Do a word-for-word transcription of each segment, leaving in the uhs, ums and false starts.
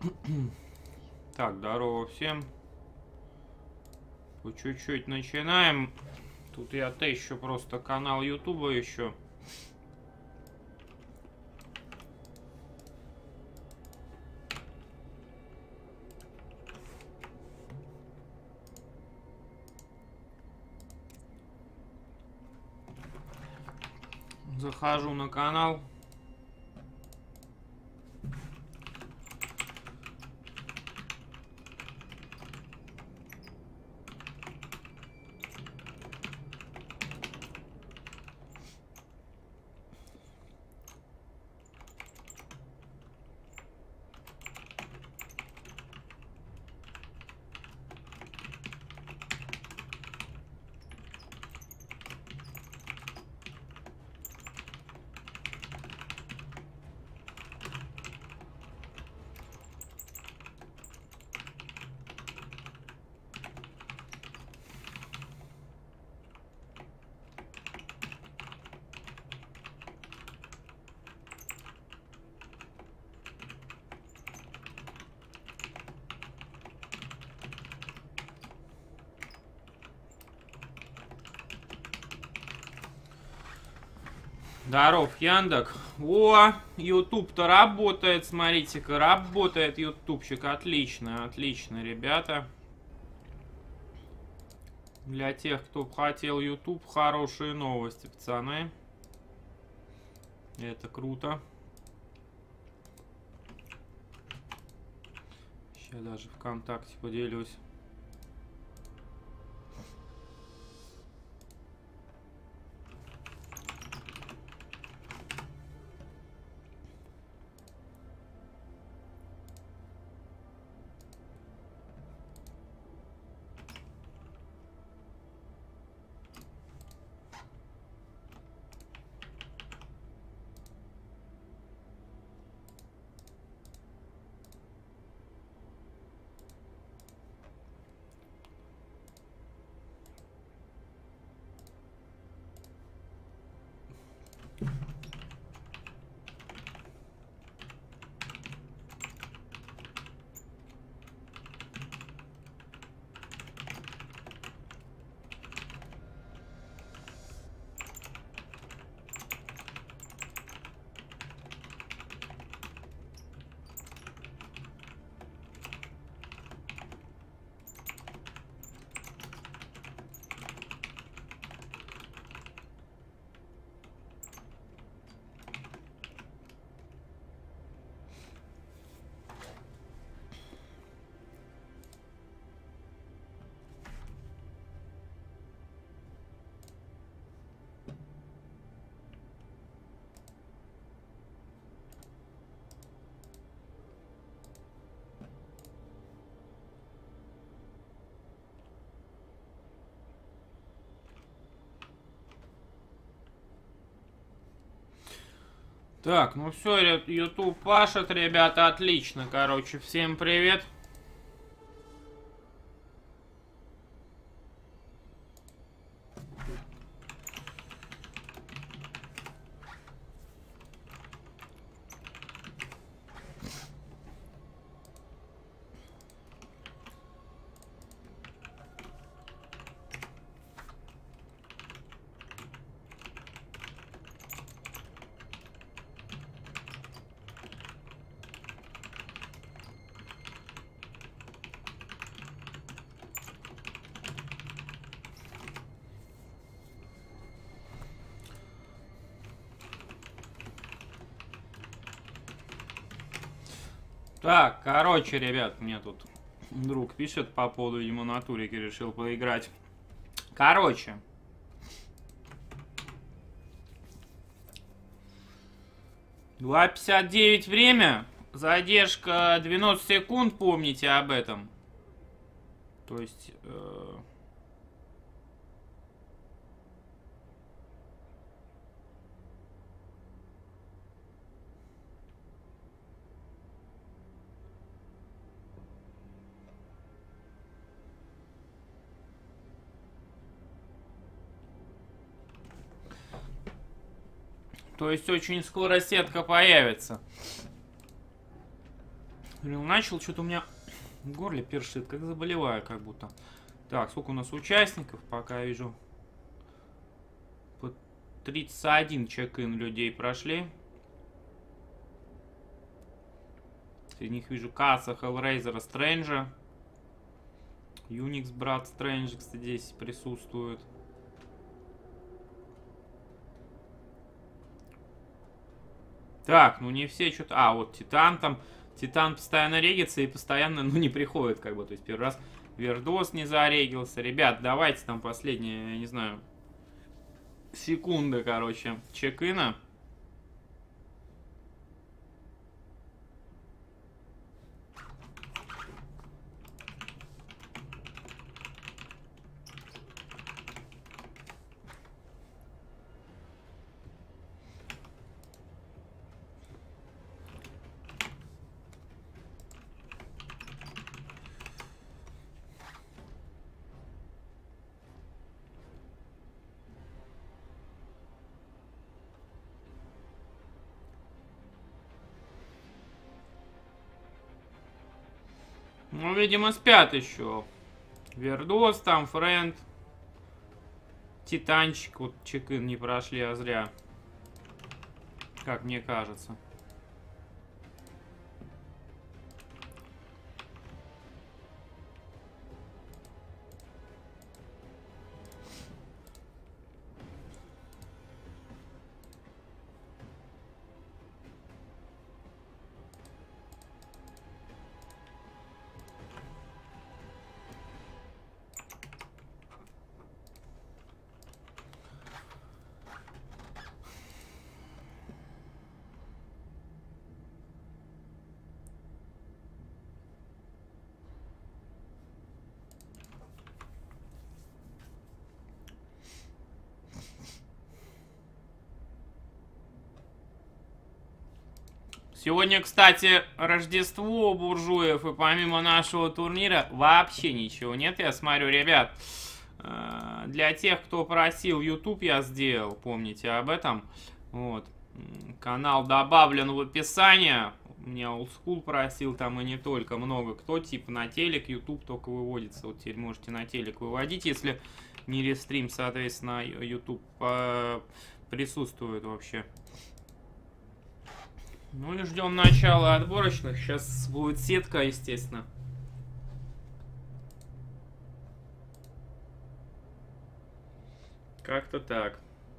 Так, здорово всем. По чуть-чуть начинаем. Тут я тещу просто канал Ютуба еще. Захожу на канал. Здоров, Яндекс. О, YouTube-то работает, смотрите-ка, работает ютубчик. Отлично, отлично, ребята. Для тех, кто хотел YouTube, хорошие новости, пацаны. Это круто. Сейчас даже ВКонтакте поделюсь. Так, ну все, YouTube пашет, ребята, отлично. Короче, всем привет. Так, короче, ребят, мне тут друг пишет по поводу, видимо, на турике решил поиграть. Короче. два пятьдесят девять время. Задержка девяносто секунд, помните об этом. То есть... Э То есть очень скоро сетка появится. Начал, что-то у меня в горле першит, как заболеваю, как будто. Так, сколько у нас участников? Пока я вижу. тридцать один чек-ин людей прошли. Среди них вижу Касса, Hellraiser, Стрэнджа. Юникс, брат Стрэндж, кстати, здесь присутствует. Так, ну не все что-то... А, вот Титан там... Титан постоянно регится и постоянно, ну, не приходит, как бы. То есть первый раз Вердос не зарегился. Ребят, давайте там последние, я не знаю, секунды, короче, чек-ина. Ну, видимо, спят еще. Вердос там, Френд. Титанчик. Вот чек-ин не прошли, а зря. Как мне кажется. Сегодня, кстати, Рождество у буржуев, и помимо нашего турнира вообще ничего нет. Я смотрю, ребят, для тех, кто просил, YouTube я сделал, помните об этом. Вот. Канал добавлен в описании. Меня олдскул просил, там и не только, много кто, типа на телек, YouTube только выводится. Вот теперь можете на телек выводить, если не рестрим, соответственно, YouTube присутствует вообще. Ну и ждем начала отборочных. Сейчас будет сетка, естественно. Как-то так.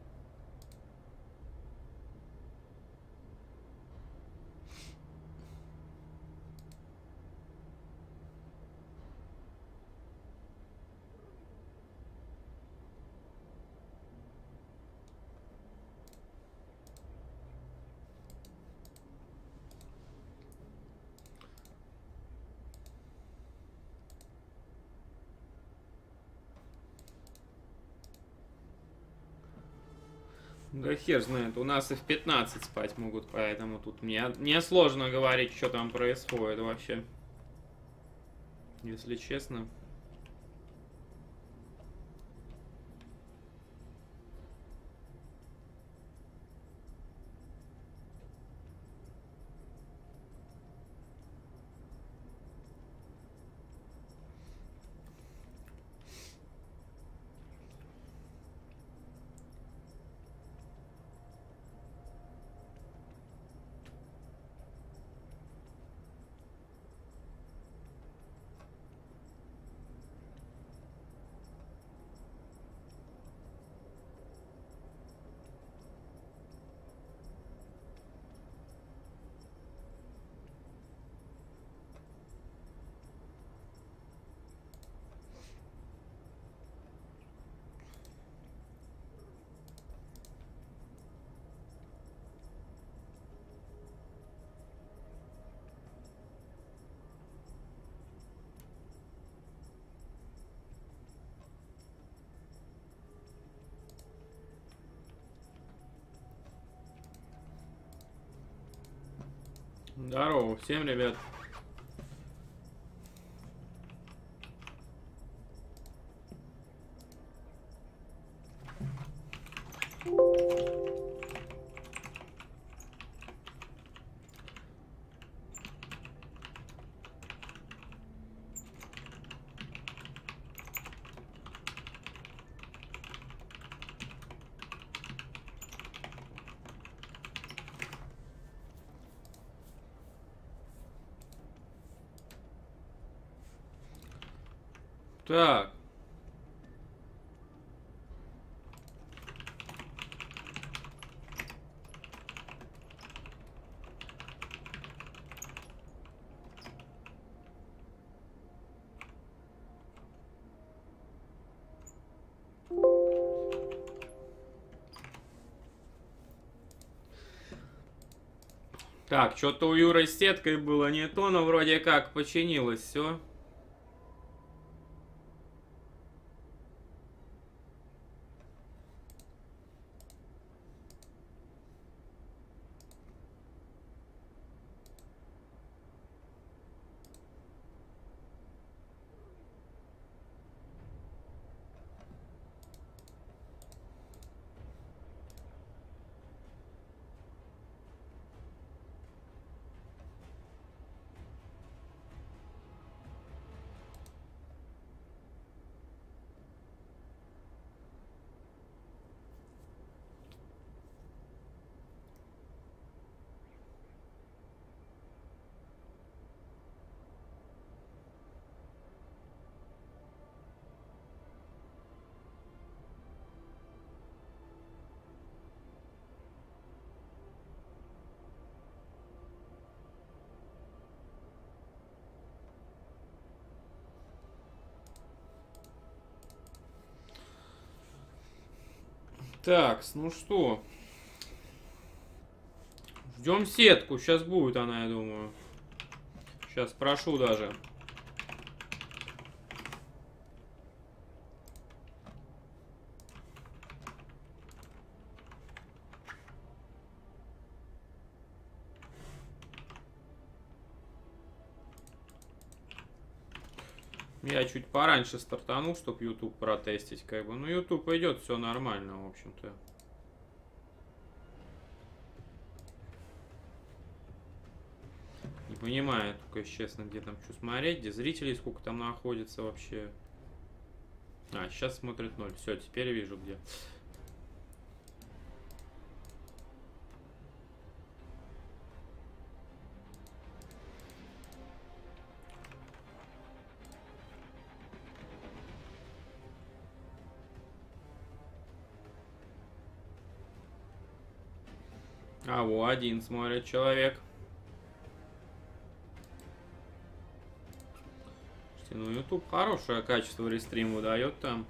Да хер знает, у нас и в пятнадцать спать могут, поэтому тут мне, мне сложно говорить, что там происходит вообще. Если честно. Здорово всем, ребят. Так. Так, что-то у Юры с сеткой было не то, но вроде как починилось все. Так, ну что? Ждем сетку. Сейчас будет она, я думаю. Сейчас прошу даже. Я чуть пораньше стартанул, чтобы YouTube протестить, как бы. Ну, YouTube идет, все нормально, в общем-то. Не понимаю, только, если честно, где там что смотреть, где зрителей сколько там находится вообще. А, сейчас смотрит ноль. Все, теперь вижу, где. А, во, один смотрит человек. Ну, YouTube хорошее качество рестрима дает там.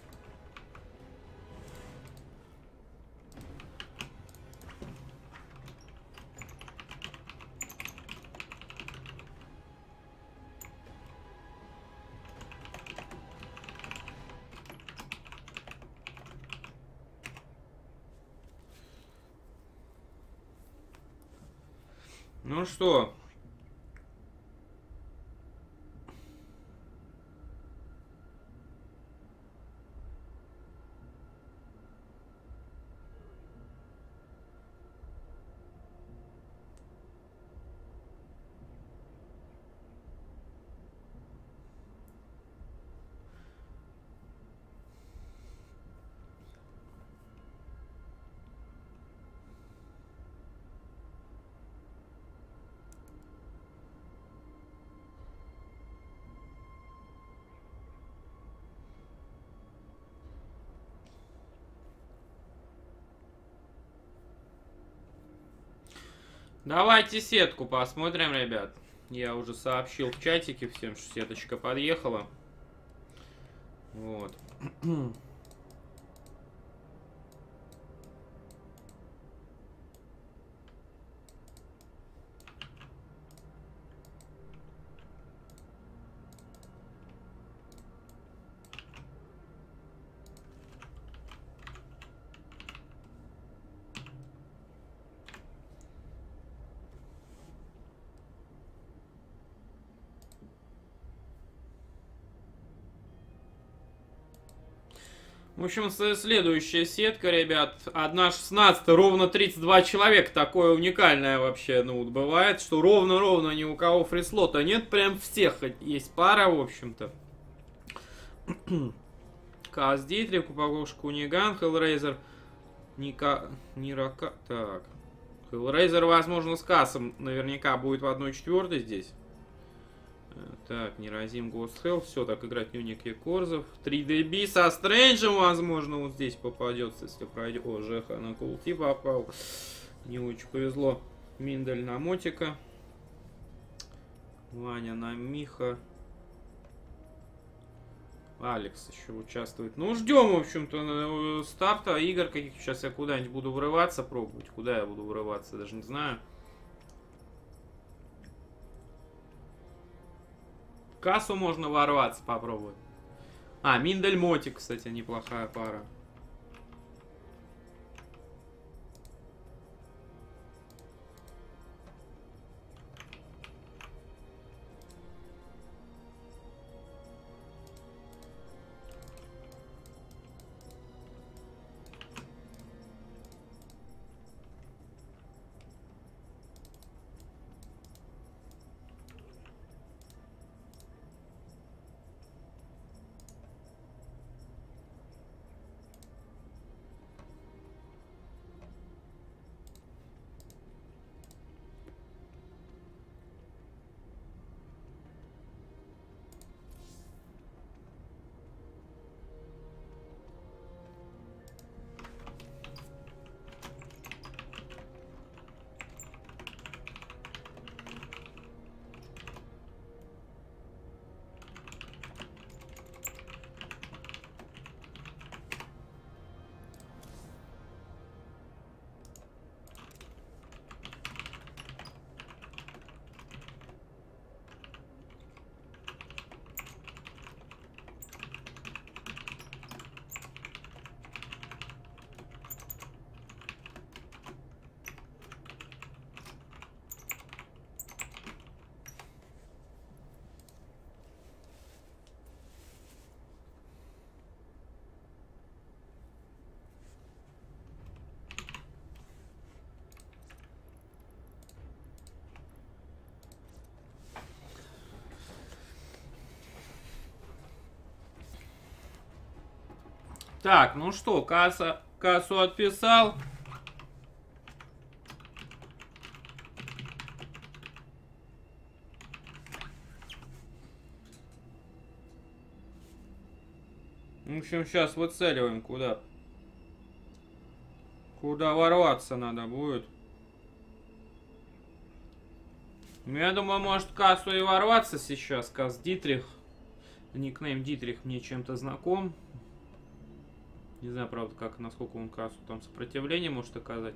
Ну что? Давайте сетку посмотрим, ребят. Я уже сообщил в чатике всем, что сеточка подъехала. Вот. В общем, следующая сетка, ребят, одна шестнадцать, ровно тридцать два человека. Такое уникальное вообще, ну, бывает, что ровно-ровно ни у кого фрислота нет, прям всех есть пара, в общем-то. Каз Дитрик, упаковка Куниган, Hellraiser, Ника... Нирака... Так. Hellraiser, возможно, с Кассом наверняка будет в одной четвертой здесь. Так, Неразим Ghost Hell. Все, так играть Юник и Корзов. три дэ би со Стрэнджем, возможно, вот здесь попадется, если пройдет. О, Жеха на Култи попал. Не очень повезло. Миндаль на Мотика. Ваня на Миха. Алекс еще участвует. Ну, ждем, в общем-то, старта игр каких-то. Сейчас я куда-нибудь буду врываться, пробовать. Куда я буду врываться, даже не знаю. Кассу можно ворваться, попробовать. А, Миндаль Мотик, кстати, неплохая пара. Так, ну что, касса, кассу отписал. В общем, сейчас выцеливаем, куда. Куда ворваться надо будет. Я думаю, может кассу и ворваться сейчас. Касс Дитрих. Никнейм Дитрих мне чем-то знаком. Не знаю, правда, как, насколько он кассу там сопротивление может оказать.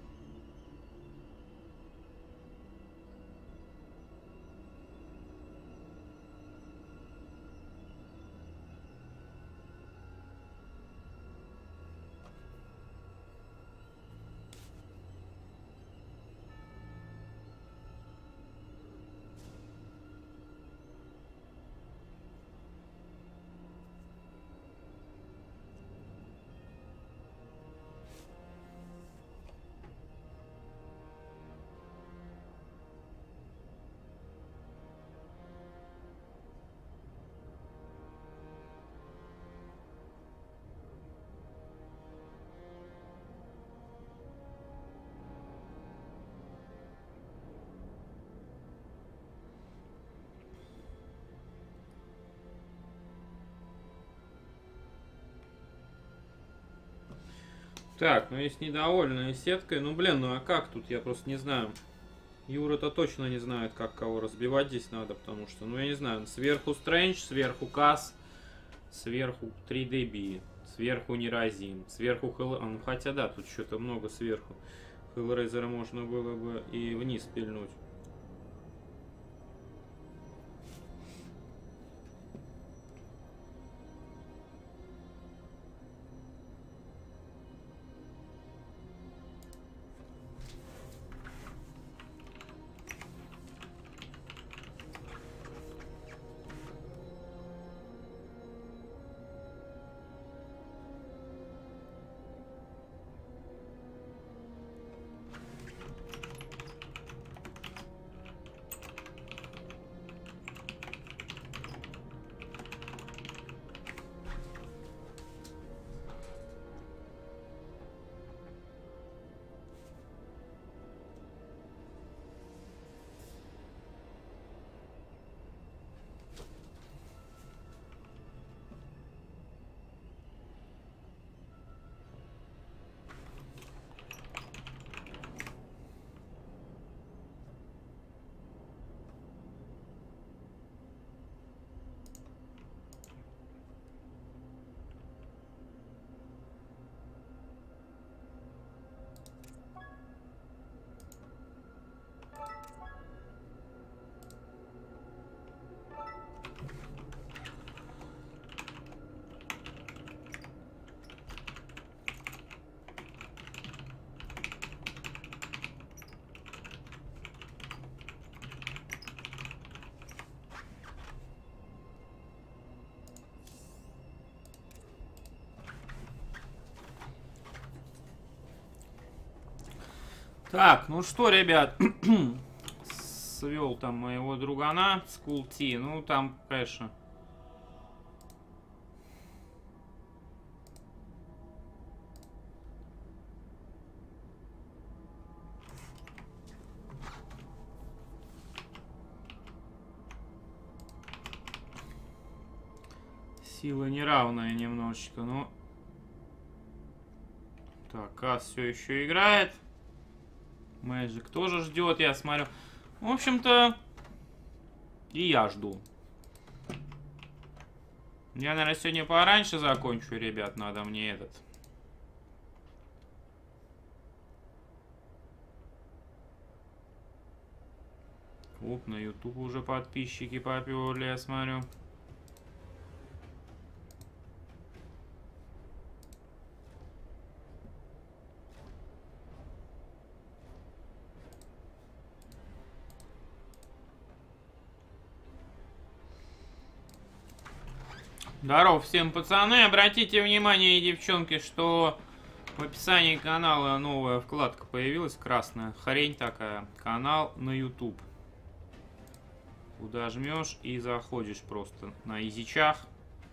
Так, ну есть недовольная сеткой. Ну блин, ну а как тут? Я просто не знаю. Юра-то точно не знает, как кого разбивать здесь надо, потому что, ну я не знаю, сверху Стрэндж, сверху Касс, сверху три дэ би, сверху Неразим, сверху Хелл... А, ну хотя да, тут что-то много сверху. Хеллрейзера можно было бы и вниз пильнуть. Так, ну что, ребят, свел там моего другана с Култи. Ну, там, конечно... Сила неравная немножечко, но... Так, Кас все еще играет. Мэджик тоже ждет, я смотрю. В общем-то, и я жду. Я, наверное, сегодня пораньше закончу, ребят. Надо мне этот... Оп, на YouTube уже подписчики поперли, я смотрю. Здорово всем, пацаны. Обратите внимание, девчонки, что в описании канала новая вкладка появилась, красная хрень такая. Канал на YouTube. Куда жмешь и заходишь просто на изичах.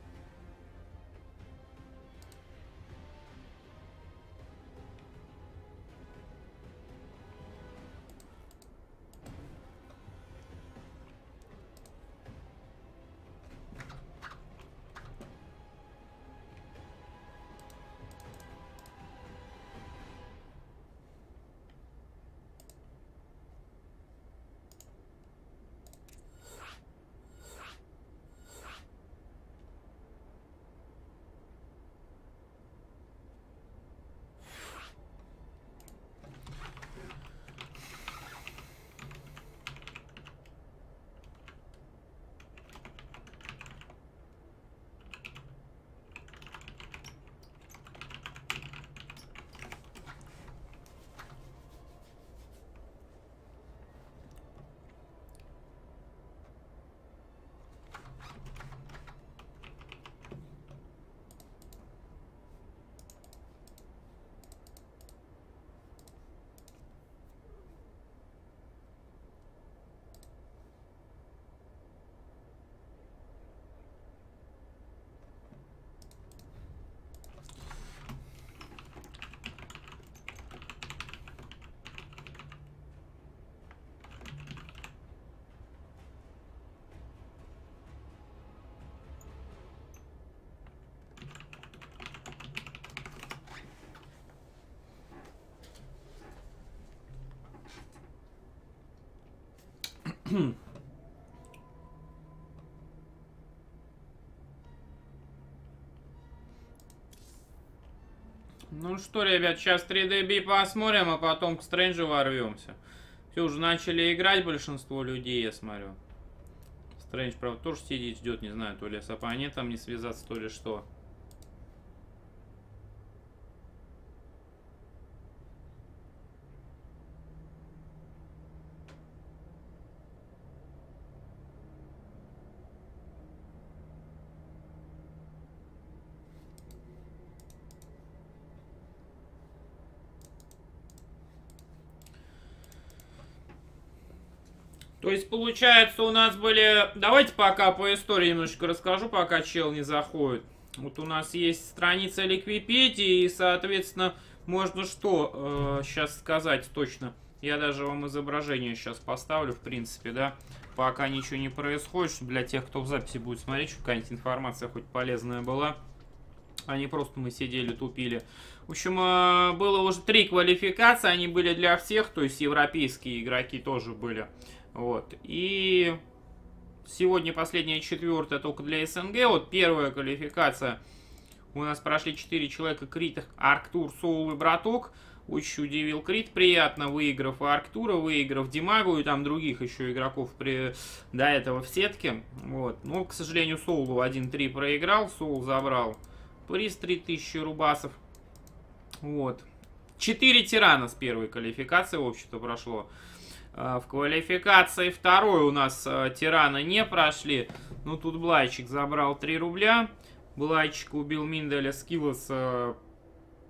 Ну что, ребят, сейчас три дэ би посмотрим, а потом к Стрэнджу ворвемся. Все, уже начали играть большинство людей, я смотрю. Стрэндж, правда, тоже сидит, ждет, не знаю, то ли с оппонентом не связаться, то ли что. То есть, получается, у нас были... Давайте пока по истории немножечко расскажу, пока чел не заходит. Вот у нас есть страница Ликвипедии, и, соответственно, можно что э, сейчас сказать точно. Я даже вам изображение сейчас поставлю, в принципе, да. Пока ничего не происходит, чтобы для тех, кто в записи будет смотреть, чтобы какая-нибудь информация хоть полезная была. А не просто мы сидели, тупили. В общем, э, было уже три квалификации, они были для всех, то есть европейские игроки тоже были. Вот. И сегодня последняя четвертая только для СНГ. Вот первая квалификация. У нас прошли четыре человека. Крит, Арктур, Соул и Браток. Очень удивил Крит, приятно, выиграв Арктура, выиграв Димагу и там других еще игроков при... до этого в сетке. Вот. Но, к сожалению, Соулу один-три проиграл. Соул забрал приз три тысячи рубасов. Вот. четыре тирана с первой квалификации, в общем-то, прошло. В квалификации второй у нас э, тираны не прошли. Ну, тут Блайчик забрал три рубля. Блайчик убил Минделя, Скиллос э,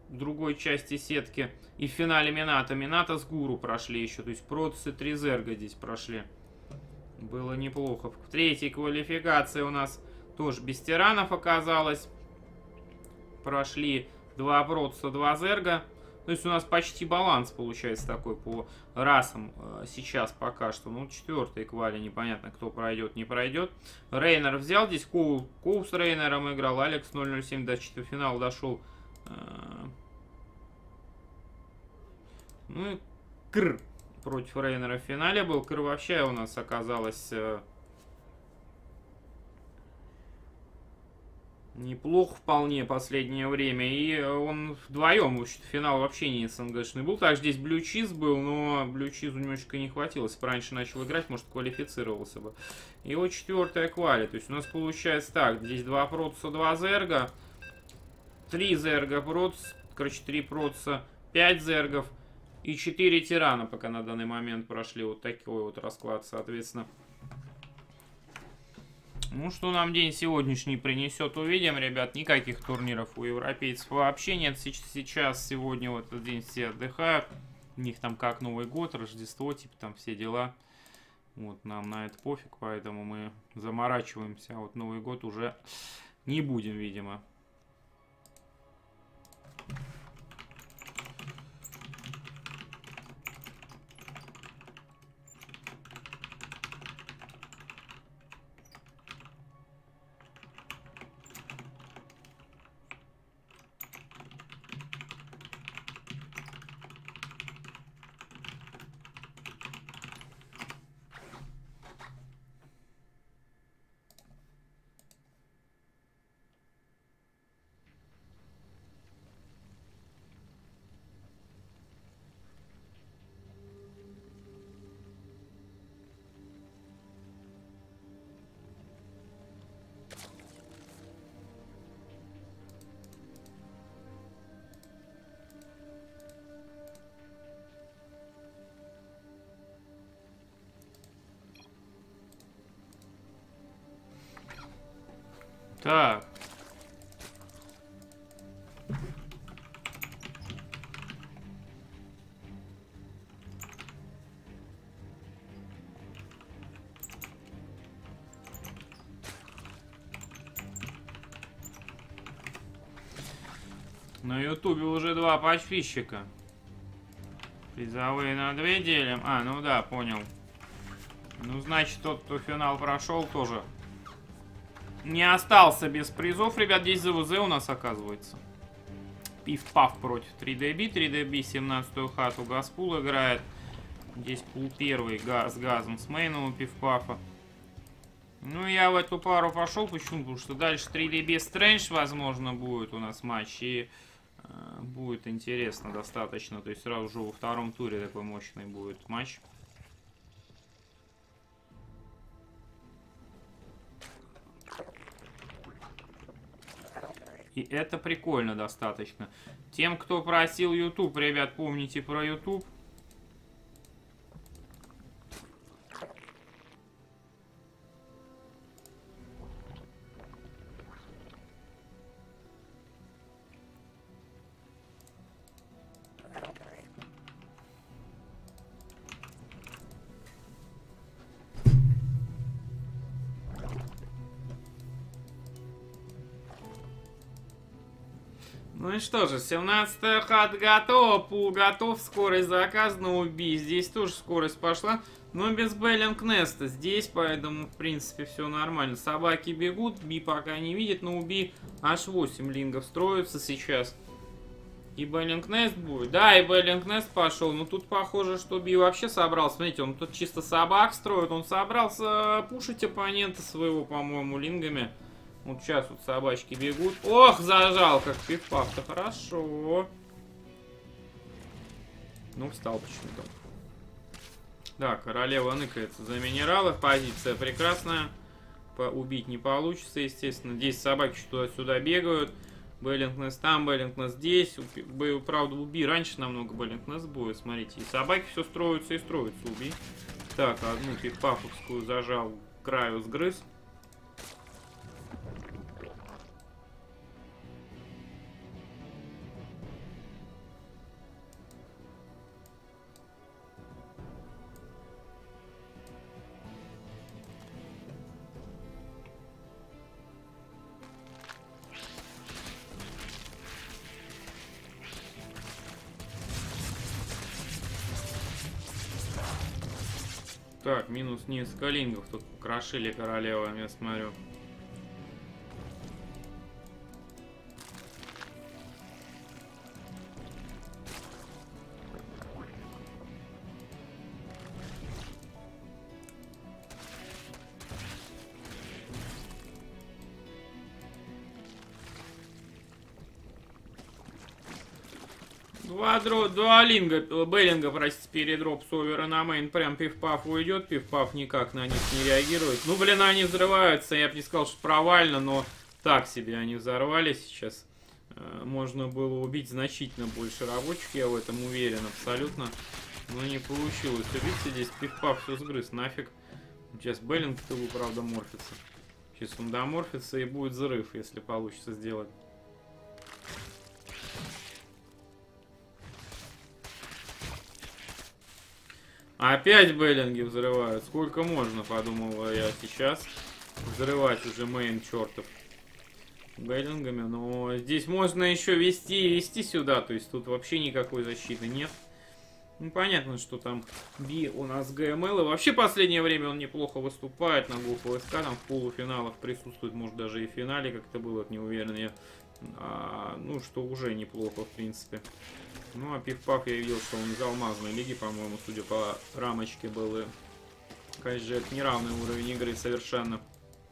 другой части сетки. И в финале Минато. Минато с Гуру прошли еще. То есть Протас и три Зерга здесь прошли. Было неплохо. В третьей квалификации у нас тоже без тиранов оказалось. Прошли два Протаса, два Зерга. То есть у нас почти баланс получается такой по расам э, сейчас пока что. Ну, четвертый квали, непонятно, кто пройдет, не пройдет. Рейнер взял здесь, Коу, Коу с Рейнером играл, Алекс ноль ноль семь до четвертьфинала дошел. Э, ну и Кр против Рейнера в финале был. Кр вообще у нас оказалось... Э, неплохо вполне последнее время. И он вдвоем, финал вообще не СНГшный был. Так, здесь блючиз был, но блючизу немножечко не хватило. Если бы раньше начал играть, может, квалифицировался бы. И вот четвертая квали. То есть у нас получается так. Здесь два Протаса, два Зерга. Три Зерга Протас. Короче, три Протаса, пять Зергов. И четыре Тирана пока на данный момент прошли. Вот такой вот расклад, соответственно. Ну, что нам день сегодняшний принесет, увидим, ребят. Никаких турниров у европейцев вообще нет. Сейчас, сегодня, в этот день все отдыхают. У них там как Новый год, Рождество, типа там все дела. Вот, нам на это пофиг, поэтому мы заморачиваемся. А вот Новый год уже не будем, видимо. Так. На ютубе уже два подписчика. Призовые на две делим. А, ну да, понял. Ну, значит, тот, кто финал прошел, тоже не остался без призов. Ребят, здесь ЗВЗ у нас оказывается. Пиф-паф против три дэ би. три дэ би семнадцатую хату Газпул играет. Здесь пул первый газ, с газом с мейном у Пиф-пафа. Ну, я в эту пару пошел. Почему? Потому что дальше три дэ би Стрэндж, возможно, будет у нас матч. И э, будет интересно достаточно. То есть сразу же во втором туре такой мощный будет матч. И это прикольно достаточно. Тем, кто просил YouTube, ребят, помните про YouTube. Ну и что же, семнадцатая хата готова, пул готов, скорость заказана, уби. Здесь тоже скорость пошла, но без Беллинг Неста здесь, поэтому, в принципе, все нормально. Собаки бегут, би пока не видит, но уби аж восемь лингов строится сейчас. И Беллинг Нест будет. Да, и Беллинг Нест пошел, но тут похоже, что би вообще собрался. Смотрите, он тут чисто собак строит, он собрался пушить оппонента своего, по-моему, лингами. Вот сейчас вот собачки бегут. Ох, зажал, как пиф-паф-то. Хорошо. Ну, встал почему-то. Да, королева ныкается за минералы. Позиция прекрасная. По убить не получится, естественно. Здесь собаки туда-сюда бегают. Беллингнес там, Беллингнес здесь. Уби, правда, уби раньше намного Беллингнес будет. Смотрите, и собаки все строятся и строятся. Уби. Так, одну пиф-пафовскую зажал, к краю сгрыз. Так, минус несколько лингов тут крошили королевами, я смотрю. Два, дро, два линга, Беллинга, простите, передроп с овера на мейн. Прям пиф-паф уйдет, пиф-паф никак на них не реагирует. Ну, блин, они взрываются. Я бы не сказал, что провально, но так себе они взорвались сейчас. Э, можно было убить значительно больше рабочих, я в этом уверен абсолютно. Но не получилось убить. Здесь пиф-паф все сгрыз, нафиг. Сейчас Беллинг в тылу, правда, морфится. Сейчас он доморфится и будет взрыв, если получится сделать. Опять Беллинги взрывают. Сколько можно, подумал я сейчас. Взрывать уже мейн чертов Беллингами. Но здесь можно еще вести и вести сюда. То есть тут вообще никакой защиты нет. Ну, понятно, что там Би у нас ГМЛ. И вообще, в последнее время он неплохо выступает на ГУФСК. Там в полуфиналах присутствует, может, даже и в финале как-то было, не уверен я. А, ну, что уже неплохо, в принципе. Ну, а пиф-паф я видел, что он из алмазной лиги, по-моему, судя по рамочке был. И, конечно же, это неравный уровень игры совершенно.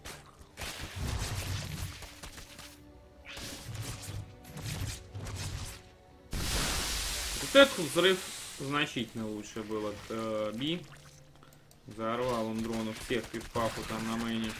Вот этот взрыв значительно лучше был от э, Би. Взорвал он дронов всех пиф-пафу там на мейне.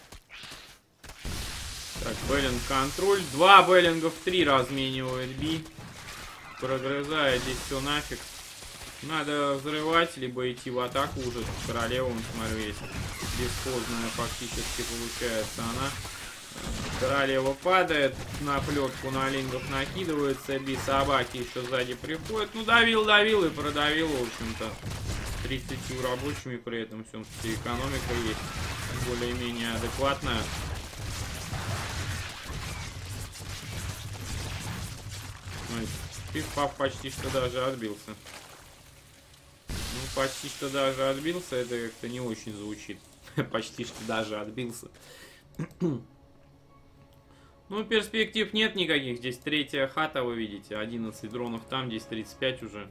Так, Беллинг контроль. Два Беллинга в три разменивает Би. Прогрызает здесь все нафиг. Надо взрывать, либо идти в атаку уже. Королева, он, смотрю, есть бесхозная фактически получается она. Королева падает, на плетку на лингов накидывается. Би собаки еще сзади приходят. Ну, давил, давил и продавил, в общем-то. тридцатью рабочими при этом всем. Экономика есть более-менее адекватная. Пиф-паф почти что даже отбился. Ну, почти что даже отбился, это как-то не очень звучит. Почти что даже отбился. Ну, перспектив нет никаких. Здесь третья хата, вы видите. одиннадцать дронов там, здесь тридцать пять уже.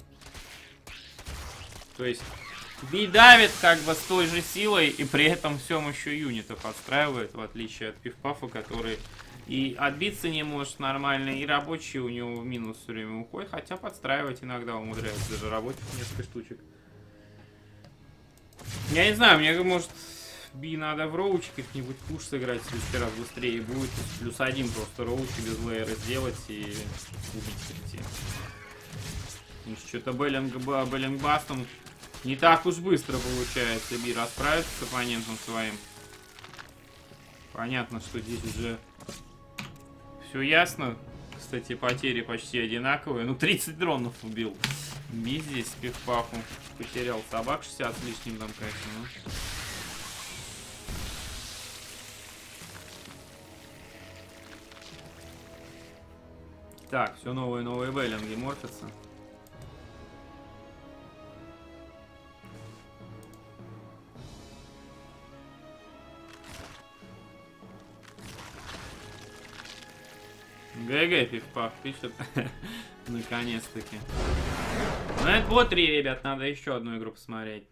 То есть, Би давит как бы с той же силой, и при этом всем еще юнита подстраивает, в отличие от пиф-пафа, который... И отбиться не может нормально, и рабочие у него в минус все время уходят, хотя подстраивать иногда умудряется, даже работать несколько штучек. Я не знаю, мне, может, Би надо в роучи каких-нибудь пуш сыграть, в следующий раз быстрее будет. Плюс один просто роучи без лейера сделать и убить идти. Что-то Беллинг-бастом не так уж быстро получается Би расправиться с оппонентом своим. Понятно, что здесь уже... Все ясно. Кстати, потери почти одинаковые. Ну, тридцать дронов убил. Би здесь с пиф-пафу. Потерял собак шестьдесят с лишним там, конечно. Ну. Так, все новые новые Беллинги морфятся. ГГ, пиф-паф пишет. Наконец-таки. Ну, это вот три, ребят. Надо еще одну игру посмотреть.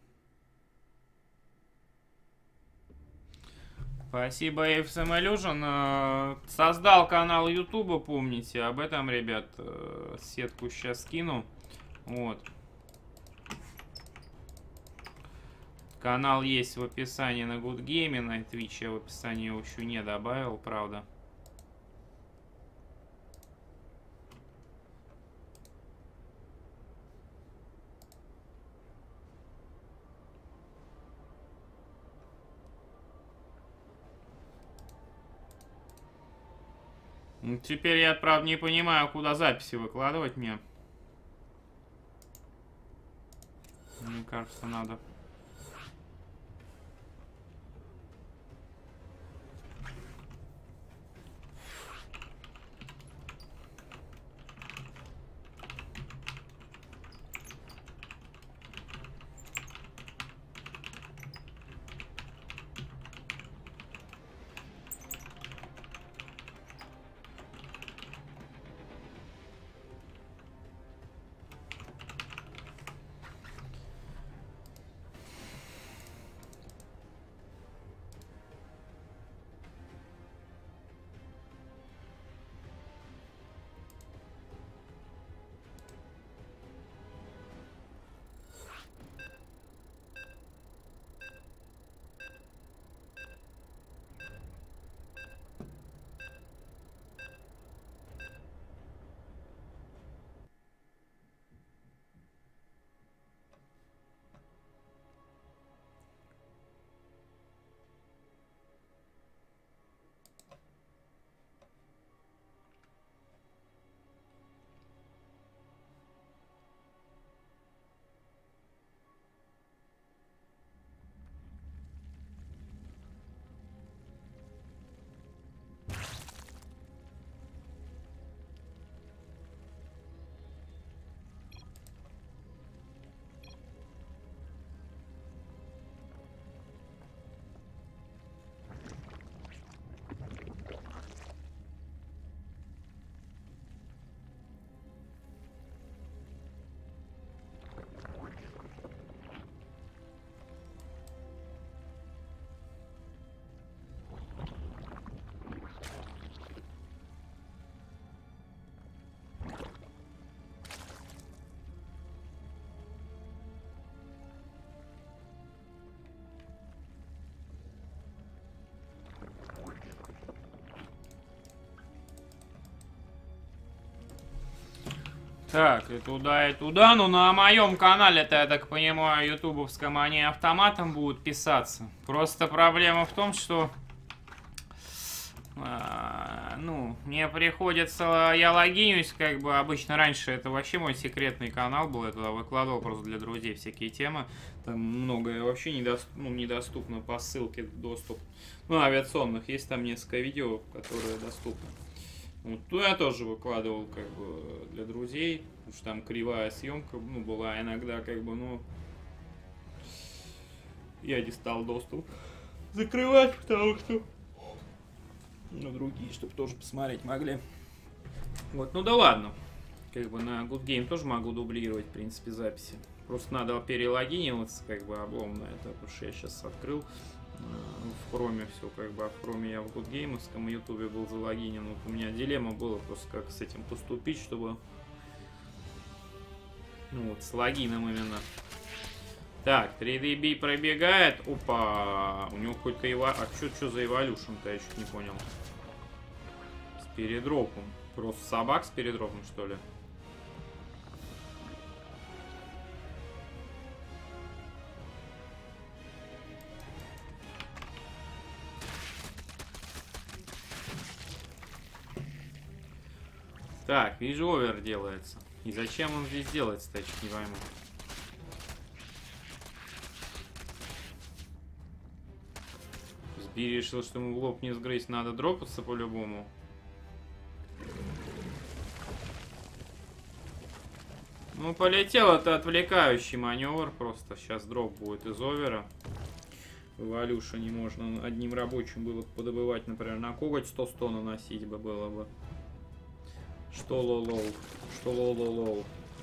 Спасибо, эф эс эм Illusion. Создал канал Ютуба, помните. Об этом, ребят, сетку сейчас скину. Вот. Канал есть в описании на Good Game, на Twitch я в описании его еще не добавил, правда. Теперь я, правда, не понимаю, куда записи выкладывать мне. Мне кажется, надо. Так, и туда, и туда. Ну, на моем канале-то, я так понимаю, ютубовском они автоматом будут писаться. Просто проблема в том, что... А, ну, мне приходится... Я логинюсь, как бы, обычно раньше это вообще мой секретный канал был. Я туда выкладывал просто для друзей всякие темы. Там многое вообще недост... ну, недоступно по ссылке доступ. Ну, авиационных. Есть там несколько видео, которые доступны. Вот, ну, я тоже выкладывал, как бы, для друзей, потому что там кривая съемка, ну, была иногда, как бы, ну, я не стал доступ закрывать, потому что, ну, другие, чтобы тоже посмотреть могли. Вот, ну да ладно, как бы на Good Game тоже могу дублировать, в принципе, записи. Просто надо перелогиниваться, как бы, обломно это, потому что я сейчас открыл. В хроме все, как бы, а в хроме я в гудгеймовском ютубе был залогинен. Вот у меня дилемма была просто, как с этим поступить, чтобы, ну вот, с логином именно. Так, три дэ би пробегает. Опа, у него какой-то эва... А что, что за эволюшн-то, я чуть не понял. С передропом. Просто собак с передропом, что ли? Так, вижу, овер делается. И зачем он здесь делается, я чуть не пойму. Сби решил, что ему в лоб не сгрызть, надо дропаться по-любому. Ну, полетел, это отвлекающий маневр просто. Сейчас дроп будет из овера. В эволюшене можно одним рабочим было подобывать, например, на коготь сто-сто наносить бы было бы. Что лол-лол? Что лол-лол-лол?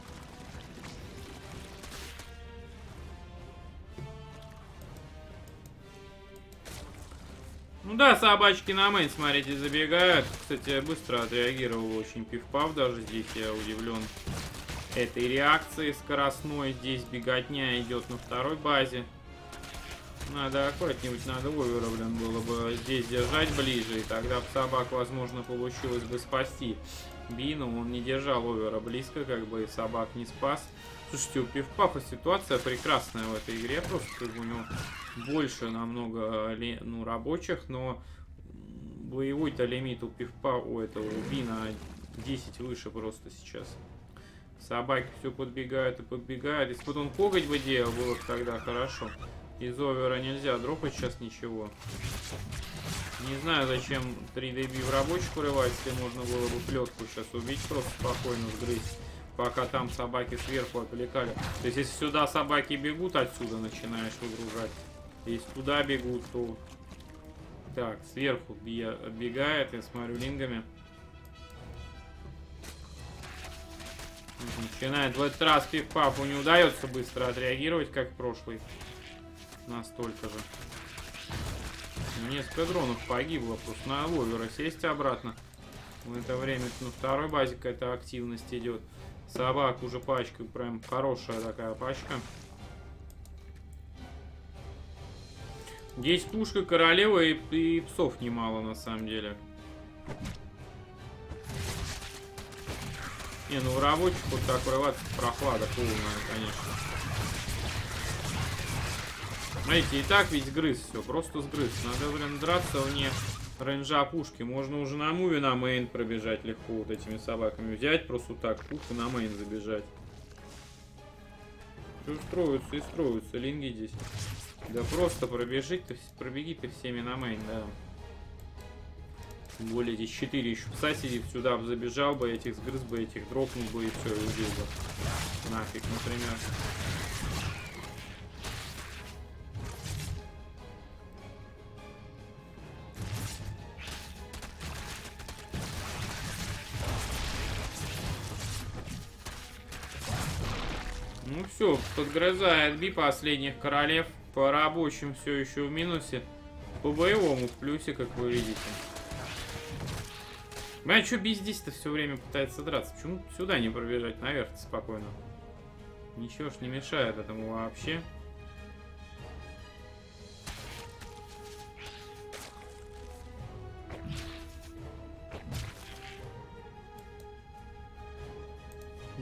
Ну да, собачки на мейн, смотрите, забегают. Кстати, я быстро отреагировал очень пиф-паф даже здесь. Я удивлен этой реакцией скоростной. Здесь беготня идет на второй базе. Надо аккуратнее-нибудь, надо овера, блин, было бы здесь держать ближе. И тогда бы собак, возможно, получилось бы спасти. Бину, он не держал овера близко, как бы, и собак не спас. Слушайте, у пиф-пафа ситуация прекрасная в этой игре. Просто как бы у него больше намного, ну, рабочих, но боевой-то лимит у пиф-пафа, у этого у Бина десять выше просто сейчас. Собаки все подбегают и подбегают. Если бы он коготь бы делал, было бы тогда хорошо. Из овера нельзя дропать сейчас ничего. Не знаю, зачем три дэ би в рабочих вырывать, если можно было бы плетку сейчас убить, просто спокойно сгрызть, пока там собаки сверху отвлекали. То есть, если сюда собаки бегут, отсюда начинаешь выгружать. Если туда бегут, то... Так, сверху отбегает, я смотрю, лингами. Начинает в этот раз пиф-пафу не удается быстро отреагировать, как в прошлый. Настолько же. Несколько дронов погибло, просто на овера сесть обратно. В это время на второй базе какая-то активность идет. Собак уже пачка, прям хорошая такая пачка. Здесь пушка, королева и, и псов немало на самом деле. Не, ну в рабочих вот так врываться, прохлада полная, конечно. Смотрите, и так ведь сгрыз все, просто сгрыз. Надо, блин, драться вне рейнджа пушки. Можно уже на муве на мейн пробежать легко вот этими собаками. Взять просто так пушку на мейн забежать. Все строятся и строятся линги здесь. Да просто пробежить-то, пробеги ты всеми на мейн, да. Тем более здесь четыре еще пса сидит, сюда бы забежал бы, этих сгрыз бы, этих дропнул бы и все, и убил бы. Нафиг, например. Ну все, подгрызает би последних королев. По рабочим все еще в минусе. По боевому в плюсе, как вы видите. А что би здесь-то все время пытается драться? Почему сюда не пробежать наверх спокойно? Ничего ж не мешает этому вообще.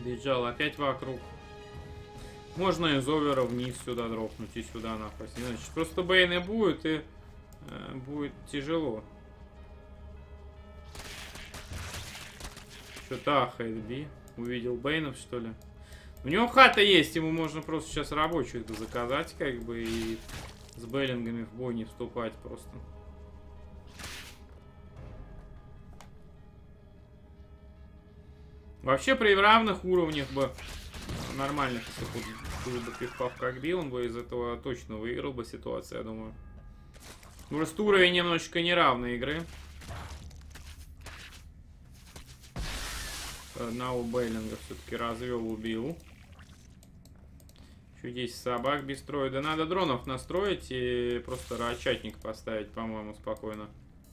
Бежал опять вокруг. Можно из овера вниз сюда дропнуть и сюда нахуй. Значит, просто Бэйн и будет, и э, будет тяжело. Что-то ахает Би. Увидел Бэйнов, что ли? У него хата есть, ему можно просто сейчас рабочих заказать, как бы, и с Беллингами в бой не вступать просто. Вообще при равных уровнях бы нормальных, если бы пиф-паф как бил, он бы из этого точно выиграл бы ситуацию, я думаю. Просто уровень немножечко неравной игры. Одного Бейлинга все-таки развел, убил. Еще десять собак без строя. Да надо дронов настроить и просто рачатник поставить, по-моему, спокойно.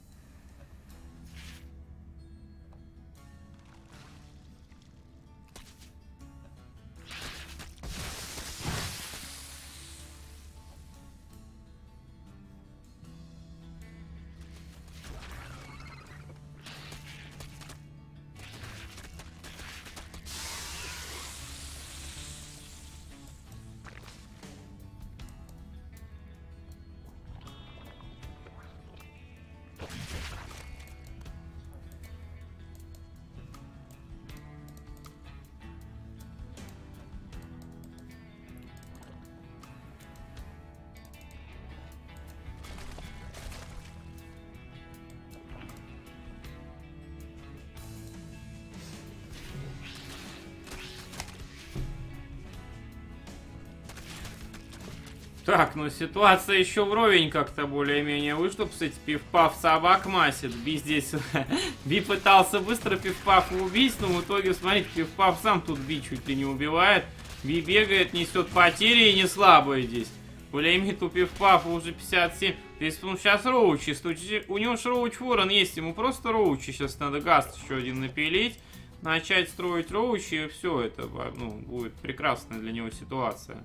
Так, ну ситуация еще вровень как-то более-менее вышла. Кстати, пиф-паф собак масит. Би здесь... Би пытался быстро пиф-пафа убить, но в итоге, смотрите, пиф-паф сам тут Би чуть ли не убивает. Би бегает, несет потери и не слабые здесь. По лимиту пиф-пафа уже пятьдесят семь. Если он сейчас роучи, у него же роуч ворон есть, ему просто роучи. Сейчас надо гаст еще один напилить. Начать строить роучи, и все это, ну, будет прекрасная для него ситуация.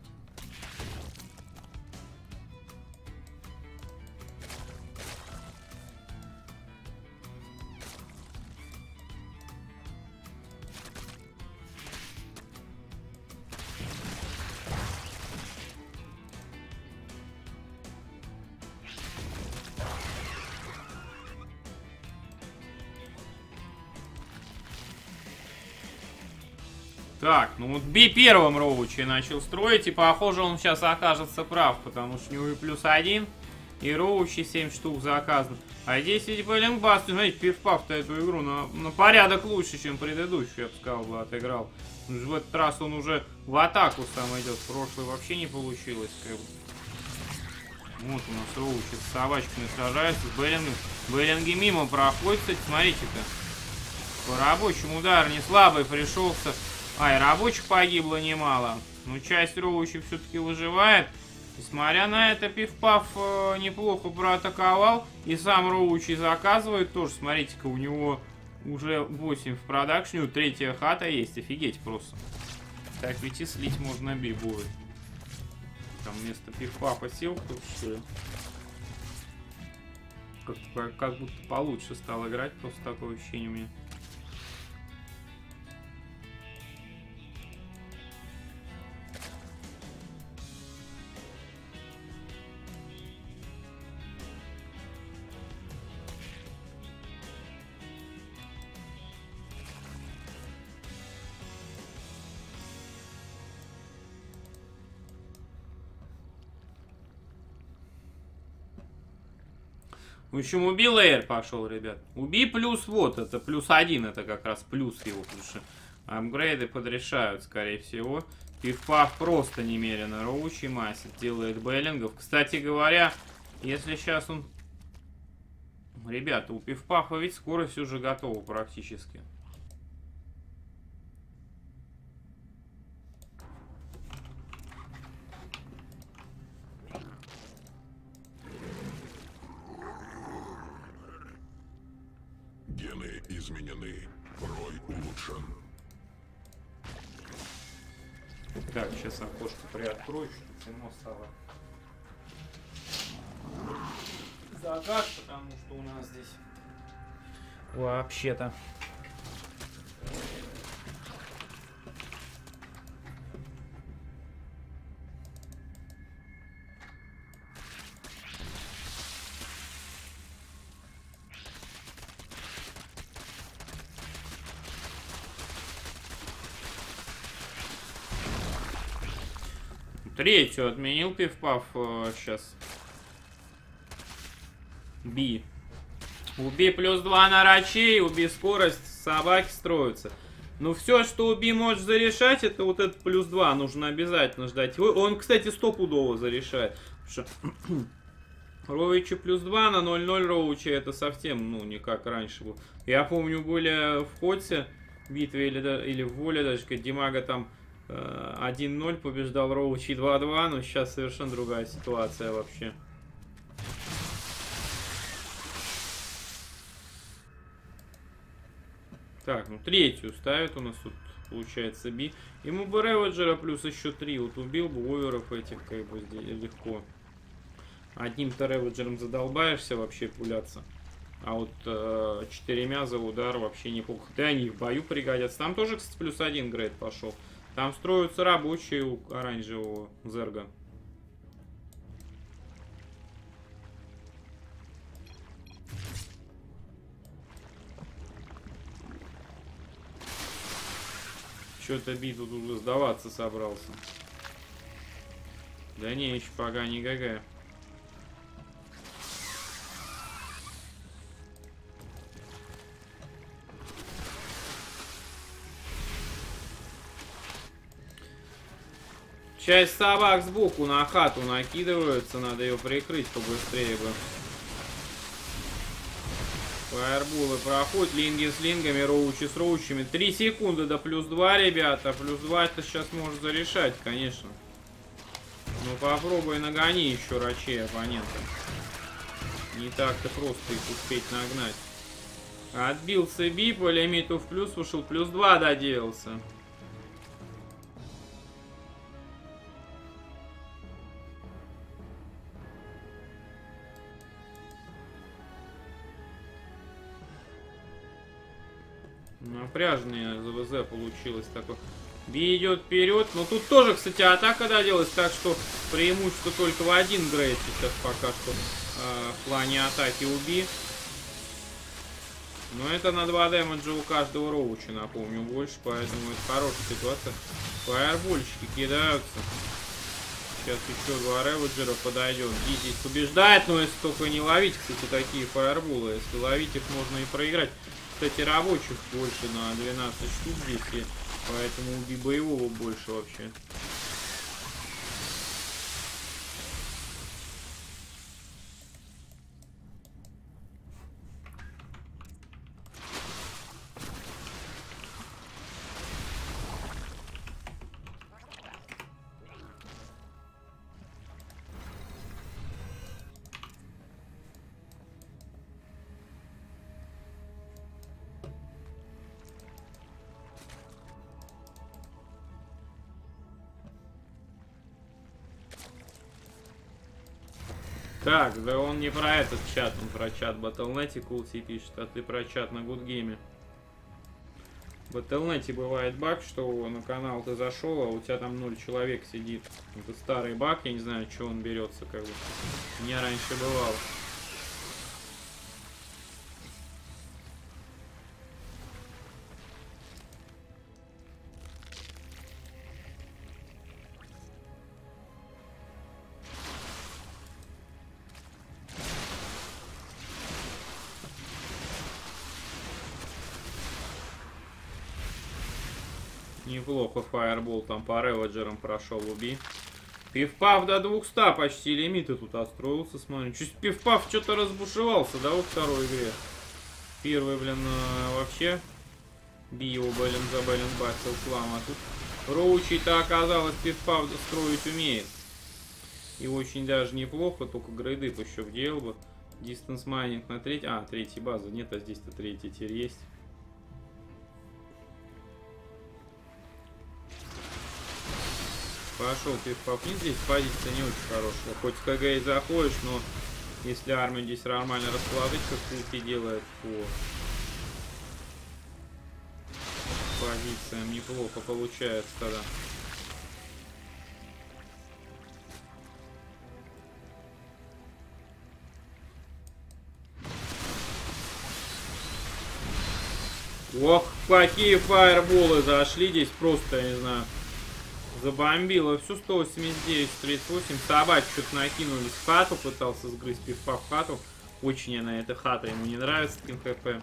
Так, ну вот Би первым роучи начал строить, и похоже он сейчас окажется прав, потому что у него и плюс один, и роучи семь штук заказан. А здесь ведь Беллингбаст, знаете, пиф-паф-то эту игру на, на порядок лучше, чем предыдущую, я бы сказал, бы, отыграл. В этот раз он уже в атаку сам идет, в прошлый вообще не получилось. Как бы. Вот у нас роучи с собачками сражается, с Беллингом. Беллинги мимо проходят, кстати, смотрите-ка. По рабочему удар не слабый пришелся. А, и рабочих погибло немало. Но часть роучей все-таки выживает. Несмотря на это, пиф-паф э, неплохо проатаковал. И сам роучи заказывает тоже. Смотрите-ка, у него уже восемь в продакшне. У третья хата есть. Офигеть просто. Так ведь и слить можно Би будет. Там вместо пиф-пафа сел кто-то, что ли? Как, как будто получше стал играть. Просто такое ощущение у меня. В общем, убил Эйр пошел, ребят. Уби плюс вот, это плюс один, это как раз плюс его, потому что апгрейды подрешают, скорее всего. Пиф-паф просто немерено роучи масит, делает Беллингов. Кстати говоря, если сейчас он... Ребята, у Пиф-пафа ведь скорость уже готова практически. Изменены. Рой улучшен. Так, сейчас окошко приоткрою, что темно стало. Закат, потому что у нас здесь вообще-то Третью отменил пиф-паф. Сейчас. Би. Уби плюс два на рачей, уби скорость, собаки строятся. Ну все, что уби можешь зарешать, это вот этот плюс два. Нужно обязательно ждать. Он, кстати, стопудово зарешает. Роучи плюс два на ноль ноль Роучи это совсем, ну, не как раньше был. Я помню, были в Хотсе битве или, или в Воле даже, когда Димага там э, один ноль побеждал Роучи два два, но сейчас совершенно другая ситуация вообще. Так, ну третью ставит у нас тут, получается, би. Ему бы Реведжера плюс еще три. Вот убил бы оверов этих, как бы, здесь легко. Одним-то Реведжером задолбаешься вообще пуляться. А вот э, четырьмя за удар вообще неплохо. Да, они в бою пригодятся. Там тоже, кстати, плюс один грейд пошел. Там строятся рабочие у оранжевого Зерга. Что-то биту тут уже сдаваться собрался. Да не, еще пока не ГГ. Часть собак сбоку на хату накидываются, надо ее прикрыть побыстрее бы. Фаерболы проходят, линги с лингами, роучи с роучами. три секунды до плюс два, ребята. Плюс два это сейчас может зарешать, конечно. Ну попробуй нагони еще рачей оппонента. Не так-то просто их успеть нагнать. Отбился би, по лимиту в плюс вышел, плюс два доделался. Напряженное ЗВЗ получилось такое. Би идет вперед. Но тут тоже, кстати, атака доделась. Так что преимущество только в один грейд сейчас пока что э, в плане атаки у Би. Но это на два дэмэджа у каждого роуча, напомню, больше. Поэтому это хорошая ситуация. Фаербольщики кидаются. Сейчас еще два реведжера подойдет. Би здесь побеждает, но если только не ловить, кстати, такие фаерболы. Если ловить их, можно и проиграть. Кстати, рабочих больше на двенадцать штук здесь, и поэтому уби боевого больше вообще. Так, да он не про этот чат, он про чат батл точка нет Култи пишет, а ты про чат на Гудгейме. В батл точка нет бывает баг, что на канал ты зашел, а у тебя там ноль человек сидит. Это старый баг, я не знаю, что он берется, как бы. У меня раньше бывало. Неплохо фаербол там по реведжерам прошел уби. Пиф-паф до двухсот почти лимиты тут отстроился, смотрим. Чуть Пиф-паф что-то разбушевался, да, во второй игре. Первый, блин, вообще Би его, блин, за блин бахил хлам. А тут Роучи-то оказалось Пиф-паф строить умеет. И очень даже неплохо, только грейды еще вделал бы. Дистанс майнинг на третий. А, третья база нет, а здесь-то третий тир есть. Пошел Пиф-паф. Здесь позиция не очень хорошая. Хоть с КГ и заходишь, но если армию здесь нормально расположить, как Култи делает по позициям, неплохо получается тогда. Ох, какие фаерболы зашли здесь, просто, я не знаю. Забомбило всю сто восемьдесят девять, тридцать восемь. Собаки что-то накинулись в хату, пытался сгрызть пивпа в хату. Очень она, эта хата, ему не нравится таким хп.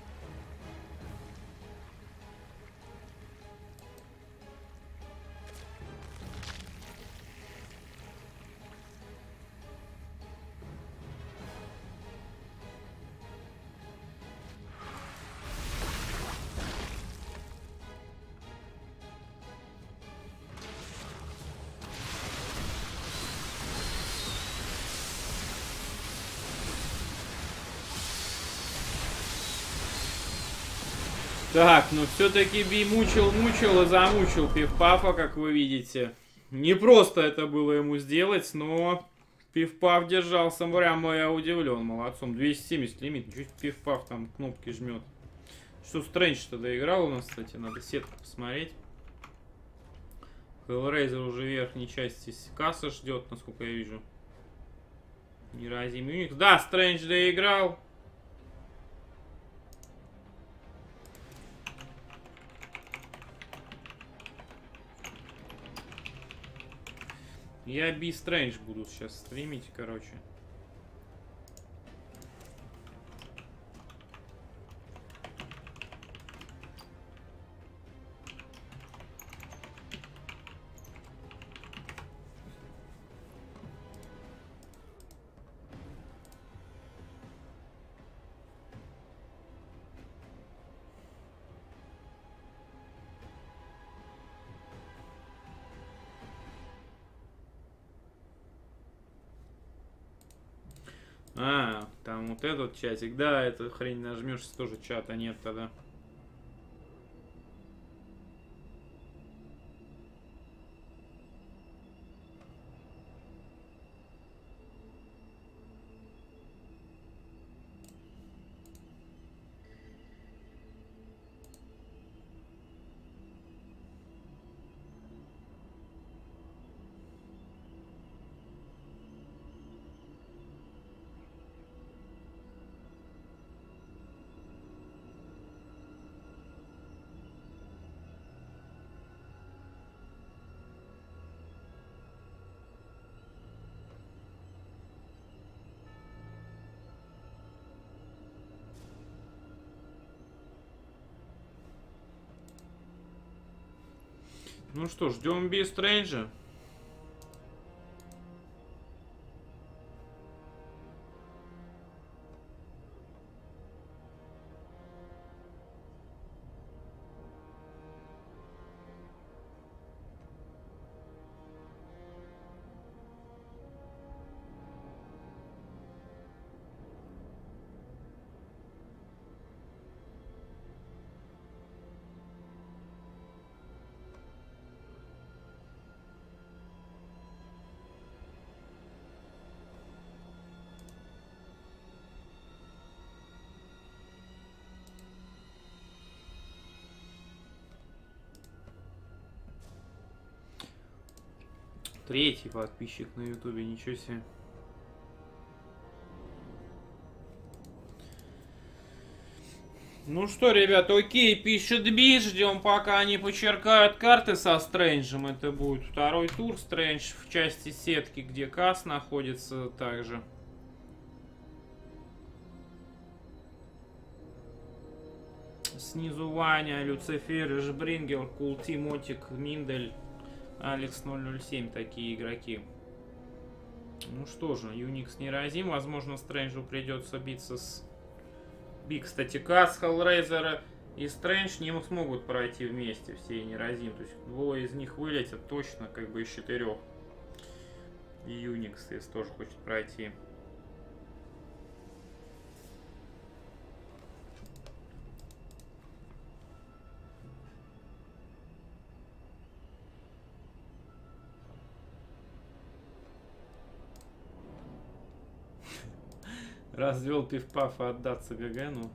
Так, ну все-таки Би мучил-мучил и замучил Пиф-Пафа, как вы видите. Не просто это было ему сделать, но Пиф-Паф держался прямо, я удивлен, молодцом. двести семьдесят лимит, ничего себе Пиф-Паф там кнопки жмет. Что Стрэндж-то доиграл у нас, кстати, надо сетку посмотреть. Hellraiser уже верхней части касса ждет, насколько я вижу. Неразим Юникс. Да, Стрэндж доиграл. Я Би Стрэндж буду сейчас стримить, короче. А, там вот этот чатик. Да, эту хрень нажмешь, тоже чата нет тогда. Ну что, ждем Би Стрэнджа. Третий подписчик на ютубе, ничего себе. Ну что, ребята, окей, пишет Би, ждем, пока они почеркают карты со Стрэнджем. Это будет второй тур Стрэндж в части сетки, где Кас находится также. Снизу Ваня, Люцифер, Эшбрингер, Култи, Мотик, Миндель, Алекс ноль ноль семь, такие игроки. Ну что же, Юникс неразим. Возможно, Стрэнджу придется биться с... Би, кстати, Кас, Hellraiser и Стрэндж не смогут пройти вместе, все неразим. То есть двое из них вылетят точно, как бы из четырех. И Юникс, если тоже хочет пройти. Развел Пиф-Паф и отдаться Гагану.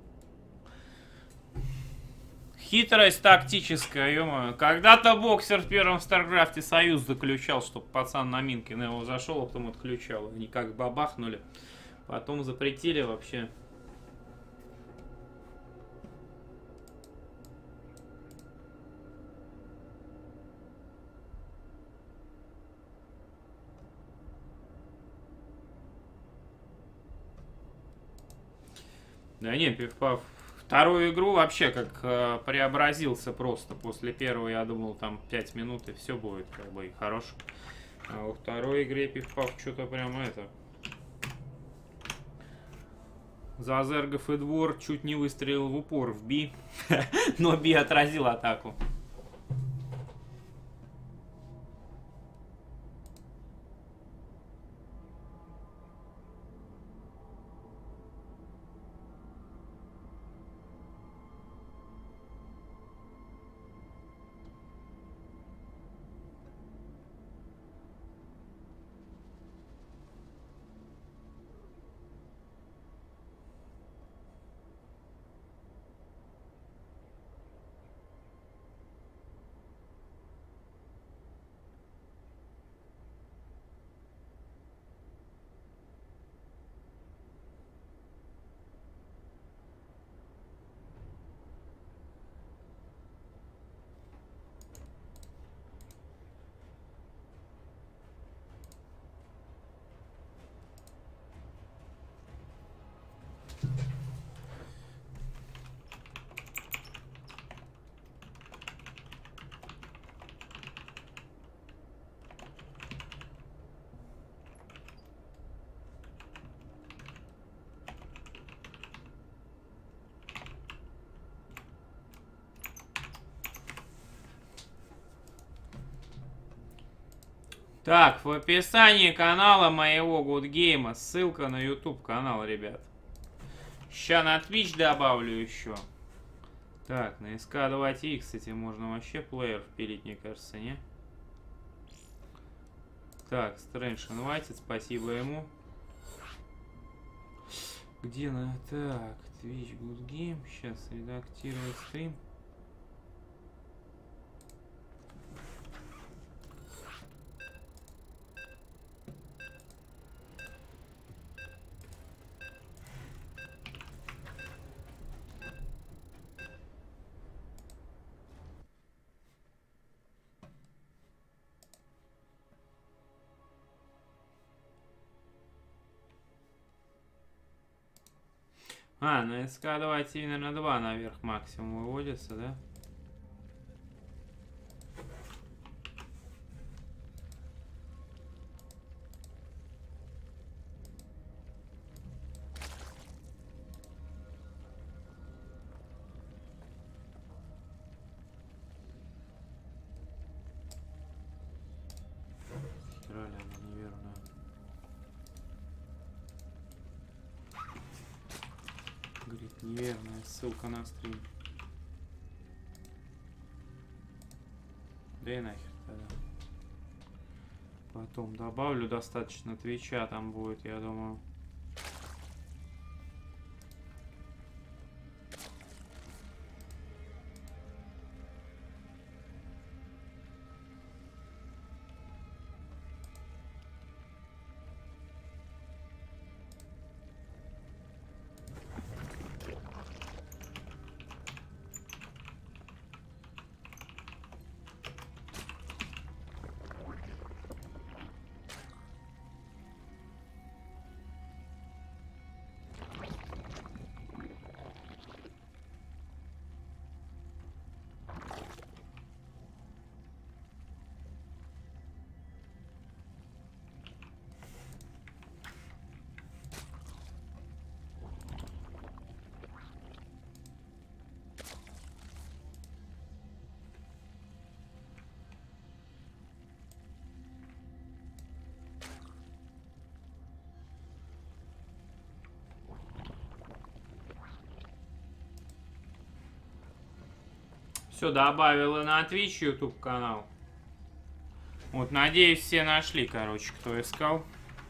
Хитрость тактическая, ё-моё. Когда-то боксер в первом Старкрафте союз заключал, чтобы пацан на минке на него зашел, а потом отключал. Они как бабахнули. Потом запретили вообще. Да не, Пивпав. Вторую игру вообще как э, преобразился просто. После первой я думал там пять минут и все будет как бы и хорошо. А во второй игре Пивпав что-то прям это... Зазергов и двор чуть не выстрелил в упор в Би. Но Би отразил атаку. Так, в описании канала моего Гудгейма ссылка на YouTube канал, ребят. Ща на Twitch добавлю еще. Так, на эс ка два ти, кстати, можно вообще плеер впилить, мне кажется, не? Так, Strange Invited, спасибо ему. Где на... Так, Twitch Гудгейм. Сейчас редактировать стрим. А, на эс ка два ти, наверное, два наверх максимум выводится, да? Херали, она неверная. Говорит, неверная ссылка на стрим. Да и нахер тогда. Потом добавлю, достаточно твича там будет, я думаю. Все, добавил и на Twitch YouTube канал. Вот, надеюсь, все нашли, короче, кто искал.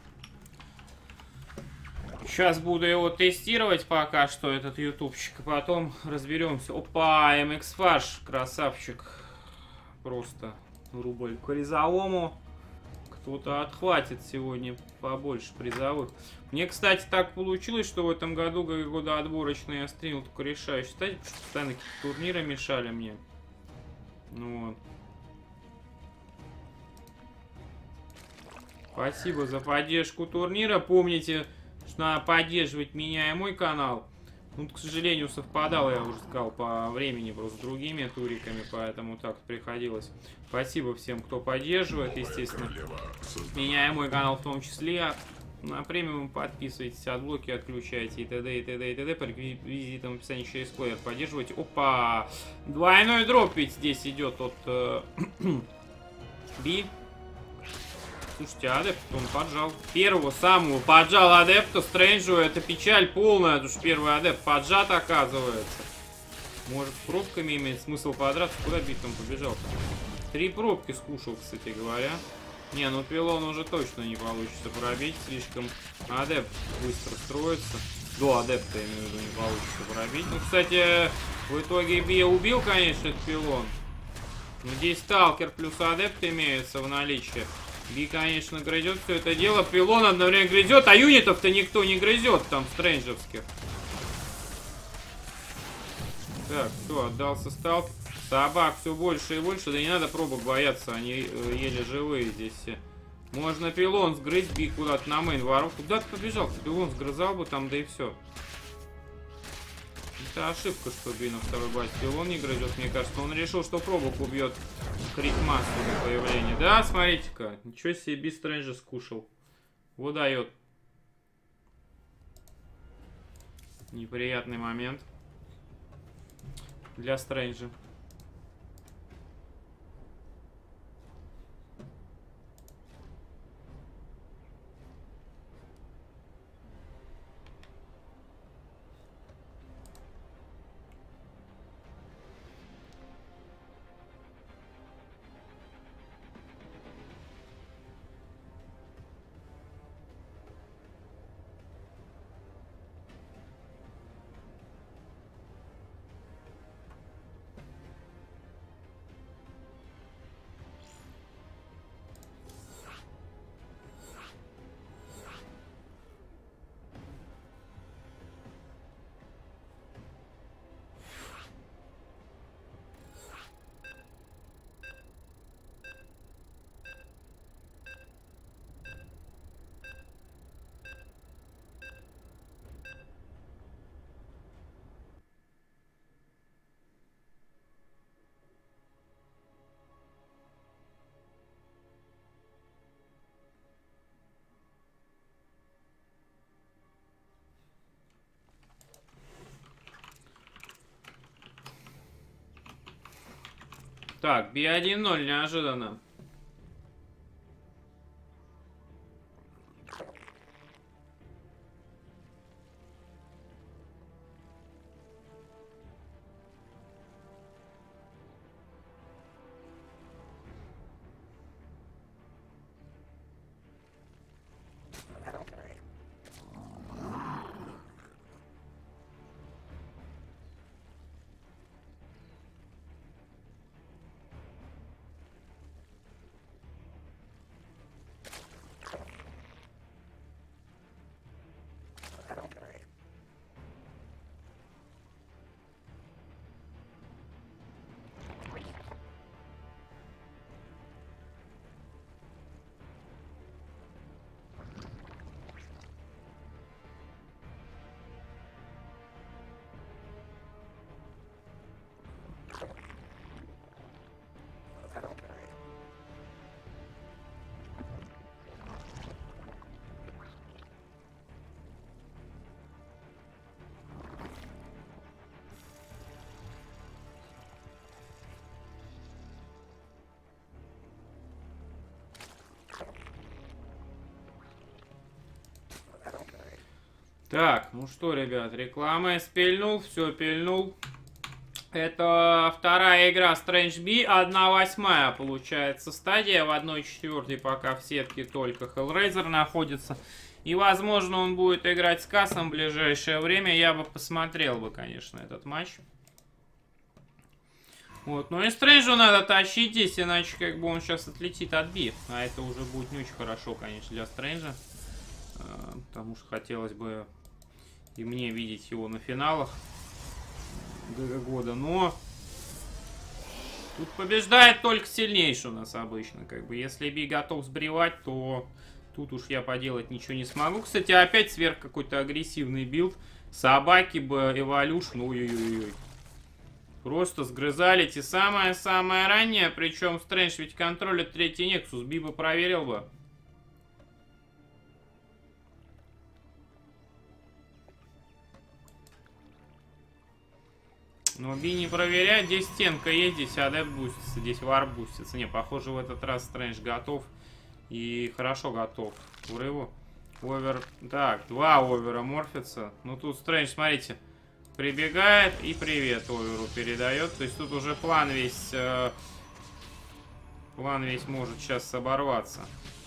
Сейчас буду его тестировать пока что, этот ютубчик, а потом разберемся. Опа, эм икс Фарш, красавчик. Просто рубль к призовому. Кто-то отхватит сегодня побольше призовых. Мне, кстати, так получилось, что в этом году годоотборочный я стримил только решающий стадии, потому что постоянно какие-то турниры мешали мне. Ну вот. Спасибо за поддержку турнира. Помните, что надо поддерживать меня и мой канал. Ну, к сожалению, совпадал, я уже сказал, по времени просто с другими туриками, поэтому так приходилось. Спасибо всем, кто поддерживает, естественно. Меня и мой канал в том числе. На премиум подписывайтесь, отблоки отключайте и т.д. и т.д. и т.д. По реквизитам в описании через плеер поддерживайте. Опа! Двойной дроп ведь здесь идет от э, Би. Слушайте, адепт он поджал. Первого самого поджал адепта Стрэнджу. Это печаль полная, потому что первый адепт поджат оказывается. Может, с пробками имеет смысл подраться. Куда бить там побежал? Три пробки скушал, кстати говоря. Не, ну пилон уже точно не получится пробить. Слишком адепт быстро строится. До адепта, я имею в виду, не получится пробить. Ну, кстати, в итоге Би убил, конечно, этот пилон. Но здесь сталкер плюс адепт имеется в наличии. Би, конечно, грызет все это дело. Пилон одновременно грызет, а юнитов-то никто не грызет там, стрэнджевских. Так, все, отдался сталкер. Собак все больше и больше. Да не надо пробок бояться, они э, еле живые здесь все. Можно пилон сгрызть, Би куда-то на мейн воров. Куда ты побежал? Пилон сгрызал бы там, да и все. Это ошибка, что Би на второй базе пилон не грызет. Мне кажется, он решил, что пробок убьет крит-массу до появления. Да, смотрите-ка. Ничего себе, Би Стрэнджа скушал. Вот дает. Неприятный момент для Стрэнджа. Так, Би один ноль, неожиданно. Так, ну что, ребят, реклама спильнул, все пильнул. Это вторая игра Strange Би, одна восьмая получается стадия, в одной четвертой пока в сетке только Hellraiser находится. И, возможно, он будет играть с Кассом в ближайшее время, я бы посмотрел бы, конечно, этот матч. Вот, ну и Стрэнджу надо тащить здесь, иначе как бы он сейчас отлетит от Би. А это уже будет не очень хорошо, конечно, для Стрэнджа. Потому что хотелось бы и мне видеть его на финалах года, но тут побеждает только сильнейший у нас обычно. Как бы, если Би готов сбривать, то Тут уж я поделать ничего не смогу. Кстати, опять сверх какой-то агрессивный билд. Собаки бы, Evolution, ой-ой-ой. Просто сгрызали те самое-самое раннее. Причем Стрэндж ведь контролит третий Нексус. Би бы проверил бы. Но Би не проверяет. Здесь стенка есть, здесь адепт бустится, здесь варп бустится. Не, похоже, в этот раз Стрэндж готов. И хорошо готов к врыву. Овер. Так, два овера морфится. Ну тут Стрэндж, смотрите, прибегает и привет оверу передает. То есть тут уже план весь... Э, план весь может сейчас оборваться.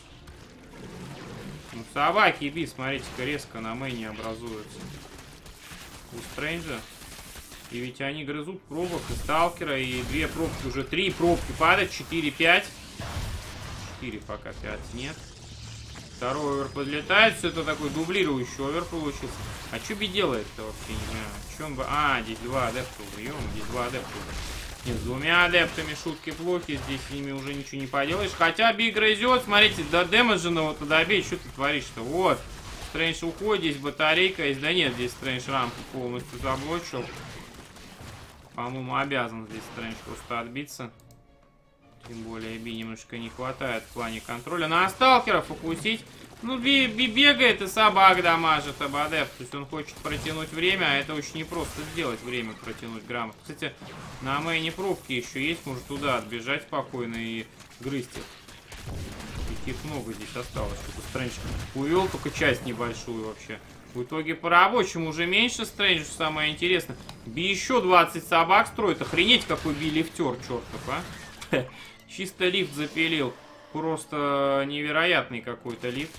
Ну, собаки и Би, смотрите-ка, резко на мэне образуются. У Стрэнджа. И ведь они грызут пробок и сталкера. И две пробки, уже три пробки падают. четыре, пять. четыре пока, пять нет. Второй овер подлетает. Все это такой дублирующий овер получился. А что Би делает-то вообще? Не знаю. Че он бы... А, здесь два адепта уже. Ё, здесь два адепта уже. Нет, с двумя адептами шутки плохи. Здесь с ними уже ничего не поделаешь. Хотя Би грызет. Смотрите, до дэмэдженного-то добей. Что ты творишь-то? Вот. Стрэндж уходит. Здесь батарейка есть. Да нет, здесь Стрэндж рампу полностью заблочил. По-моему, обязан здесь Стрэндж просто отбиться. Тем более Би немножко не хватает в плане контроля. На сталкера фокусить. Ну, Би, Би бегает и собак дамажит об адепт. То есть он хочет протянуть время, а это очень непросто сделать, время протянуть грамотно. Кстати, на мейне пробки еще есть, может туда отбежать спокойно и грызть их. Их много здесь осталось. Что-то Стрэндж увел только часть небольшую вообще. В итоге по рабочему уже меньше Стрэнджа, что самое интересное. Би еще двадцать собак строит. Охренеть, какой Би лифтер, чертов, а. Чисто лифт запилил. Просто невероятный какой-то лифт.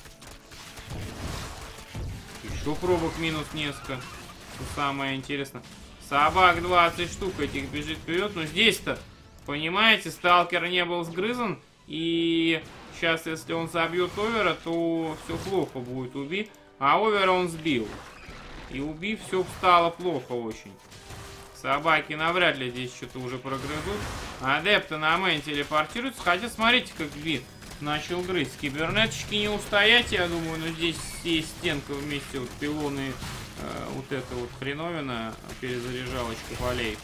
Еще пробок минус несколько. Что самое интересное. Собак двадцать штук этих бежит вперед. Но здесь-то, понимаете, сталкер не был сгрызан. И сейчас, если он забьет овера, то все плохо будет у Би. А овера он сбил. И убив, все стало плохо очень. Собаки навряд ли здесь что-то уже прогрызут. Адепты на мейн телепортируются. Хотя смотрите, как Би начал грызть. Кибернеточки не устоять, я думаю. Но здесь есть стенка вместе. Вот пилоны, э, вот эта вот хреновина. Перезаряжалочка полей.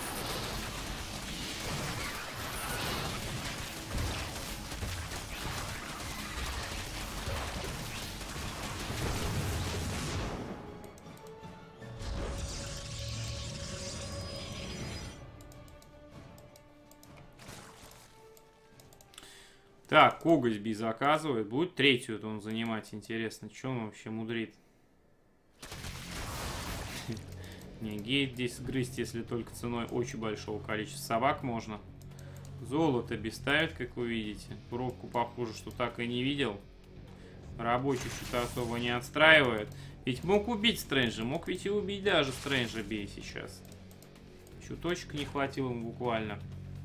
Так, коготь Би заказывает. Будет третью он занимать, интересно. Что он вообще мудрит? Не, гейт здесь сгрызть, если только ценой очень большого количества собак можно. Золото Би ставит, как вы видите. Пробку, похоже, что так и не видел. Рабочий что-то особо не отстраивает. Ведь мог убить Стрэнджа. Мог ведь и убить даже Стрэнджа Би сейчас. Чуточек не хватило ему буквально.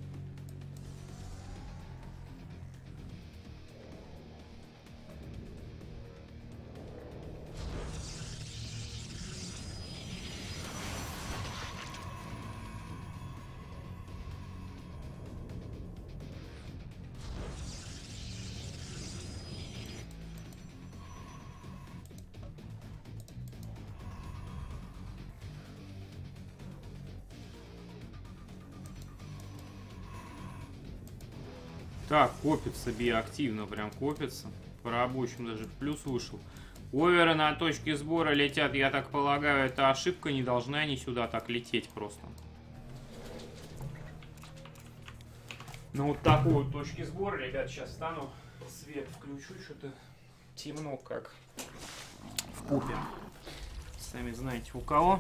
Так, копится Би активно, прям копится. По рабочим даже в плюс вышел. Оверы на точке сбора летят, я так полагаю, это ошибка, не должны они сюда так лететь просто. Ну вот такой вот точки сбора, ребят, сейчас встану, свет включу, что-то темно как в купе. Сами знаете у кого.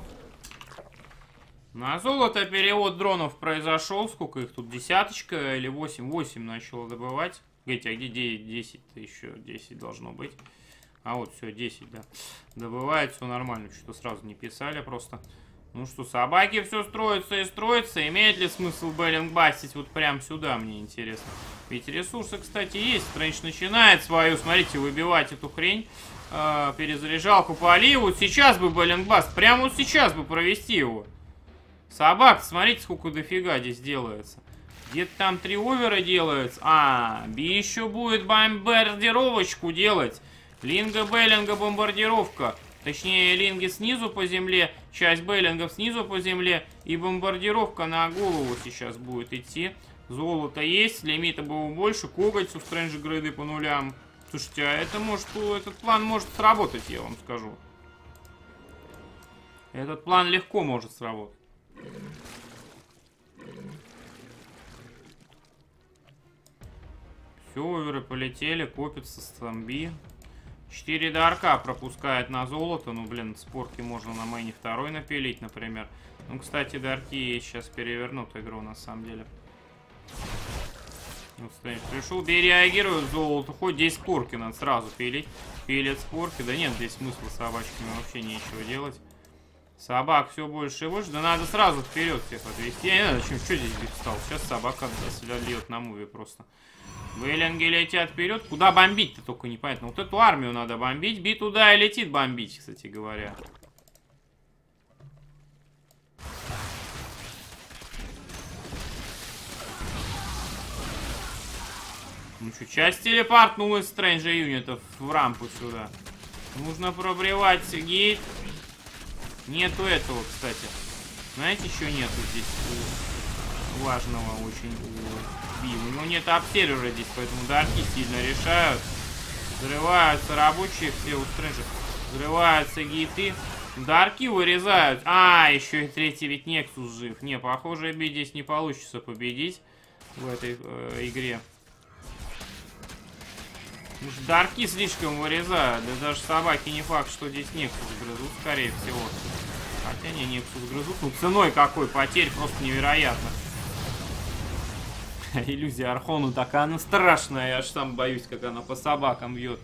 На золото перевод дронов произошел. Сколько их тут? Десяточка или восемь? восемь начало добывать. Говорите, а где десять-то еще? десять должно быть. А вот все, десять, да. Добывает, все нормально. Что-то сразу не писали просто. Ну что, собаки все строятся и строятся. Имеет ли смысл Беллинг бастить вот прям сюда, мне интересно. Ведь ресурсы, кстати, есть. Стрэндж начинает свою, смотрите, выбивать эту хрень. Э, перезаряжалку поли. Вот сейчас бы Беллинг баст. Прямо вот сейчас бы провести его. Собак, смотрите, сколько дофига здесь делается. Где-то там три овера делаются. А, Би еще будет бомбардировочку делать. Линга, Беллинга, бомбардировка. Точнее, линги снизу по земле, часть Беллингов снизу по земле. И бомбардировка на голову сейчас будет идти. Золото есть, лимита было больше. Коготь у Стрэнджа грейды по нулям. Слушайте, а это может, этот план может сработать, я вам скажу. Этот план легко может сработать. Все, оверы полетели, копятся с зомби. четыре дарка пропускает на золото. Ну, блин, спорки можно на мейне второй напилить, например. Ну, кстати, дарки сейчас перевернут игру, на самом деле. Ну, Стрэндж пришел, Би реагирует золото. Хоть здесь спорки надо сразу пилить. Пилят спорки. Да нет, здесь смысла с собачками вообще нечего делать. Собак все больше и больше. Да надо сразу вперед всех отвести. Я не знаю, зачем, что здесь Би встал. Сейчас собака льет на муве просто. Беллинги летят вперед. Куда бомбить-то только непонятно. Вот эту армию надо бомбить. Би туда и летит бомбить, кстати говоря. Ну что, часть телепортнулась Стрэнджа юнитов в рампу сюда. Нужно пробривать гейт. Нету этого, кстати. Знаете, еще нету здесь важного очень у Би. У него нет обсервера здесь, поэтому дарки сильно решают. Взрываются рабочие все у Стрэнджа. Взрываются гейты. Дарки вырезают. А, еще и третий ведь Нексус жив. Не, похоже, Би здесь не получится победить в этой э, игре. Дарки слишком вырезают. Да даже собаки не факт, что здесь Нексус грызут, скорее всего. Хотя не, Нексус грызут. Ну, ценой какой потерь, просто невероятно. Иллюзия Архону такая, она страшная. Я аж сам боюсь, как она по собакам бьет.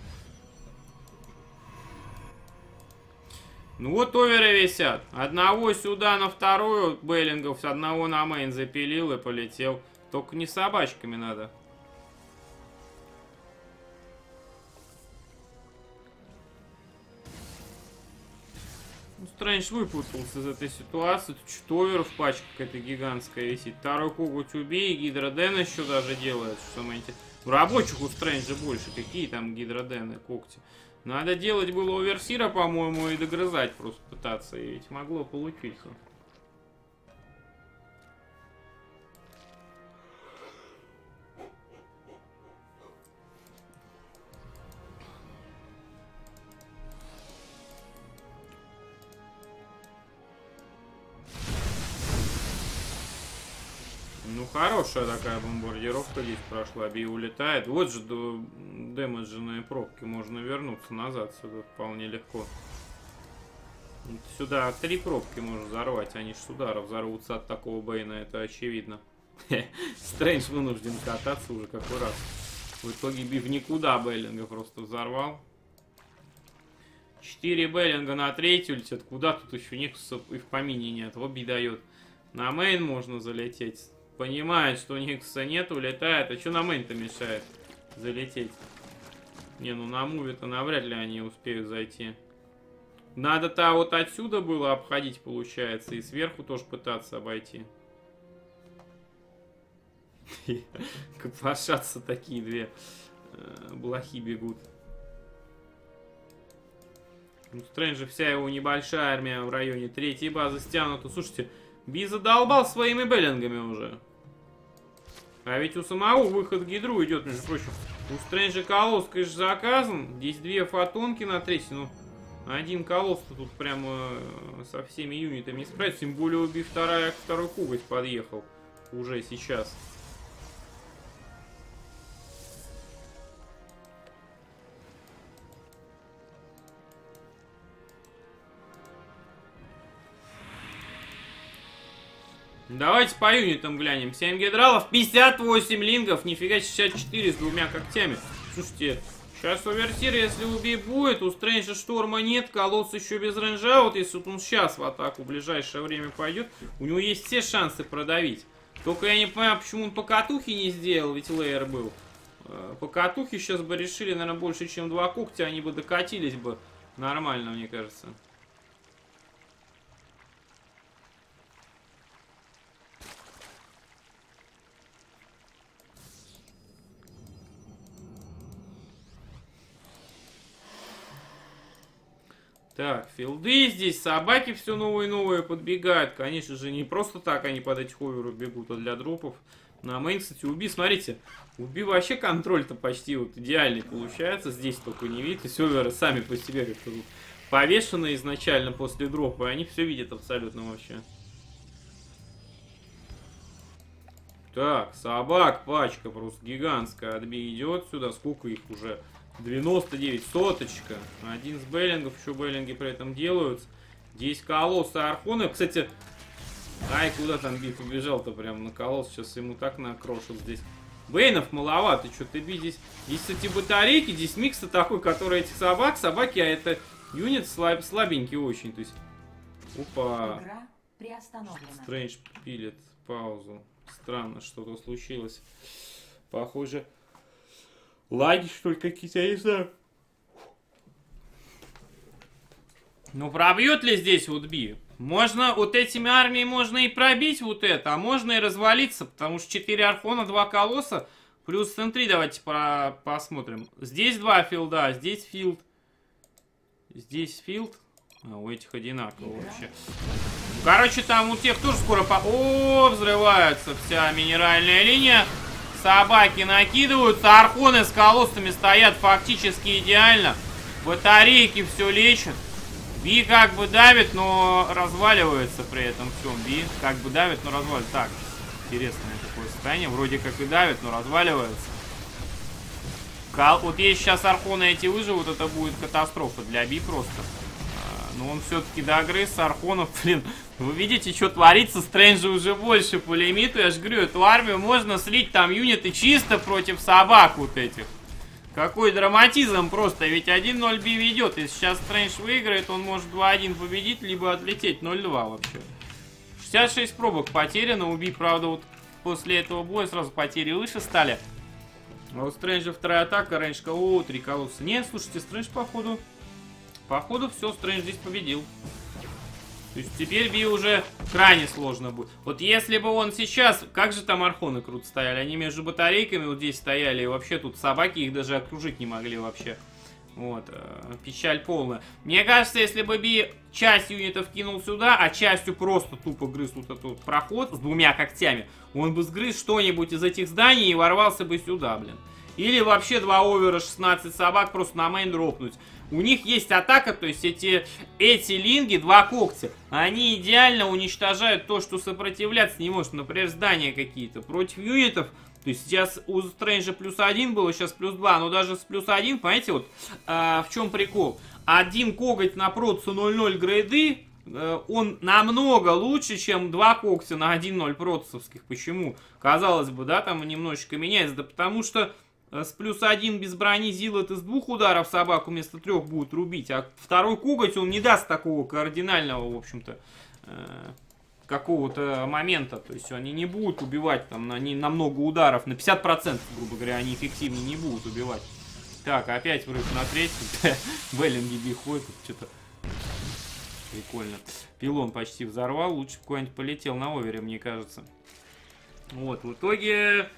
Ну вот оверы висят. Одного сюда на вторую Беллингов, одного на мейн запилил и полетел. Только не собачками надо. Стрэндж выпутался из этой ситуации. Тут что-то овер в пачке какая-то гигантская висит. Второй коготь убей. Гидроден еще даже делает. Что самое интересное. Рабочих у Стрэнджа больше. Какие там гидродены, когти. Надо делать было оверсира, по-моему, и догрызать просто пытаться. И ведь могло получиться. Ну, хорошая такая бомбардировка здесь прошла. Би улетает. Вот же до дэмэдженные пробки. Можно вернуться назад сюда вполне легко. Сюда три пробки можно взорвать. Они ж с удара взорвутся от такого Бэйна. Это очевидно. Стрэндж вынужден кататься уже какой раз. В итоге Би в никуда Беллинга просто взорвал. Четыре Беллинга на третью летят. Куда тут еще Нексуса и в помине нет. Вот Би дает. На мейн можно залететь. Понимает, что у Нексуса нет, улетает. А что на мейн-то мешает залететь? Не, ну на муве-то навряд ли они успеют зайти. Надо-то вот отсюда было обходить, получается. И сверху тоже пытаться обойти. Копошатся такие две блохи бегут. У Стрэнджа вся его небольшая армия в районе третьей базы стянута. Слушайте, Би задолбал своими Беллингами уже. А ведь у самого выход гидру идет, между прочим. У Стрэнджа колосс, конечно, заказан. Здесь две фотонки на третьей. Ну, один колосс тут прямо со всеми юнитами не справится. Тем более у Би вторая, второй коготь подъехал. Уже сейчас. Давайте по юнитам глянем. семь гидралов, пятьдесят восемь лингов, нифига, шестьдесят четыре с двумя когтями. Слушайте, сейчас оверсир, если убей будет, у Стрэнджа шторма нет, колосс еще без рейнджа. Вот если вот он сейчас в атаку в ближайшее время пойдет, у него есть все шансы продавить. Только я не понимаю, почему он по катухе не сделал, ведь лейер был. По катухе сейчас бы решили, наверное, больше, чем два когтя, они бы докатились бы нормально, мне кажется. Так, филды здесь, собаки все новые и новые подбегают. Конечно же, не просто так они под эти ховеры бегут, а для дропов. На мейн, кстати, Уби, смотрите, Уби вообще контроль-то почти вот идеальный получается. Здесь только не видите, серверы сами по себе как-то тут повешены изначально после дропа, и они все видят абсолютно вообще. Так, собак, пачка просто гигантская. Отби идет сюда, сколько их уже? девяносто девять, соточка. Один с беллингов, еще беллинги при этом делаются. Здесь колоссы, архоны. Кстати, ай, куда там Би побежал-то прям на колосс. Сейчас ему так накрошил здесь. Бейнов маловато, что-то Би здесь. Здесь, кстати, батарейки, здесь микс такой, который этих собак. Собаки, а это юнит слаб, слабенький очень. То есть, опа. Стрэндж пилит паузу. Странно, что-то случилось. Похоже... Лаги, что ли, какие-то, я не знаю. Ну, пробьет ли здесь вот Би? Можно, вот этими армиями можно и пробить вот это, а можно и развалиться, потому что четыре архона, два колосса, плюс эм три давайте про посмотрим. Здесь два филда, здесь филд. Здесь филд. А, у этих одинаково вообще. Ну, короче, там у тех тоже скоро по... О, взрывается вся минеральная линия. Собаки накидываются, архоны с колоссами стоят фактически идеально. Батарейки все лечат. Би как бы давит, но разваливается при этом всем. Би как бы давит, но разваливается. Так, интересное такое состояние. Вроде как и давит, но разваливается. Кол... Вот если сейчас архоны эти выживут, это будет катастрофа для Би просто. Но он все-таки догрыз, архонов, блин. Вы видите, что творится? Стрэнджа уже больше по лимиту. Я же говорю, эту армию можно слить там юниты чисто против собак вот этих. Какой драматизм просто. Ведь один ноль Би ведет. Если сейчас Стрэндж выиграет, он может два один победить, либо отлететь ноль два вообще. шестьдесят шесть пробок потеряно. Убить, правда, вот после этого боя сразу потери выше стали. А у Стрэнджа вторая атака. Рейндж, о, три колосса. Нет, слушайте, Стрэндж походу... Походу все, Стрэндж здесь победил. То есть теперь Би уже крайне сложно будет. Вот если бы он сейчас... Как же там архоны круто стояли? Они между батарейками вот здесь стояли. И вообще тут собаки их даже окружить не могли вообще. Вот. Э, печаль полная. Мне кажется, если бы Би часть юнитов кинул сюда, а частью просто тупо грыз вот этот вот проход с двумя когтями, он бы сгрыз что-нибудь из этих зданий и ворвался бы сюда, блин. Или вообще два овера, шестнадцать собак просто на мейн дропнуть. У них есть атака, то есть эти, эти линги, два когтя, они идеально уничтожают то, что сопротивляться не может. Например, здания какие-то против юнитов. То есть сейчас у Стрэнджа плюс один было, сейчас плюс два. Но даже с плюс один, понимаете, вот э, в чем прикол. Один коготь на процу ноль ноль грейды, э, он намного лучше, чем два когтя на один ноль процовских. Почему? Казалось бы, да, там немножечко меняется. Да потому что... С плюс один без брони Зилот из двух ударов собаку вместо трех будет рубить. А второй коготь он не даст такого кардинального, в общем-то, э, какого-то момента. То есть они не будут убивать там на, не, на много ударов. На пятьдесят процентов, грубо говоря, они эффективнее не будут убивать. Так, опять врыв на третий. Беллинги Би ходит. Что-то прикольно. Пилон почти взорвал. Лучше бы куда-нибудь полетел на овере, мне кажется. Вот, в итоге...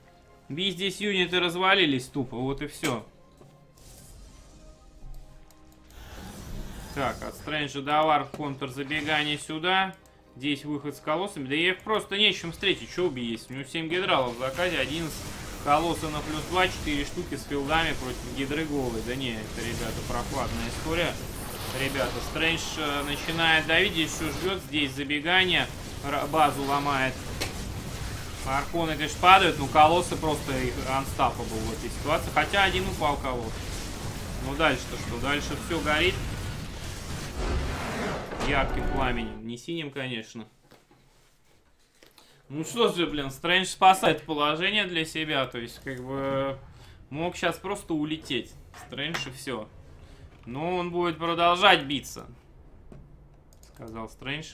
Би здесь юниты развалились тупо, вот и все. Так, от Стрэнджа Давар контр забегание сюда. Здесь выход с колоссами. Да их просто нечем встретить. Что уби есть? У него семь гидралов в заказе. одиннадцать колосса на плюс два. четыре штуки с филдами против гидры голой. Да не, это, ребята, прохладная история. Ребята, Стрэндж начинает давить. Здесь все ждет. Здесь забегание. Базу ломает. Архоны, конечно, падают, но колоссы просто их unstoppable в этой ситуации. Хотя один упал колосс. Ну дальше-то что? Дальше все горит. Ярким пламенем. Не синим, конечно. Ну что же, блин, Стрэндж спасает положение для себя. То есть, как бы, мог сейчас просто улететь. Стрэндж и все. Но он будет продолжать биться. Сказал Стрэндж.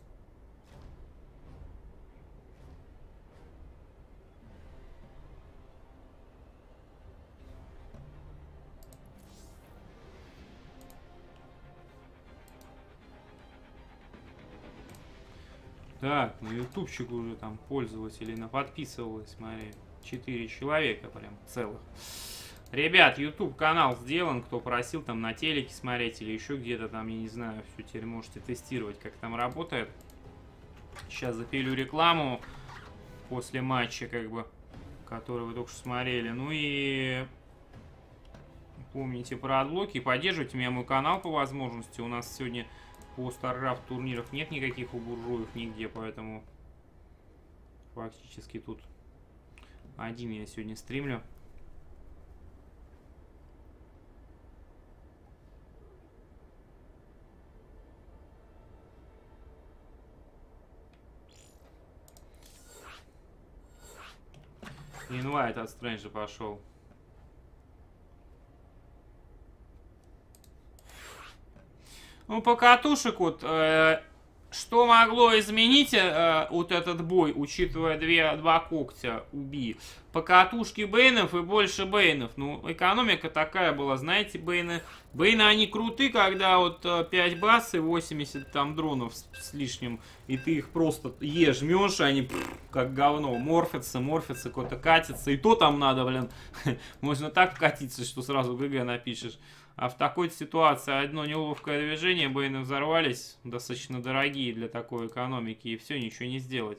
Так, на ютубчик уже там пользователей наподписывалось, смотри, четыре человека прям целых. Ребят, YouTube канал сделан, кто просил там на телеке смотреть или еще где-то там, я не знаю, все теперь можете тестировать, как там работает. Сейчас запилю рекламу после матча, как бы, который вы только что смотрели. Ну и помните про отблоки, поддерживайте меня, мой канал по возможности. У нас сегодня по StarCraft турниров нет никаких у буржуев нигде, поэтому фактически тут один я сегодня стримлю. Инвайт от Стрэнджа пошел. Ну, покатушек вот, э, что могло изменить э, вот этот бой, учитывая две, два когтя уби? Покатушки бейнов и больше бейнов. Ну, экономика такая была, знаете, бейны. Бейны, они круты, когда вот пять баз и восемьдесят там дронов с, с лишним, и ты их просто е жмешь, они пфф, как говно, морфятся, морфятся, куда-то катятся. И то там надо, блин, можно так катиться, что сразу ГГ напишешь. А в такой ситуации одно неловкое движение, бейны взорвались, достаточно дорогие для такой экономики, и все, ничего не сделать.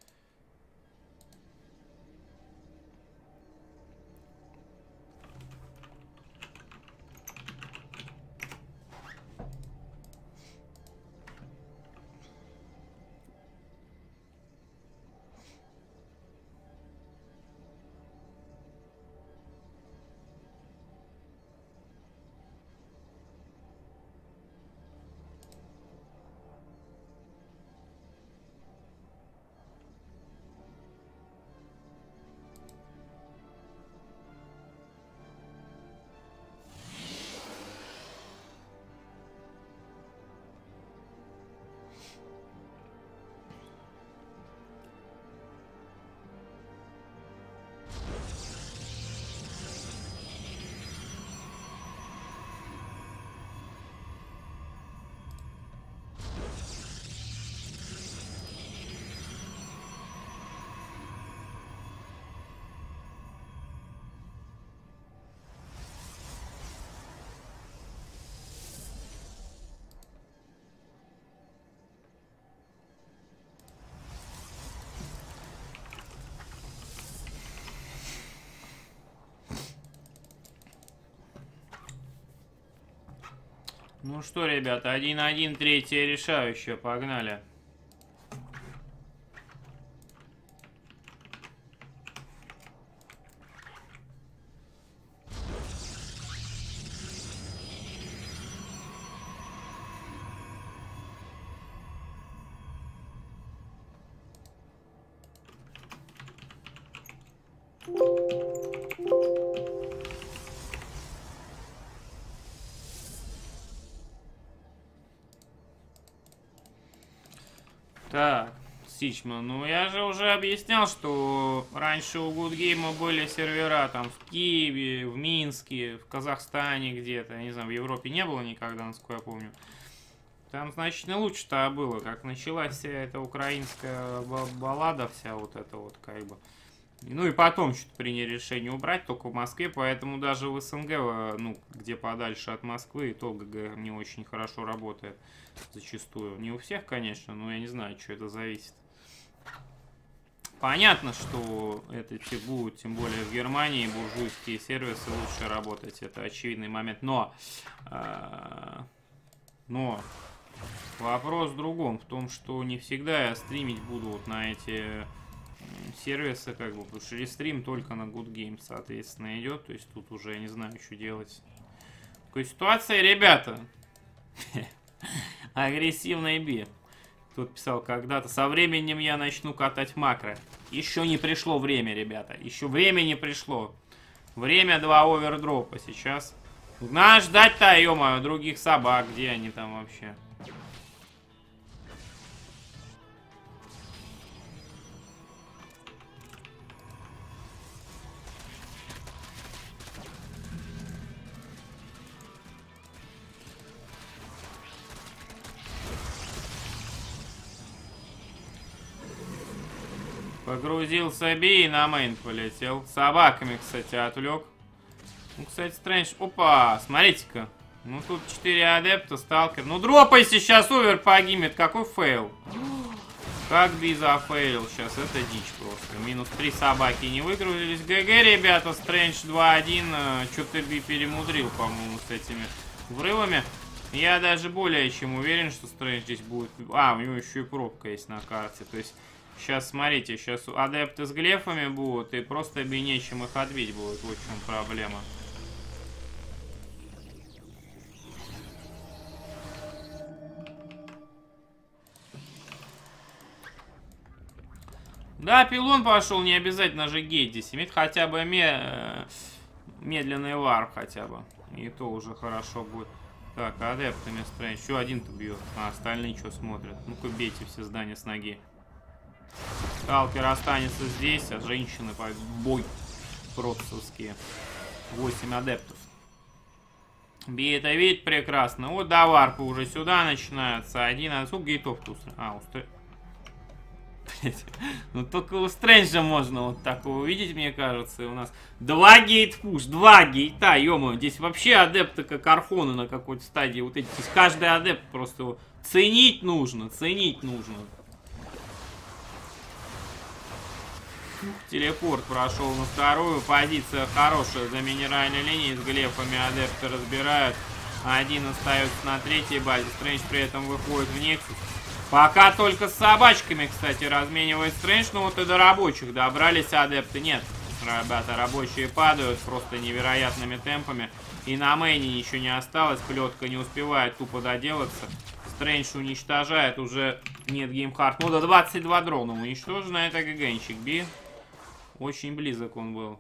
Ну что, ребята, один-один, третье решающее, погнали. Так, Сичман, ну я же уже объяснял, что раньше у Гудгейма были сервера там в Киеве, в Минске, в Казахстане где-то, я не знаю, в Европе не было никогда, насколько я помню. Там значительно лучше-то было, как началась вся эта украинская баллада, вся вот эта вот как бы. Ну и потом что-то приняли решение убрать только в Москве, поэтому даже в СНГ, ну, где подальше от Москвы, и то ГГ не очень хорошо работает зачастую. Не у всех, конечно, но я не знаю, что это зависит. Понятно, что это будут, тем более в Германии, буржуйские сервисы лучше работать, это очевидный момент. Но, э, но вопрос в другом, в том, что не всегда я стримить буду вот на эти сервисы, как бы, потому что рестрим только на Good Game, соответственно, идет. То есть тут уже я не знаю, что делать. В такой ситуации, ребята, агрессивный би. Тут писал когда-то, со временем я начну катать макро. Еще не пришло время, ребята. Еще время не пришло. Время два овердропа сейчас. Надо ждать-то, ё-моё, других собак. Где они там вообще? Погрузился би и на мейн полетел. Собаками, кстати, отвлек. Ну, кстати, Стрэндж... Опа, смотрите-ка. Ну, тут четыре адепта, сталкер. Ну, дропайся, сейчас овер погибнет. Какой фейл. Как Биза фейл сейчас. Это дичь просто. Минус три собаки не выгрузились. ГГ, ребята. Стрэндж два один. Что-то би перемудрил, по-моему, с этими врывами. Я даже более чем уверен, что Стрэндж здесь будет... А, у него еще и пробка есть на карте. То есть, сейчас, смотрите, сейчас адепты с глефами будут, и просто би нечем их отбить будет. Вот в чем проблема. Да, пилон пошел, не обязательно же гейт здесь иметь, хотя бы ме... медленный варп хотя бы. И то уже хорошо будет. Так, адептами Стрэндж. Еще один-то бьет, а остальные что смотрят? Ну-ка бейте все здания с ноги. Сталкер останется здесь, а женщины по бой протсовские. восемь адептов. Би это видит прекрасно. Вот до варпа уже сюда начинается. Один, а сколько гейтов тут? А, устроить. Ну только у Стрэнджа можно вот такого увидеть, мне кажется. И у нас два гейт-пуш, два гейта, ё-моё. Здесь вообще адепты как архоны на какой-то стадии. Вот эти, здесь каждый адепт просто его ценить нужно, ценить нужно. Телепорт прошел на вторую. Позиция хорошая за минеральной линией. С глефами адепты разбирают. Один остается на третьей базе. Стрэндж при этом выходит в Нексус. Пока только с собачками, кстати, разменивает Стрэндж. Но вот и до рабочих добрались адепты. Нет, ребята, рабочие падают просто невероятными темпами. И на мейне ничего не осталось. Плетка не успевает тупо доделаться. Стрэндж уничтожает. Уже нет геймхард. Ну, до двадцать два дрона уничтожено. Это ГГнчик Би. Очень близок он был.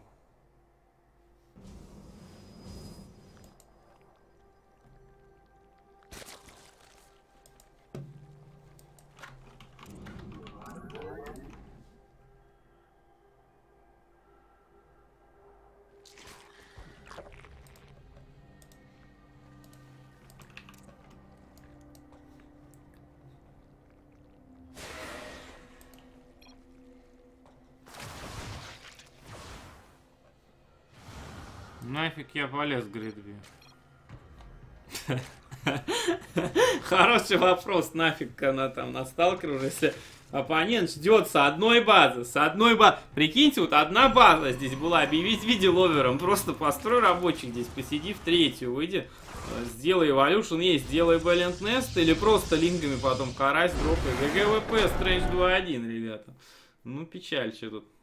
Нафиг я полез в гридби. Хороший вопрос, нафиг она там на сталкер уже, если оппонент ждет с одной базы, с одной базы. Прикиньте, вот одна база здесь была, объявить видео ловером, просто построй рабочих здесь, посиди в третью, выйди, сделай эволюшн, есть, сделай балент нест, или просто линками потом карась, дропай. ГГВП, Стрэндж два один, ребята. Ну, печаль, что тут.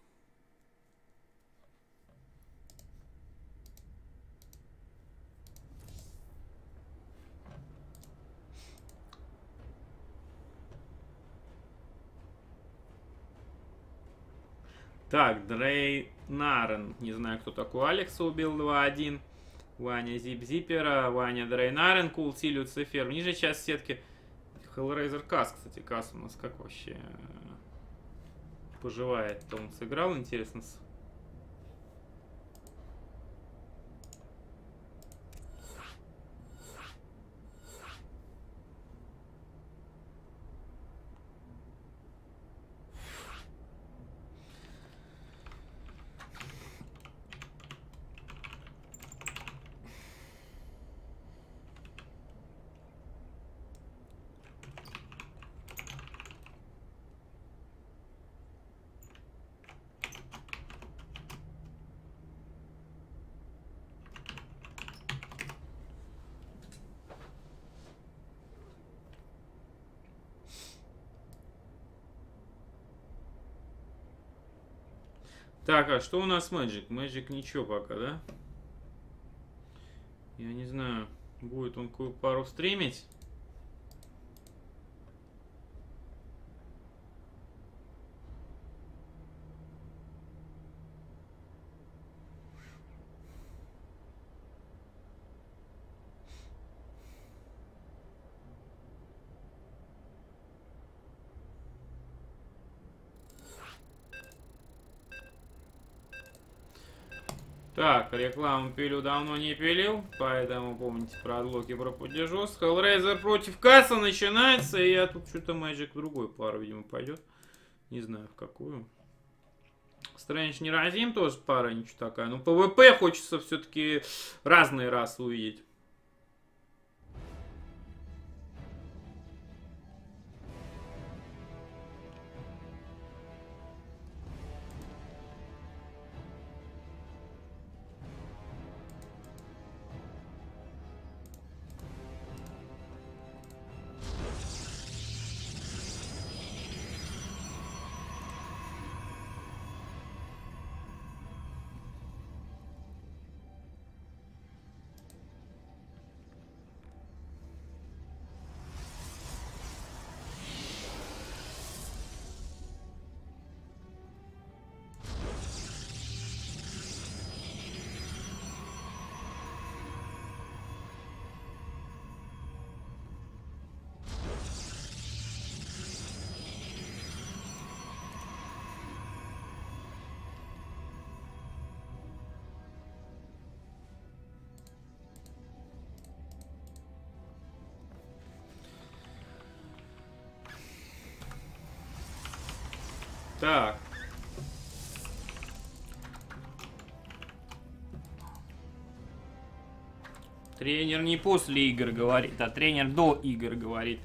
Так, Дрейнарен. Не знаю, кто такой. Алекса убил два один. Ваня Зип-Зипера. Ваня Дрейнарен. Култи Люцифер. Ниже часть сетки. Hellraiser Кас, кстати. Кас у нас как вообще поживает? То он сыграл, интересно. Так, а что у нас Magic? Magic ничего пока, да? Я не знаю, будет он какую пару стримить. Так, рекламу пилю давно не пилил, поэтому помните про отлоки, про поддержос. Hellraiser против Касса начинается, и я тут что-то Magic в другую пару, видимо, пойдет. Не знаю в какую. Стрэндж Неразим тоже пара ничего такая. Ну, ПВП хочется все-таки разные расы увидеть. Так. Тренер не после игр говорит, а тренер до игр говорит.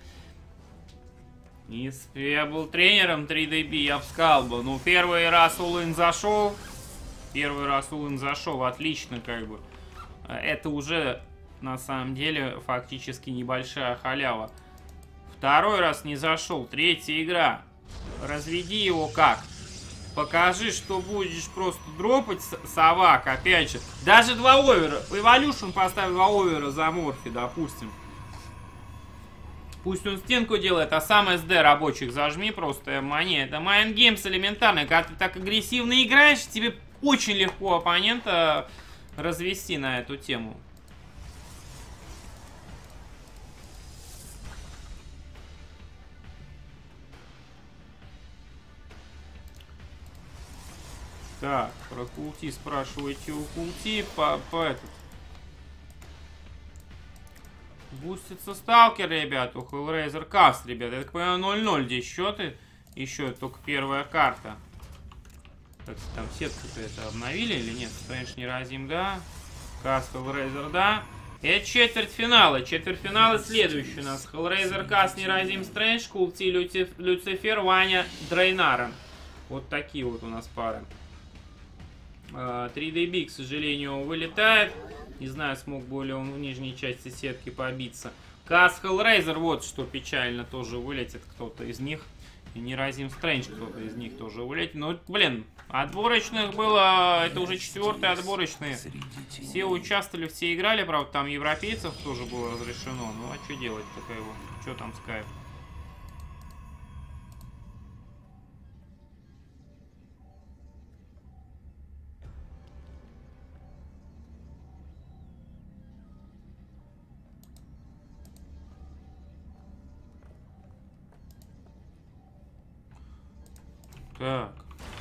Если бы я был тренером три дэ би, я бы сказал бы, ну, первый раз Улын зашел, первый раз Улын зашел, отлично, как бы. Это уже, на самом деле, фактически небольшая халява. Второй раз не зашел, третья игра. Разведи его как? Покажи, что будешь просто дропать совак, опять же. Даже два овера. Evolution поставил два овера за Морфи, допустим. Пусть он стенку делает, а сам эс дэ рабочих зажми просто, мани. Это Mind Games элементарно. Когда ты так агрессивно играешь, тебе очень легко оппонента развести на эту тему. Так, про култи спрашиваете у култи по, по этот. Бустится сталкер, ребят, у Hellraiser Cast, ребят. Я так понимаю, ноль ноль здесь счеты. Еще только первая карта. Так, там сетку-то это обновили или нет? Стрэндж Неразим, да. Cast Hellraiser, да. Это четвертьфиналы. Четвертьфиналы следующие у нас. Hellraiser Cast, Неразим, Стрэндж, Култи, Люцифер, Ваня, Дрейнарен. Вот такие вот у нас пары. три дэ би, к сожалению, вылетает. Не знаю, смог бы ли он в нижней части сетки побиться. Cast Hellraiser, вот что печально, тоже вылетит кто-то из них. И Неразим Стрэндж кто-то из них тоже вылетит. Ну, блин, отборочных было... Это уже четвертые отборочные. Все участвовали, все играли. Правда, там европейцев тоже было разрешено. Ну, а что делать такое его? Что там скайп? Так.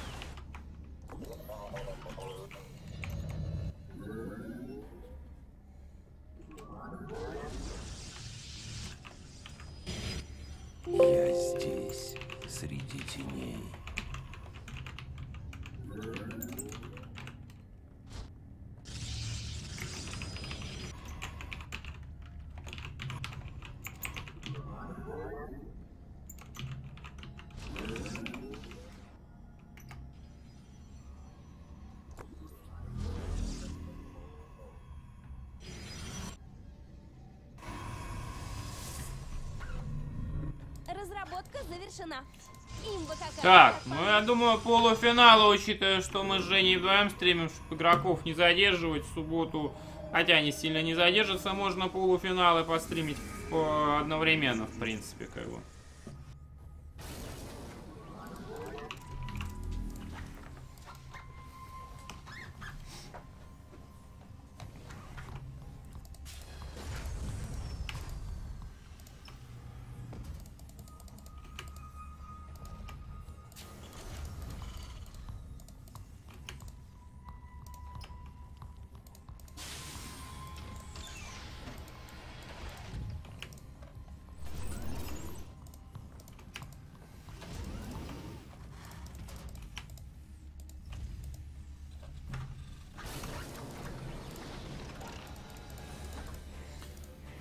Я здесь, среди теней. Разработка завершена. Имба какая. Так, ну я думаю, полуфиналы, учитывая, что мы с Женей вдвоем стримим, чтобы игроков не задерживать в субботу, хотя они сильно не задержатся, можно полуфиналы постримить по одновременно, в принципе, как бы.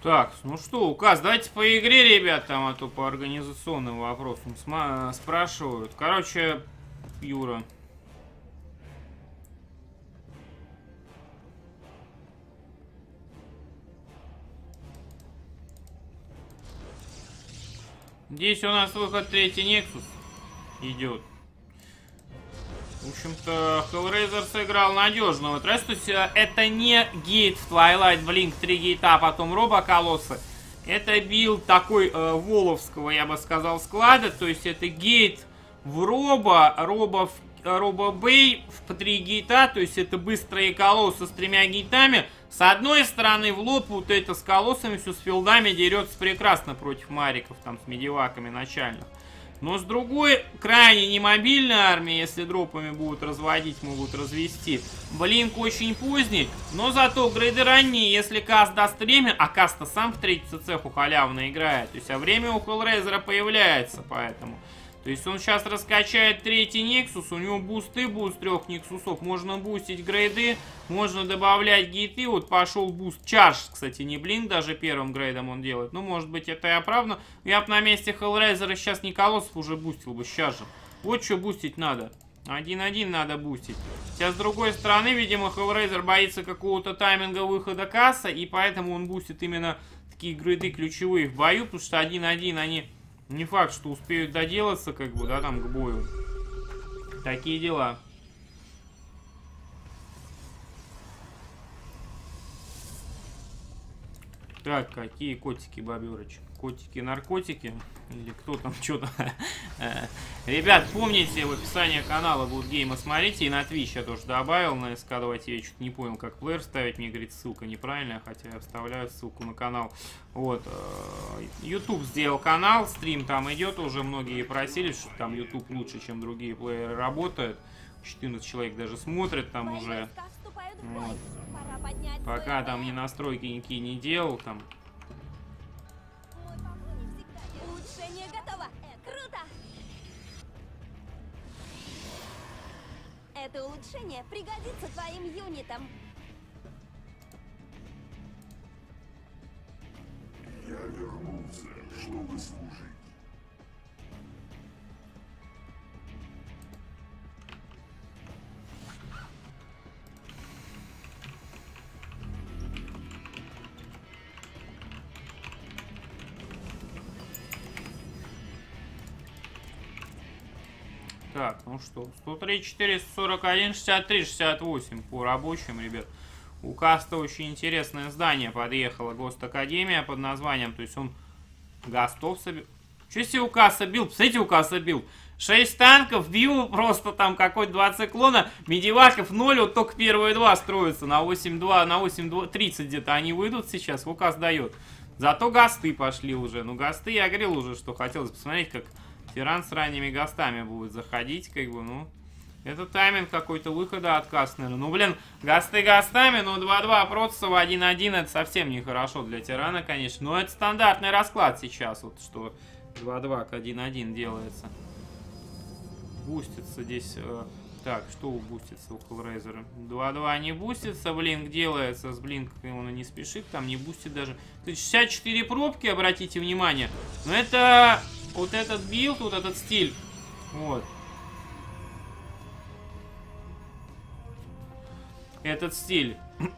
Так, ну что, указ, давайте по игре, ребят, там, а то по организационным вопросам спрашивают. Короче, Юра. Здесь у нас выход третий Nexus идет. В общем-то, Hellraiser сыграл надежно. Вот раз, то есть это не гейт в Twilight Blink, три гейта, а потом робоколоссы. Это билд такой э, воловского, я бы сказал, склада. То есть это гейт в робо, робо в робо бей в три гейта. То есть это быстрые колоссы с тремя гейтами. С одной стороны в лоб вот это с колоссами все с филдами дерется прекрасно против мариков, там с медиваками начальных. Но с другой, крайне немобильная армия, если дропами будут разводить, могут развести. Блинк очень поздний, но зато грейды ранние, если каст даст время, а каст-то сам в третью цеху халявно играет. То есть, а время у Hellraiser появляется, поэтому. То есть он сейчас раскачает третий Nexus, у него бусты будут с трех Nexus'ов. Можно бустить грейды, можно добавлять гейты. Вот пошел буст. Чардж, кстати, не блин, даже первым грейдом он делает. Ну, может быть, это и оправдано. Я бы на месте Hellraiser сейчас не колоссов уже бустил бы с Чарджем. Вот что бустить надо. один-один надо бустить. Сейчас, с другой стороны, видимо, Hellraiser боится какого-то тайминга выхода касса, и поэтому он бустит именно такие грейды ключевые в бою, потому что один-один они... Не факт, что успеют доделаться, как бы, да, там, к бою. Такие дела. Так, какие котики, боберыч? Котики-наркотики? Или кто там что-то? Ребят, помните, в описании канала будут геймы, смотрите. И на Twitch я тоже добавил, на эс ка давайте, я что-то не понял, как плеер ставить. Мне говорит, ссылка неправильная, хотя я вставляю ссылку на канал. Вот. YouTube сделал канал, стрим там идет, уже многие просили, что там YouTube лучше, чем другие плееры работает. четырнадцать человек даже смотрят там уже. Вот. Пока там ни настройки никакие не делал, там. Улучшение готово. Круто! Это улучшение пригодится твоим юнитам. Я вернулся, чтобы служить. Так, ну что, сто три, четыреста сорок один, шестьдесят три, шестьдесят восемь по рабочим, ребят. У Каста очень интересное здание подъехало, Гост Академия под названием, то есть он Гастов собил. Че себе у Каста бил? Посмотрите, у Каста бил. шесть танков, бил просто там какой-то два циклона, медиваков ноль, вот только первые два строятся на восемь два, на восемь тридцать где-то они выйдут сейчас, Указ дает. Зато гасты пошли уже, ну гасты я говорил уже, что хотелось посмотреть, как тиран с ранними гастами будет заходить, как бы, ну... Это тайминг какой-то выхода от каст, наверное. Ну, блин, гасты гастами, но два-два против один-один, это совсем нехорошо для тирана, конечно. Но это стандартный расклад сейчас, вот, что два-два к один-один делается. Бустится здесь... Э, так, что бустится у Hellraiser? два-два не бустится, блинк делается, с блинком он и не спешит, там не бустит даже. шестьдесят четыре пробки, обратите внимание. Но это... Вот этот билд, вот этот стиль. Вот. Этот стиль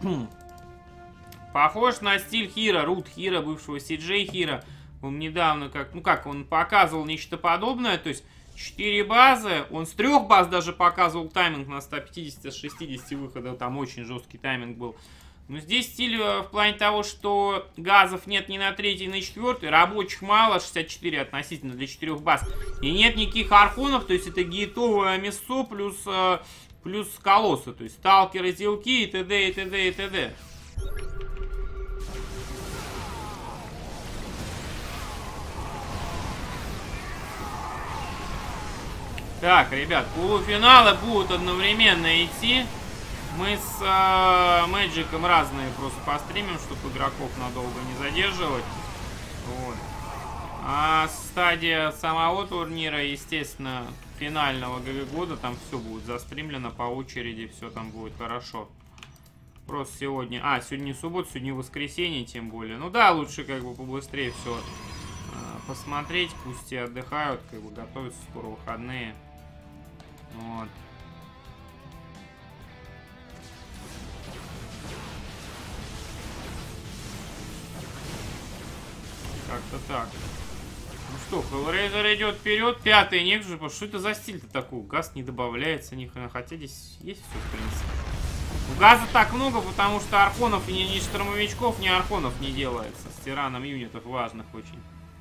похож на стиль Хира, Рут Хира, бывшего Си Джей Хира. Он недавно, как, ну как, он показывал нечто подобное, то есть четыре базы, он с трех баз даже показывал тайминг на сто пятьдесят шестьдесят выхода, там очень жесткий тайминг был. Но здесь стиль в плане того, что газов нет ни на третий, ни на четвертый, рабочих мало, шестьдесят четыре относительно для четырех баз. И нет никаких архонов, то есть это гейтовое мясо плюс... Плюс колоссы, то есть сталкеры, зилки и т.д. и т.д. и т.д. Так, ребят, полуфиналы будут одновременно идти. Мы с э, Мэджиком разные просто постримим, чтобы игроков надолго не задерживать. Вот. А стадия самого турнира, естественно, финального ГГ года, там все будет застримлено по очереди, все там будет хорошо. Просто сегодня... А, сегодня не суббота, сегодня воскресенье, тем более. Ну да, лучше как бы побыстрее все э, посмотреть. Пусть и отдыхают, как бы готовятся скоро выходные. Вот. Как-то так. Ну что, Hellraiser идет вперед. Пятый некст. Что это за стиль-то такой? Газ не добавляется ни хрена. Хотя здесь есть все, в принципе. Газа так много, потому что архонов и ни, ни штурмовичков, ни архонов не делается. С тираном юнитов важных очень.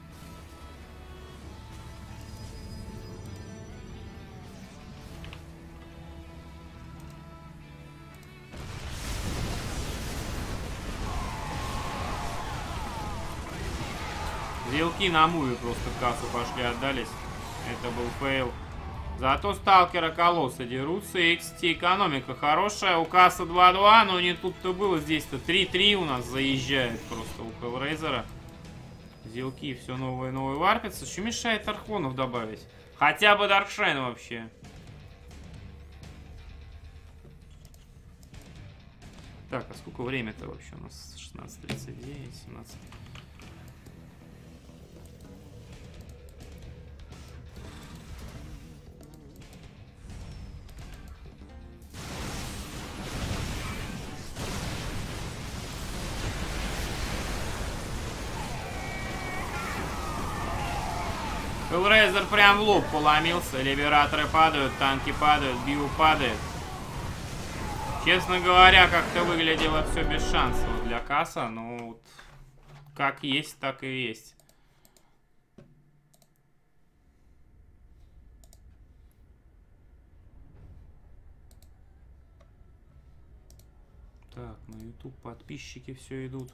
Вилки на муве просто кассу пошли, отдались. Это был фейл. Зато сталкера колосса дерутся. икс ти экономика хорошая. У касса два-два, но не тут-то было. Здесь-то три-три у нас заезжает просто у Hellraiser. Зилки все новые и новые варпятся. Что мешает архонов добавить? Хотя бы Даркшайн вообще. Так, а сколько время-то вообще у нас? шестнадцать тридцать девять, семнадцать. Hellraiser прям в лоб поломился. Либераторы падают, танки падают, био падает. Честно говоря, как-то выглядело все без шансов для касса. Но вот как есть, так и есть. Так, на YouTube подписчики все идут.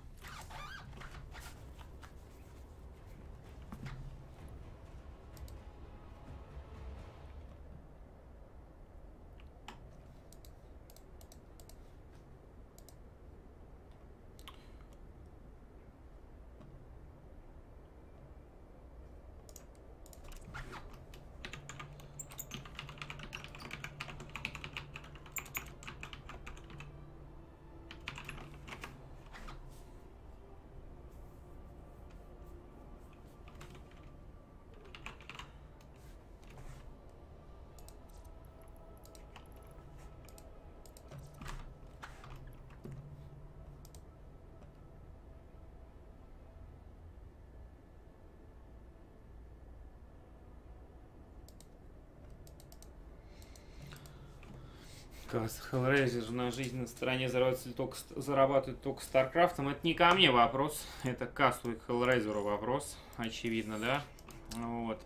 Hellraiser на жизнь на стороне зарабатывает только, зарабатывает только Старкрафтом. Это не ко мне вопрос. Это к кассу и к Hellraiser вопрос. Очевидно, да? Вот.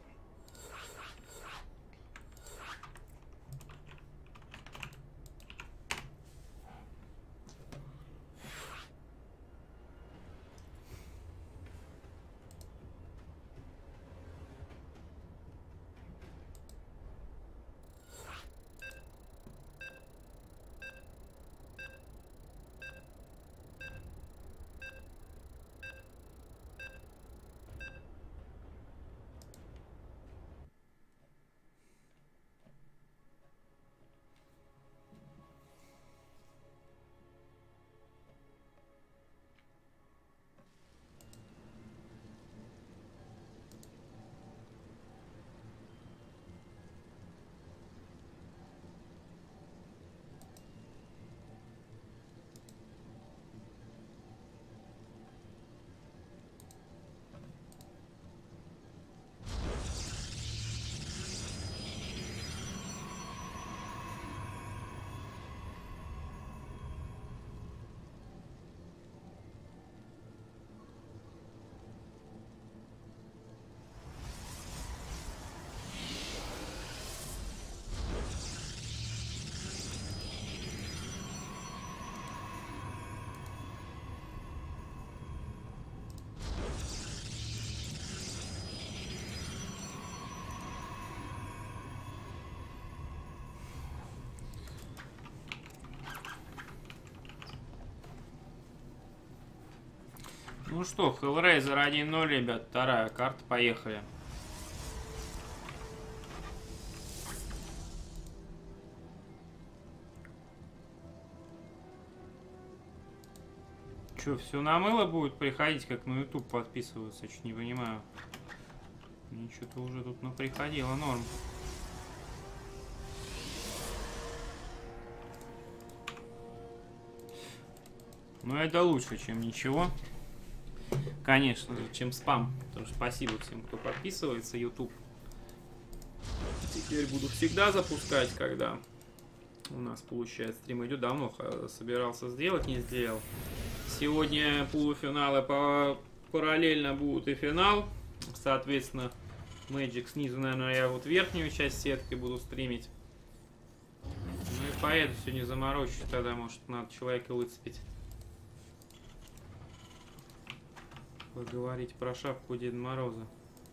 Ну что, Hellraiser один ноль, ребят. Вторая карта. Поехали. Че, все на мыло будет приходить, как на YouTube подписываться? Чуть не понимаю. Мне что-то уже тут наприходило норм. Ну это лучше, чем ничего. Конечно же, чем спам. Потому что спасибо всем, кто подписывается. YouTube теперь буду всегда запускать, когда у нас получается стрим идет. Давно собирался сделать, не сделал. Сегодня полуфиналы по... параллельно будут и финал. Соответственно, Magic снизу, наверное, я вот верхнюю часть сетки буду стримить. Ну и поеду сегодня заморочить, тогда может надо человека выцепить. Поговорить про шапку Деда Мороза.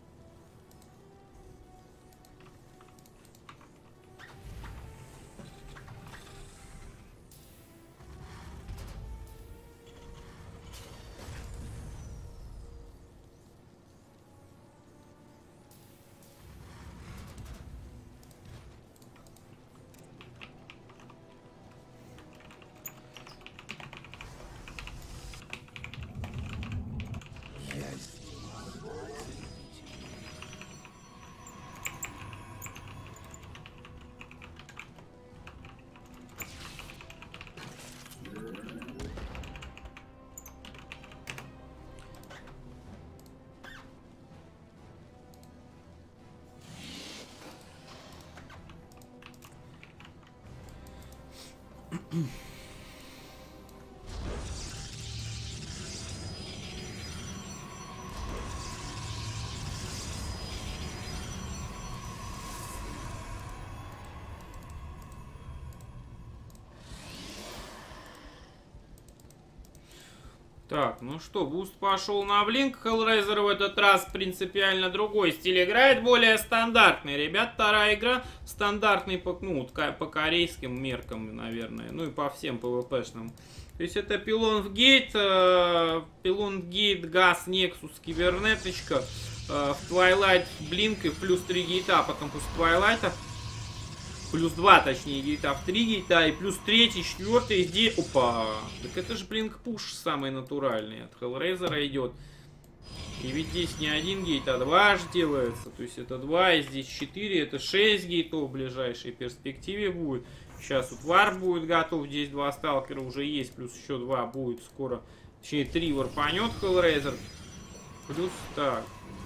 Так, ну что, буст пошел на блинк. Hellraiser в этот раз принципиально другой стиль играет, более стандартный. Ребят, вторая игра стандартный по, ну, по корейским меркам, наверное. Ну и по всем пвпшным. То есть это Пилон Гейт, э, Пилон Гейт, Газ, Нексус, Кибернеточка. Э, в Twilight блинк и плюс три гейта, потом после Твайлайта. Плюс два, точнее, гейта в три гейта, и плюс третий, четвертый, здесь... Опа! Так это же блинк пуш самый натуральный. От Hellraiser идет. И ведь здесь не один гейт, а два аж делается. То есть это два, и здесь четыре, это шесть гейтов в ближайшей перспективе будет. Сейчас вот варп будет готов, здесь два сталкера уже есть, плюс еще два будет скоро. Точнее, три варпанет Hellraiser. Плюс так.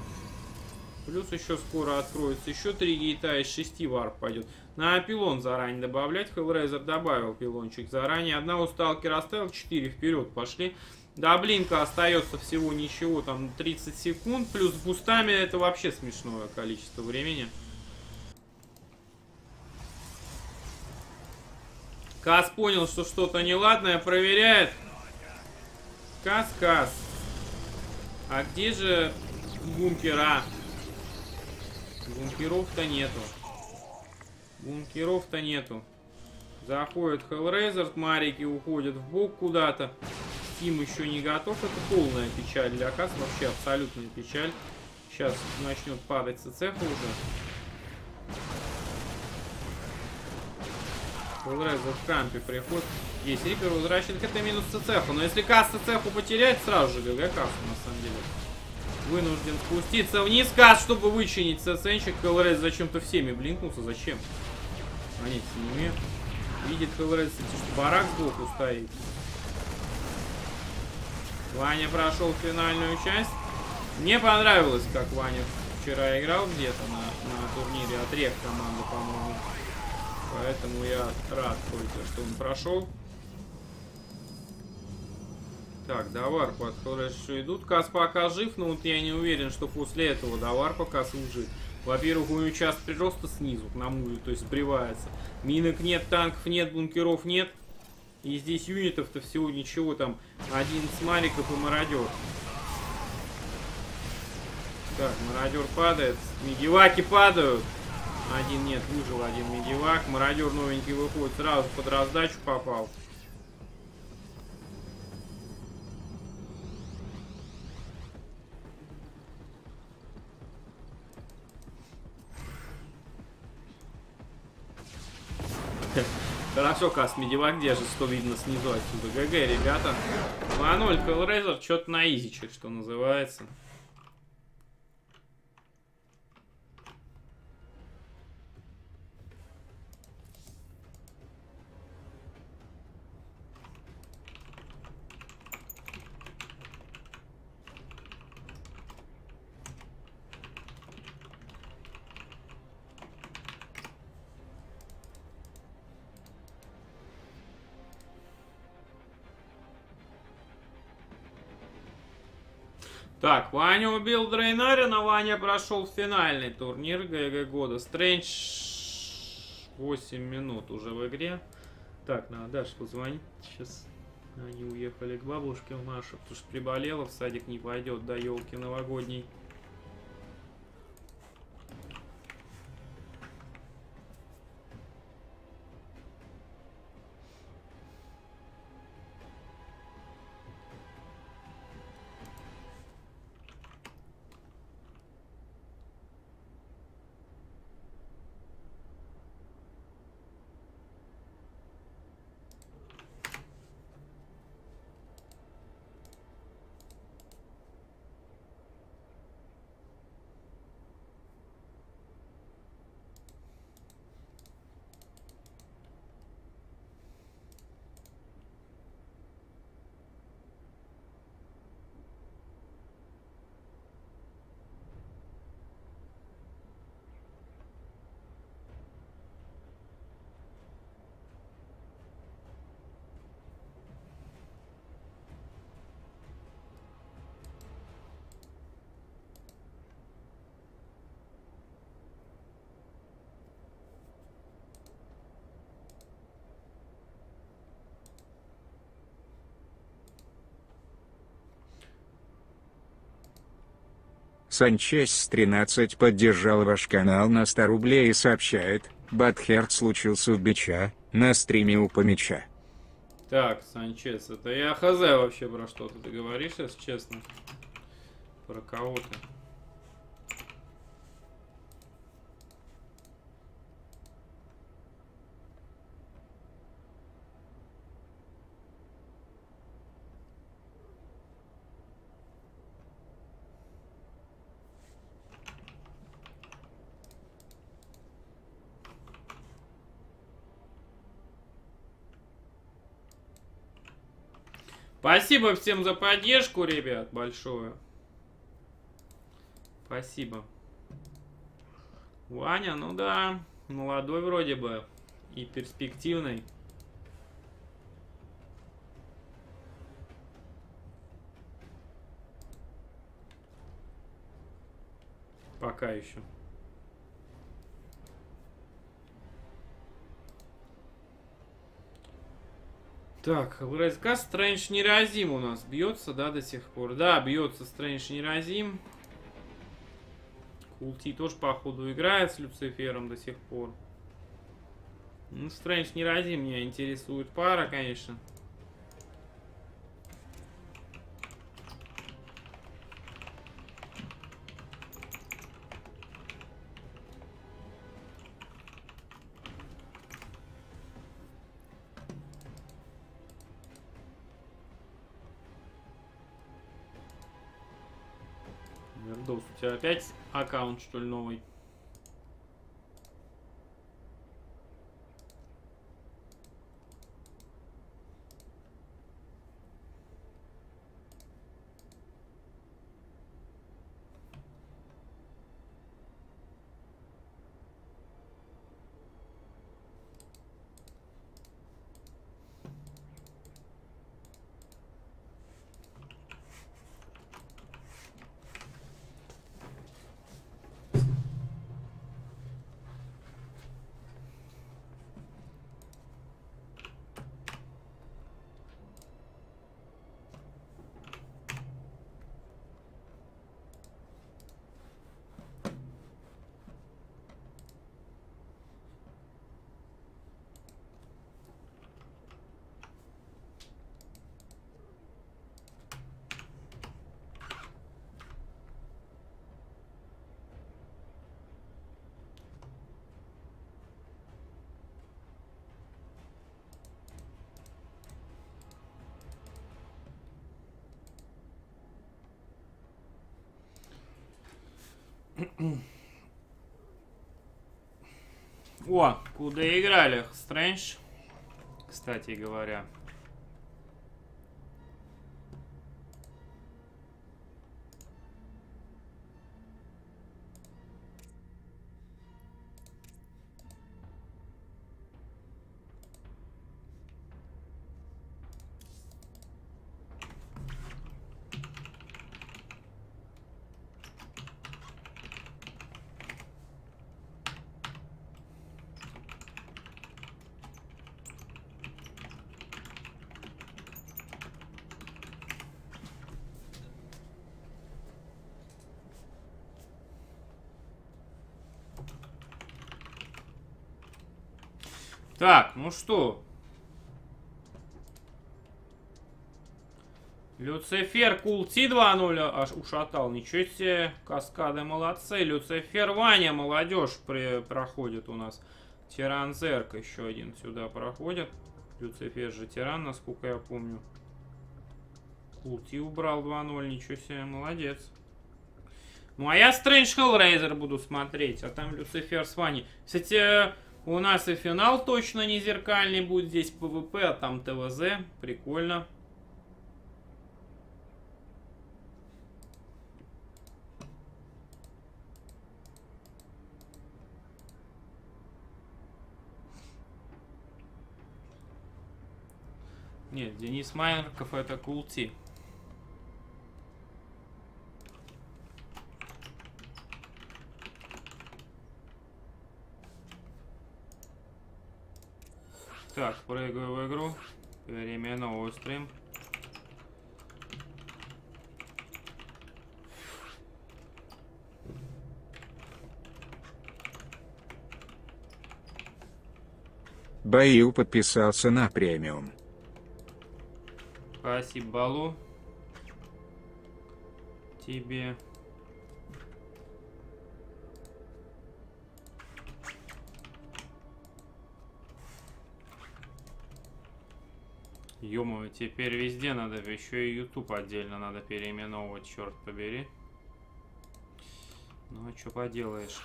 Плюс еще скоро откроется еще три гейта, из шести варп пойдет. На пилон заранее добавлять. Hellraiser добавил пилончик заранее. Одного сталкера оставил, четыре вперед пошли. До блинка остается всего ничего, там тридцать секунд. Плюс с бустами это вообще смешное количество времени. Кас понял, что что-то неладное, проверяет. Кас, Кас. А где же бункера? Бункеров-то нету. Бункеров-то нету. Заходит Hellraiser, марики уходят в бок куда-то. Steam еще не готов. Это полная печаль для Кас. Вообще абсолютная печаль. Сейчас начнет падать ЦЦХ уже. Hellraiser в кампе приходит. Есть Риппер, возвращает. Это минус ЦЦХ. Но если Кас ЦЦХ потеряет, сразу же ГГ Касу на самом деле. Вынужден спуститься вниз, Кас, чтобы вычинить ЦЦНчик. Hellraiser зачем-то всеми блинкнулся. Зачем? А нет, с ними. Видит Hellraiser, что барак сбоку стоит. Ваня прошел финальную часть. Мне понравилось, как Ваня вчера играл где-то на, на турнире от Рек команды, по-моему. Поэтому я рад только, что он прошел. Так, до варпа от Hellraiser идут. Кас пока жив, но вот я не уверен, что после этого до варпа Кас ужит. Во-первых, у него часто прироста снизу к намулю, то есть сбривается. Минок нет, танков нет, бункеров нет. И здесь юнитов-то всего ничего, там один смайликов и мародер. Так, мародер падает, медиваки падают. Один нет, выжил один медивак. Мародер новенький выходит, сразу под раздачу попал. Хорошо, Кас, медивак держит, что видно снизу отсюда. ГГ, ребята. два ноль Hellraiser, что-то на изичек, что называется. Так, Ваня убил Дрейнарина, Ваня прошел финальный турнир ГГ года. Стрэндж восемь минут уже в игре. Так, надо Даше позвонить. Сейчас они уехали к бабушке в Машу, потому что приболела, в садик не пойдет до елки новогодней. Санчес тринадцать поддержал ваш канал на сто рублей и сообщает, Батхерт случился в бича, на стриме у помеча. Так, Санчес, это я хз вообще про что ты говоришь, если честно. Про кого ты? Спасибо всем за поддержку, ребят, большое. Спасибо. Ваня, ну да, молодой вроде бы и перспективный. Пока еще. Так, ВРСК Стрэндж Неразим у нас бьется, да, до сих пор? Да, бьется Стрэндж Неразим. Култи тоже, походу, играет с Люцифером до сих пор. Ну, Стрэндж Неразим меня интересует пара, конечно. Вердос, у тебя опять аккаунт, что ли, новый? О, куда играли? Стрэндж, кстати говоря. Так, ну что? Люцифер Култи два ноль аж ушатал. Ничего себе, каскады молодцы. Люцифер Ваня, молодежь при, проходит у нас. Тиран Зерк еще один сюда проходит. Люцифер же тиран, насколько я помню. Култи убрал два ноль, ничего себе, молодец. Ну а я Стрэндж Хеллрейзер буду смотреть, а там Люцифер с Ваней. Кстати, у нас и финал точно не зеркальный будет. Здесь ПВП, а там ТВЗ. Прикольно. Нет, Денис Майнерков это Култи. Так, прыгаю в игру. Переименовываю стрим. Баю подписался на премиум. Спасибо, Балу. Тебе. Ё-моё, теперь везде надо, еще и YouTube отдельно надо переименовывать, черт побери. Ну а что поделаешь?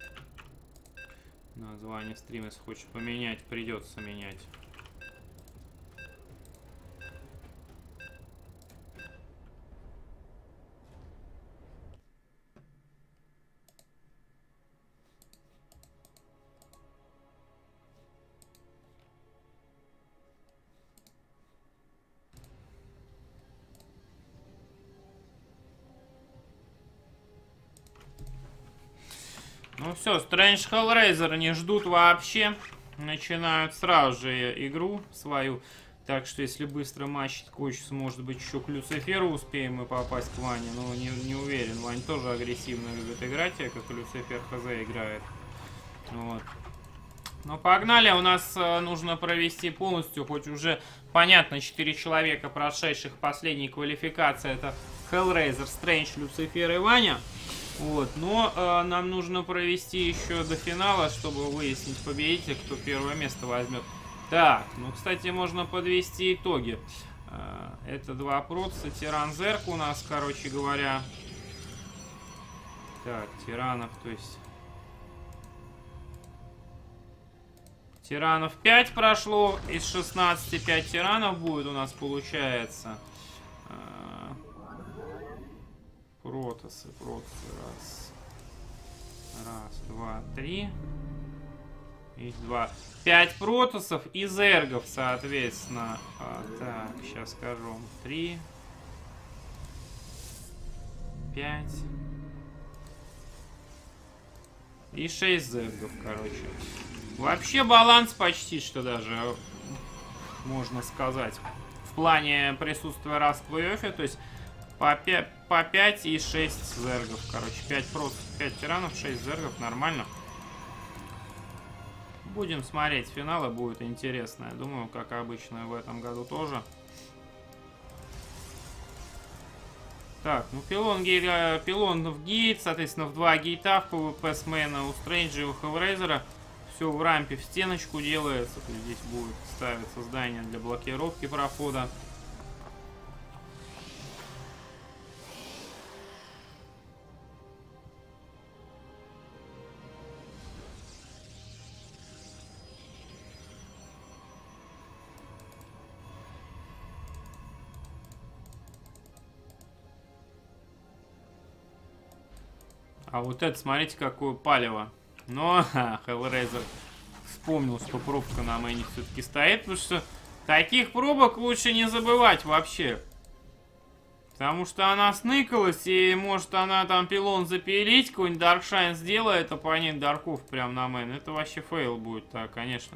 Название стрима, если хочешь поменять, придется менять. Ну все, Стрэндж Хеллрейзер не ждут вообще. Начинают сразу же игру свою. Так что если быстро матч кончится, может быть еще к Люциферу успеем мы попасть к Ване. Но не, не уверен. Вань тоже агрессивно любит играть, как Люцифер ХЗ играет. Вот. Ну погнали, у нас э, нужно провести полностью, хоть уже понятно, четыре человека, прошедших последней квалификации. Это Хеллрейзер, Стрэндж, Люцифер и Ваня. Вот, но э, нам нужно провести еще до финала, чтобы выяснить победителя, кто первое место возьмет. Так, ну, кстати, можно подвести итоги. Э, это два проца. Тиран Зерк у нас, короче говоря. Так, тиранов, то есть... Тиранов пять прошло. Из шестнадцати пять тиранов будет у нас, получается. Протасы, протасы, раз. Раз, два, три. И два. Пять протасов и зергов, соответственно. А, так, сейчас скажу. Три. Пять. И шесть зергов, короче. Вообще баланс почти что даже, можно сказать. В плане присутствия раз в плей-оффе, то есть по пять, по пять и шесть зергов, короче. пять против, пять тиранов, шесть зергов, нормально. Будем смотреть финалы, будет интересно. Я думаю, как обычно в этом году тоже. Так, ну пилон, гей, пилон в гейт, соответственно, в два гейта, в ПВП с мейна у Стрэнджа и у Хеллрейзера. Все в рампе в стеночку делается. То есть здесь будет ставиться здание для блокировки прохода. А вот это, смотрите, какое палево. Но Hellraiser вспомнил, что пробка на мэне все-таки стоит, потому что таких пробок лучше не забывать вообще. Потому что она сныкалась, и может она там пилон запилить, какой-нибудь Даркшайн сделает, а по ней дарков прям на мэн. Это вообще фейл будет, да, конечно.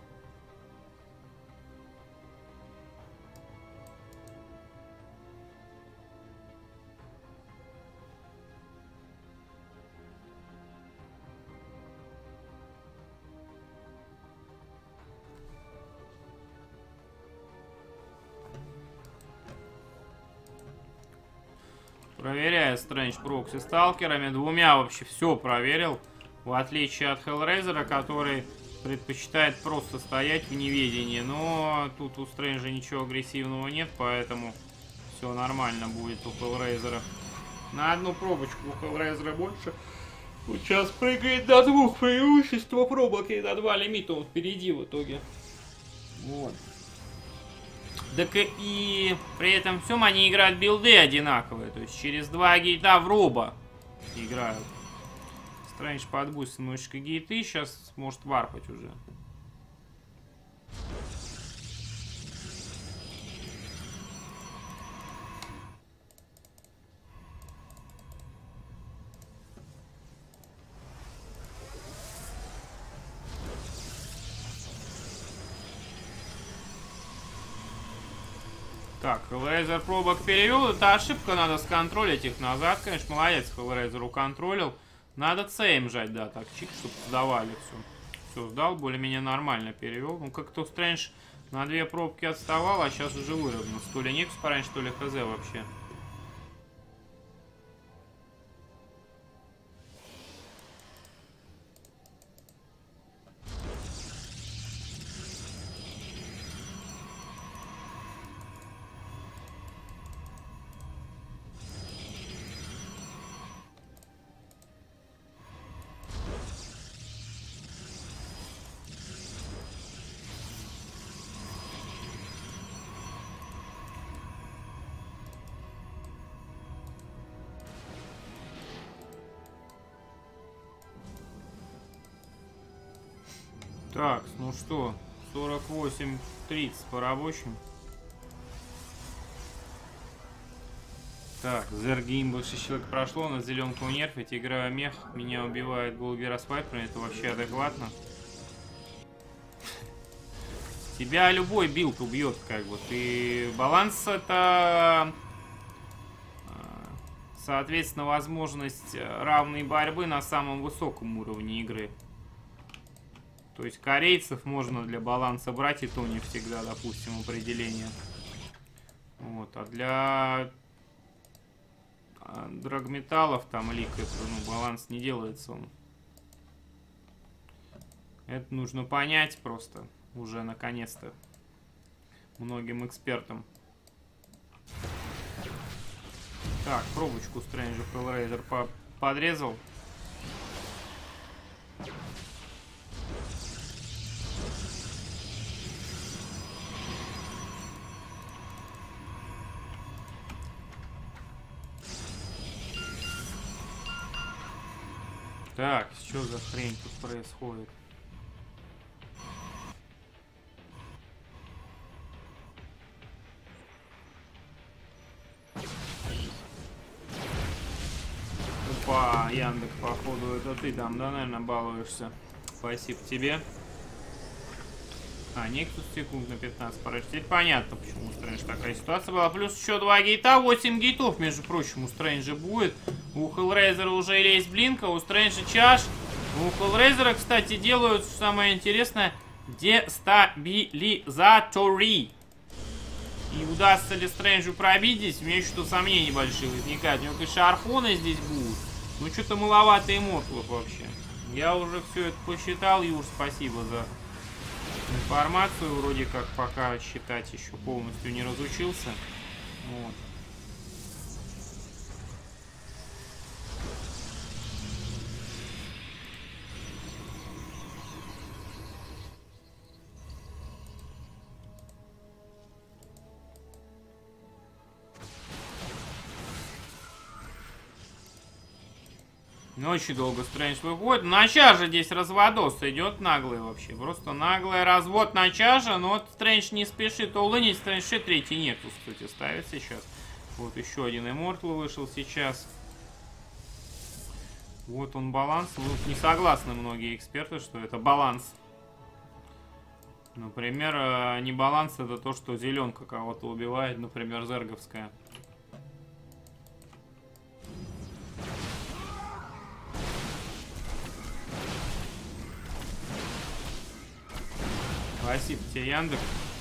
Проверяю Стрэндж прокси сталкерами. Двумя вообще все проверил. В отличие от Hellraiser, который предпочитает просто стоять в неведении. Но тут у Стрэнджа ничего агрессивного нет, поэтому все нормально будет у Hellraiser. На одну пробочку у Hellraiser больше. Вот сейчас прыгает до двух преимущества пробок и до два лимита он впереди в итоге. Вот. Так и при этом всем они играют билды одинаковые. То есть через два гейта в роба играют. Стрэндж подбустит немножечко гейты. Сейчас может варпать уже. Так, Hellraiser пробок перевел. Это ошибка, надо сконтролить их назад. Конечно, молодец, Hellraiser уконтролил. Надо С жать, да, так, чик, чтобы сдавали все. Все, сдал, более-менее нормально перевел. Ну, как-то Стрэндж на две пробки отставал, а сейчас уже выровнял. То ли Никс пораньше, то ли ХЗ вообще. Так, ну что, сорок восемь тридцать по рабочим. Так, Зергейм больше человек прошло, на зеленку нерфить, играю мех, меня убивает Голубера с вайперами, это вообще адекватно. Тебя любой билд убьет, как бы. Ты баланс это, соответственно, возможность равной борьбы на самом высоком уровне игры. То есть корейцев можно для баланса брать, и то не всегда, допустим, определение. Вот, а для драгметаллов там лик, это, ну, баланс не делается он. Это нужно понять просто уже наконец-то многим экспертам. Так, пробочку Стрэнджа Hellraiser по подрезал. Так, что за хрень тут происходит? Опа, Яндекс, походу, это ты там, да, наверное, балуешься. Спасибо тебе. А, Нексус секунд на пятнадцать. Короче, теперь понятно, почему у Стрэнджа такая ситуация была. Плюс еще два гейта, восемь гейтов, между прочим, у Стрэнджа будет. У Hellraiser уже есть блинка, у Стрэнджа чаш. У Hellraiser, кстати, делают, что самое интересное, дестабилизаторы. И удастся ли Стрэнджу пробить здесь, у меня что-то сомнения большие возникают. У него, конечно, архоны здесь будут. Ну, что-то маловато иммортлов вообще. Я уже все это посчитал, Юр, спасибо за информацию. Вроде как пока считать еще полностью не разучился. Вот. Очень долго Стрэндж выходит. На чаже здесь разводос идет наглый вообще. Просто наглый развод на чаже. Но вот Стрэндж не спешит улынить. Стрэндж еще третий Нектус, кстати, ставит сейчас. Вот еще один Immortal вышел сейчас. Вот он баланс. Вот не согласны многие эксперты, что это баланс. Например, не баланс, это то, что зеленка кого-то убивает. Например, зерговская. Спасибо тебе, Яндекс,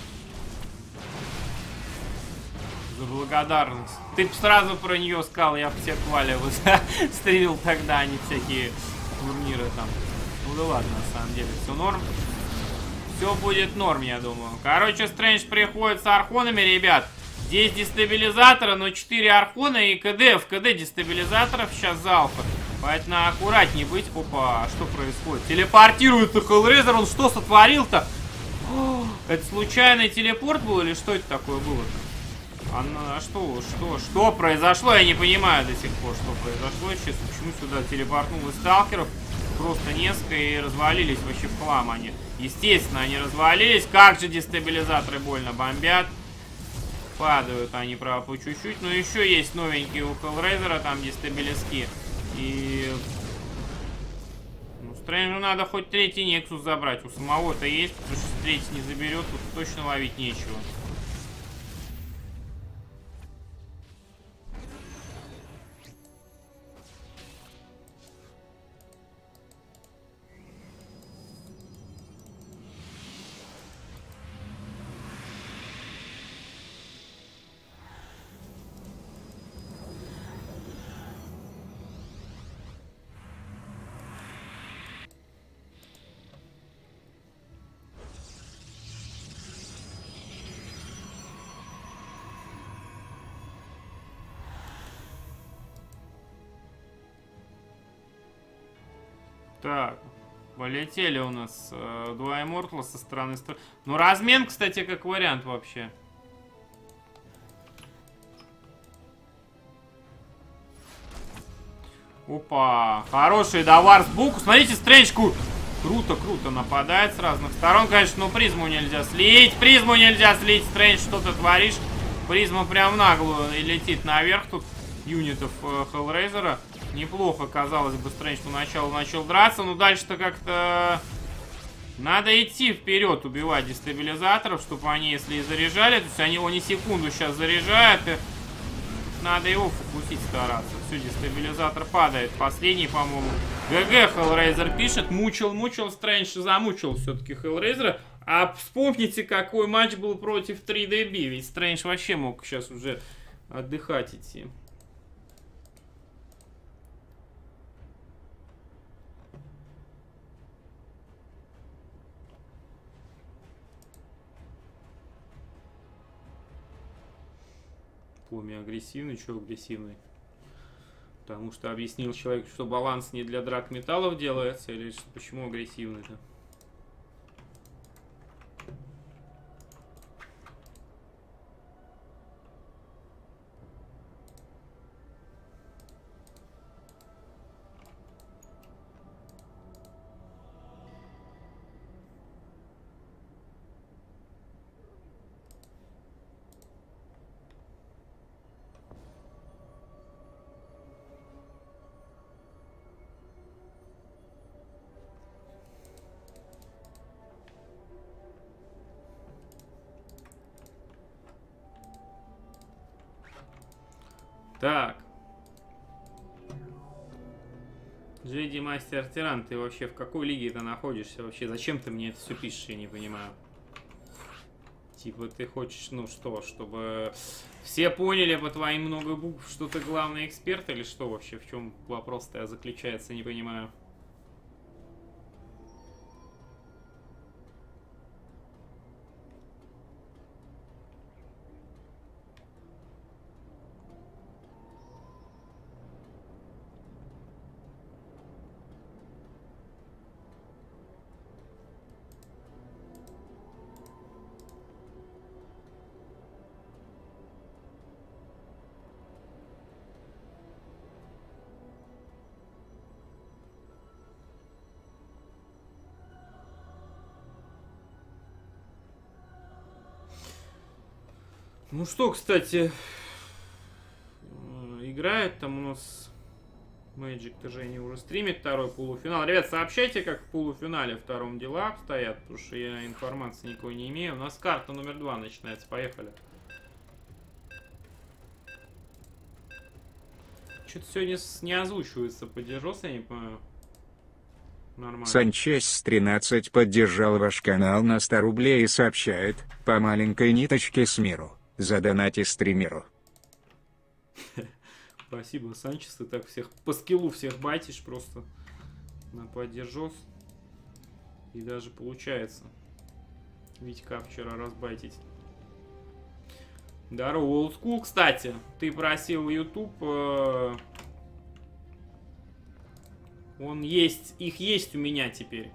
за благодарность. Ты бы сразу про нее сказал, я бы тебе хвалил. Стрелил тогда, а не всякие турниры там. Ну да ладно, на самом деле, все норм. Все будет норм, я думаю. Короче, Стрэндж приходит с архонами, ребят. Здесь дестабилизаторы, но четыре архона и КД. В КД дестабилизаторов сейчас залпы. Поэтому аккуратнее быть. Опа, что происходит? Телепортируется Hellraiser, он что сотворил-то? Это случайный телепорт был или что это такое было-то? А что, что, что произошло? Я не понимаю до сих пор, что произошло сейчас. Почему сюда телепортнуло сталкеров? Просто несколько и развалились вообще в хлам они. Естественно, они развалились. Как же дестабилизаторы больно бомбят. Падают они, правда, по чуть-чуть. Но еще есть новенькие у Hellraiser, там дестабилизки. И... Ну, Стрэнджу надо хоть третий Нексус забрать. У самого-то есть, потому что третий не заберет, тут точно ловить нечего. Так, полетели у нас э, два Immortal со стороны... Ну, размен, кстати, как вариант вообще. Опа, хороший давар сбоку. Смотрите, Стрэндж круто, круто нападает с разных сторон. Конечно, но призму нельзя слить. Призму нельзя слить, Стрэндж, что ты творишь? Призма прям в наглую и летит наверх тут юнитов э, Hellraiser. Неплохо, казалось бы, Стрэндж поначалу начал драться, но дальше-то как-то надо идти вперед, убивать дестабилизаторов, чтобы они, если и заряжали, то есть они его не секунду сейчас заряжают, и надо его фокусить стараться. Все, дестабилизатор падает. Последний, по-моему. ГГ Hellraiser пишет, мучил-мучил Стрэндж, замучил все-таки Hellraiser. А вспомните, какой матч был против три дэ би, ведь Стрэндж вообще мог сейчас уже отдыхать идти. Поми агрессивный, чё агрессивный? Потому что объяснил человек, что баланс не для драк металлов делается, или что, почему агрессивный-то? Так. Джейди Мастер Тиран, ты вообще в какой лиге ты находишься вообще? Зачем ты мне это все пишешь, я не понимаю. Типа ты хочешь, ну что, чтобы все поняли по твоим много букв, что ты главный эксперт или что вообще? В чем вопрос-то заключается, не понимаю. Ну что, кстати, играет там у нас Magic-то же не уже стримит второй полуфинал. Ребят, сообщайте, как в полуфинале втором дела обстоят, потому что я информации никакой не имею. У нас карта номер два начинается. Поехали. Что-то сегодня не озвучивается. Поддержался, я не понимаю. Нормально. Санчес тринадцать поддержал ваш канал на сто рублей и сообщает: по маленькой ниточке с миру. Задонати стримеру. Спасибо, Санчес, ты так всех по скиллу всех байтишь просто на поддержос. И даже получается Витька вчера разбайтить. Здорово, олдскул, кстати. Ты просил YouTube. Э он есть, их есть у меня теперь.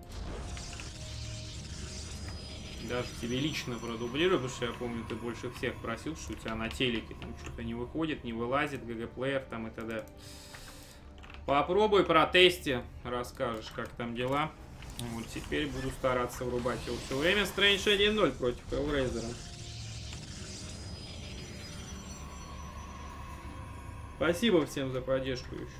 Даже тебе лично продублирую, потому что я помню, ты больше всех просил, что у тебя на телеке там что-то не выходит, не вылазит, ГГ-плеер там и т.д. Попробуй, протести, расскажешь, как там дела. Вот теперь буду стараться врубать его все время. Стрэндж один ноль против Hellraiser. Спасибо всем за поддержку еще.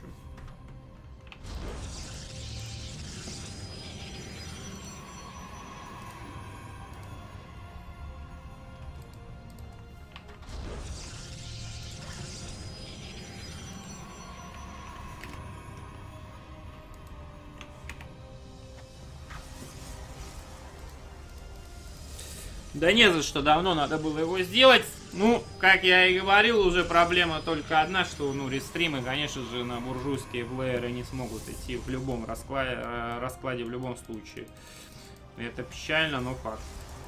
Да не за что, давно надо было его сделать. Ну, как я и говорил, уже проблема только одна, что, ну, рестримы, конечно же, на буржуйские плееры не смогут идти в любом раскладе, раскладе, в любом случае. Это печально, но факт.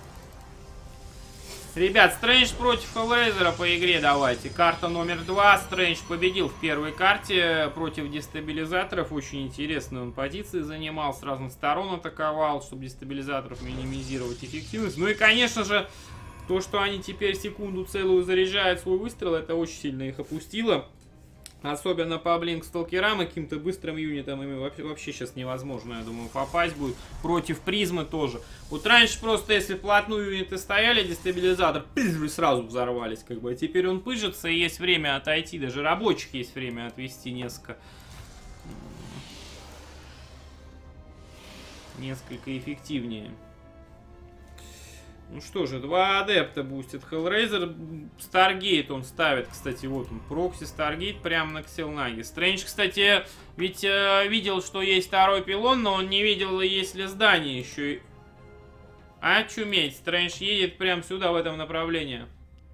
Ребят, Стрэндж против Hellraiser по игре давайте. Карта номер два. Стрэндж победил в первой карте против дестабилизаторов. Очень интересно, он позиции занимал, с разных сторон атаковал, чтобы дестабилизаторов минимизировать эффективность. Ну и, конечно же, то, что они теперь секунду целую заряжают свой выстрел, это очень сильно их опустило. Особенно по блинк-сталкерам и каким-то быстрым юнитам ими вообще, вообще сейчас невозможно, я думаю, попасть будет. Против призмы тоже. Вот раньше просто, если вплотную юниты стояли, дестабилизатор, пизжу, сразу взорвались, как бы. А теперь он пыжится, и есть время отойти, даже рабочих есть время отвести несколько. Несколько эффективнее. Ну что же, два адепта бустит Hellraiser. Старгейт он ставит, кстати, вот он, прокси Старгейт прямо на Ксилнаге. Стрэндж, кстати, ведь э, видел, что есть второй пилон, но он не видел, есть ли здание еще. Очуметь, Стрэндж едет прямо сюда, в этом направлении.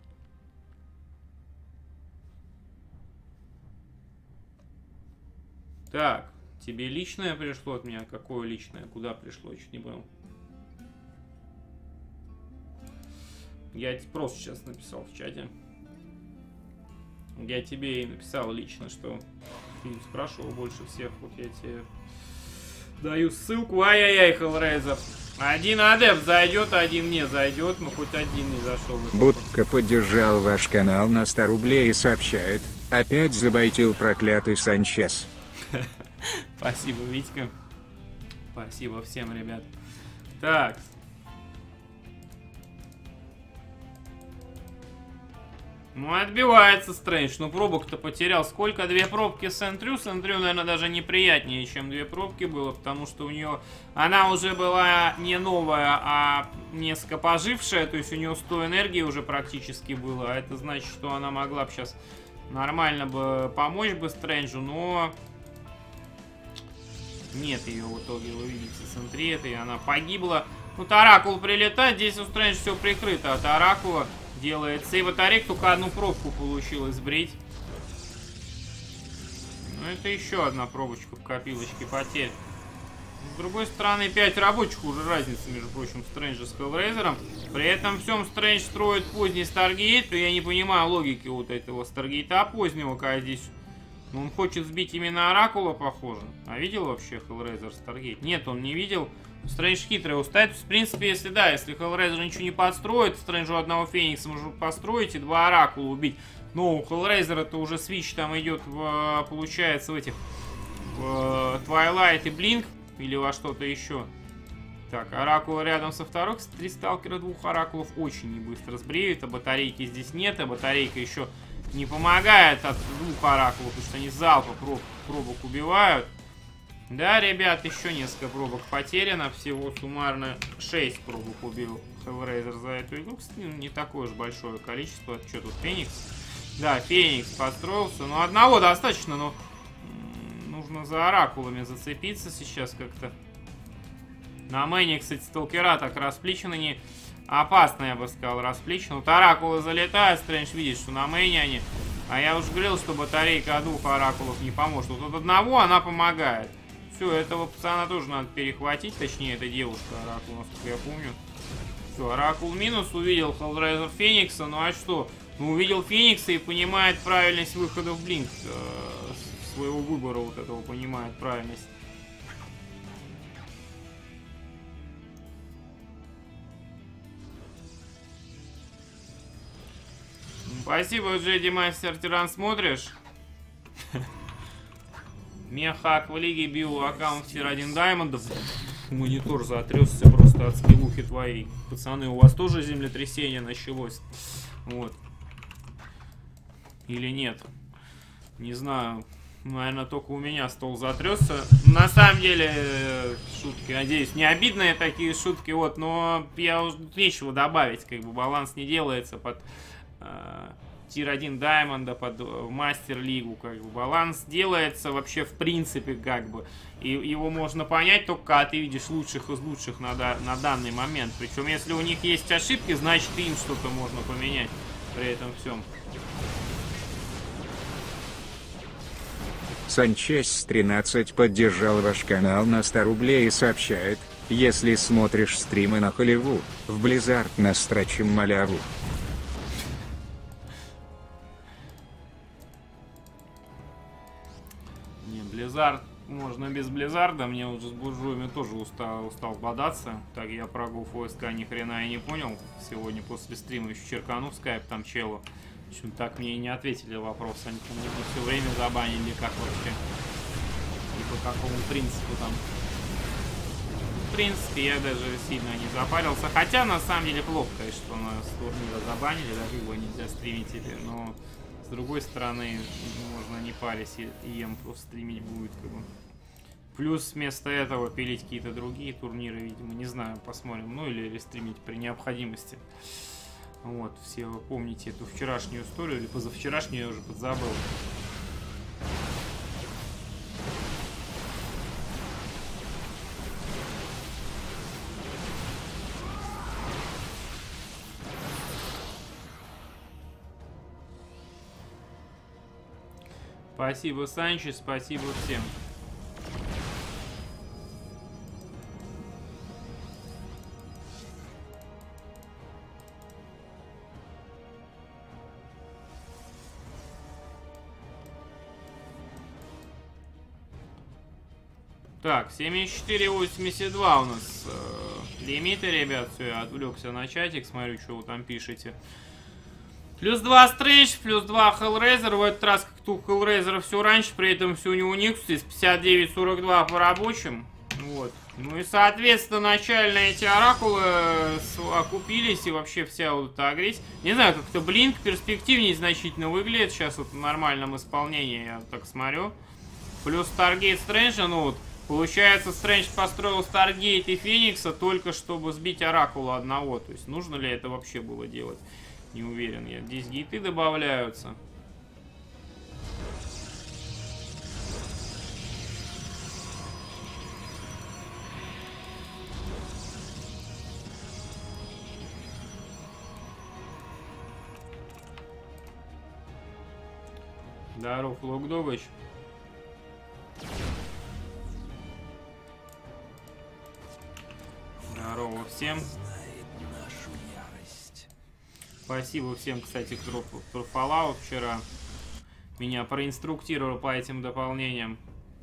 Так, тебе личное пришло от меня? Какое личное? Куда пришло? Чуть не понял. Я просто сейчас написал в чате. Я тебе и написал лично, что ты спрашивал больше всех. Вот я тебе даю ссылку. Ай-яй-яй, Hellraiser. Один адепт зайдет, один не зайдет. Ну, хоть один не зашел. Будка поддержал ваш канал на сто рублей и сообщает: опять забайтил проклятый Санчес. Спасибо, Витька. Спасибо всем, ребят. Так. Ну, отбивается Стрэндж. Ну, пробок-то потерял. Сколько? Две пробки Сентрю. Сентрю, наверное, даже неприятнее, чем две пробки было, потому что у нее... Она уже была не новая, а несколько пожившая. То есть у нее сто энергии уже практически было. А это значит, что она могла бы сейчас нормально бы помочь бы Стрэнджу, но... Нет ее в итоге, вы видите, Сентри этой. Она погибла. Ну, Таракул прилетает. Здесь у Стрэндж все прикрыто. А Таракула... Делает сейв атарик, только одну пробку получилось сбрить. Ну, это еще одна пробочка в копилочке потерь. С другой стороны, пять рабочих уже разница, между прочим, Стрэнджа с Hellraiser. При этом всем Стрэндж строит поздний Старгейт, то я не понимаю логики вот этого Старгейта позднего, когда здесь... Он хочет сбить именно Оракула, похоже. А видел вообще Hellraiser Старгейт? Нет, он не видел. Стрэндж хитрый устает. В принципе, если да, если Hellraiser ничего не подстроит, Стрэнджу одного Феникса может построить и два Оракула убить. Но у Hellraiser это уже свич там идет, в, получается, в этих в Twilight и Blink или во что-то еще. Так, оракул рядом со второй. Три сталкера двух оракулов очень не быстро сбреют. А батарейки здесь нет. А батарейка еще не помогает от двух оракулов, потому что они залпа проб, пробок убивают. Да, ребят, еще несколько пробок потеряно. Всего суммарно шесть пробок убил Hellraiser за эту игру. Не такое уж большое количество. Что тут, Феникс? Да, Феникс построился. Ну, одного достаточно, но нужно за оракулами зацепиться сейчас как-то. На мэне, кстати, сталкера так расплечены, не опасно, я бы сказал, расплечены. Вот оракулы залетают, Стрэндж видит, что на мэне они. А я уже говорил, что батарейка от двух оракулов не поможет. Вот от одного она помогает. Все, этого пацана тоже надо перехватить, точнее, это девушка оракул, насколько я помню. Все, оракул минус, увидел Hellraiser Феникса, ну а что? Ну, увидел Феникса и понимает правильность выхода в блинк. Э, своего выбора вот этого понимает правильность. Спасибо, Джеди Мастер Тиран, смотришь? Мехак в лиге бил аккаунт Тир один Даймондов. Монитор затрясся просто от скиллухи твоей. Пацаны, у вас тоже землетрясение началось? Вот. Или нет? Не знаю. Наверное, только у меня стол затрясся. На самом деле, шутки, надеюсь, не обидные такие шутки, вот, но я уже нечего добавить, как бы баланс не делается под э, Тир один Даймонда, под Мастер-лигу, как бы баланс делается вообще в принципе, как бы, и его можно понять только когда ты видишь лучших из лучших на, на данный момент. Причем, если у них есть ошибки, значит им что-то можно поменять при этом всем. Санчес тринадцать поддержал ваш канал на сто рублей и сообщает: если смотришь стримы на Холливуд, в Blizzard настрочим маляву. Не, Blizzard можно без Blizzard, мне уже с буржуями тоже устал, устал бодаться. Так, я про ГоФОСК ни хрена и не понял. Сегодня после стрима еще черкану в скайп там челу. Почему так мне и не ответили вопрос. Они там меня все время забанили, как вообще. И по какому принципу там. В принципе, я даже сильно не запарился. Хотя, на самом деле, плохо, конечно, что нас с турнира забанили. Даже его нельзя стримить теперь. Но, с другой стороны, можно не парить, и ем просто стримить будет, как бы. Плюс вместо этого пилить какие-то другие турниры, видимо. Не знаю, посмотрим. Ну, или рестримить при необходимости. Вот, все вы помните эту вчерашнюю историю, или позавчерашнюю, я уже подзабыл. Спасибо, Санчес, спасибо всем. Так, семьдесят четыре восемьдесят два у нас э, лимиты, ребят. Все, я отвлекся на чатик, смотрю, что вы там пишете. Плюс два Стрэндж, плюс два Hellraiser. В этот раз как-то у Hellraiser все раньше, при этом все не у Никс. пятьдесят девять сорок два по рабочим. Вот. Ну и, соответственно, начально эти оракулы окупились, и вообще вся вот эта агрессия. Не знаю, как-то блинк перспективнее значительно выглядит сейчас вот в нормальном исполнении, я так смотрю. Плюс Старгейт Стрэнджа, ну вот. Получается, Стрэндж построил Старгейт и Феникса только чтобы сбить оракула одного. То есть, нужно ли это вообще было делать? Не уверен я. Здесь гейты добавляются. Здоров, Локдовыч. Здорово всем. Спасибо всем, кстати, кто про Fallout вчера меня проинструктировал по этим дополнениям.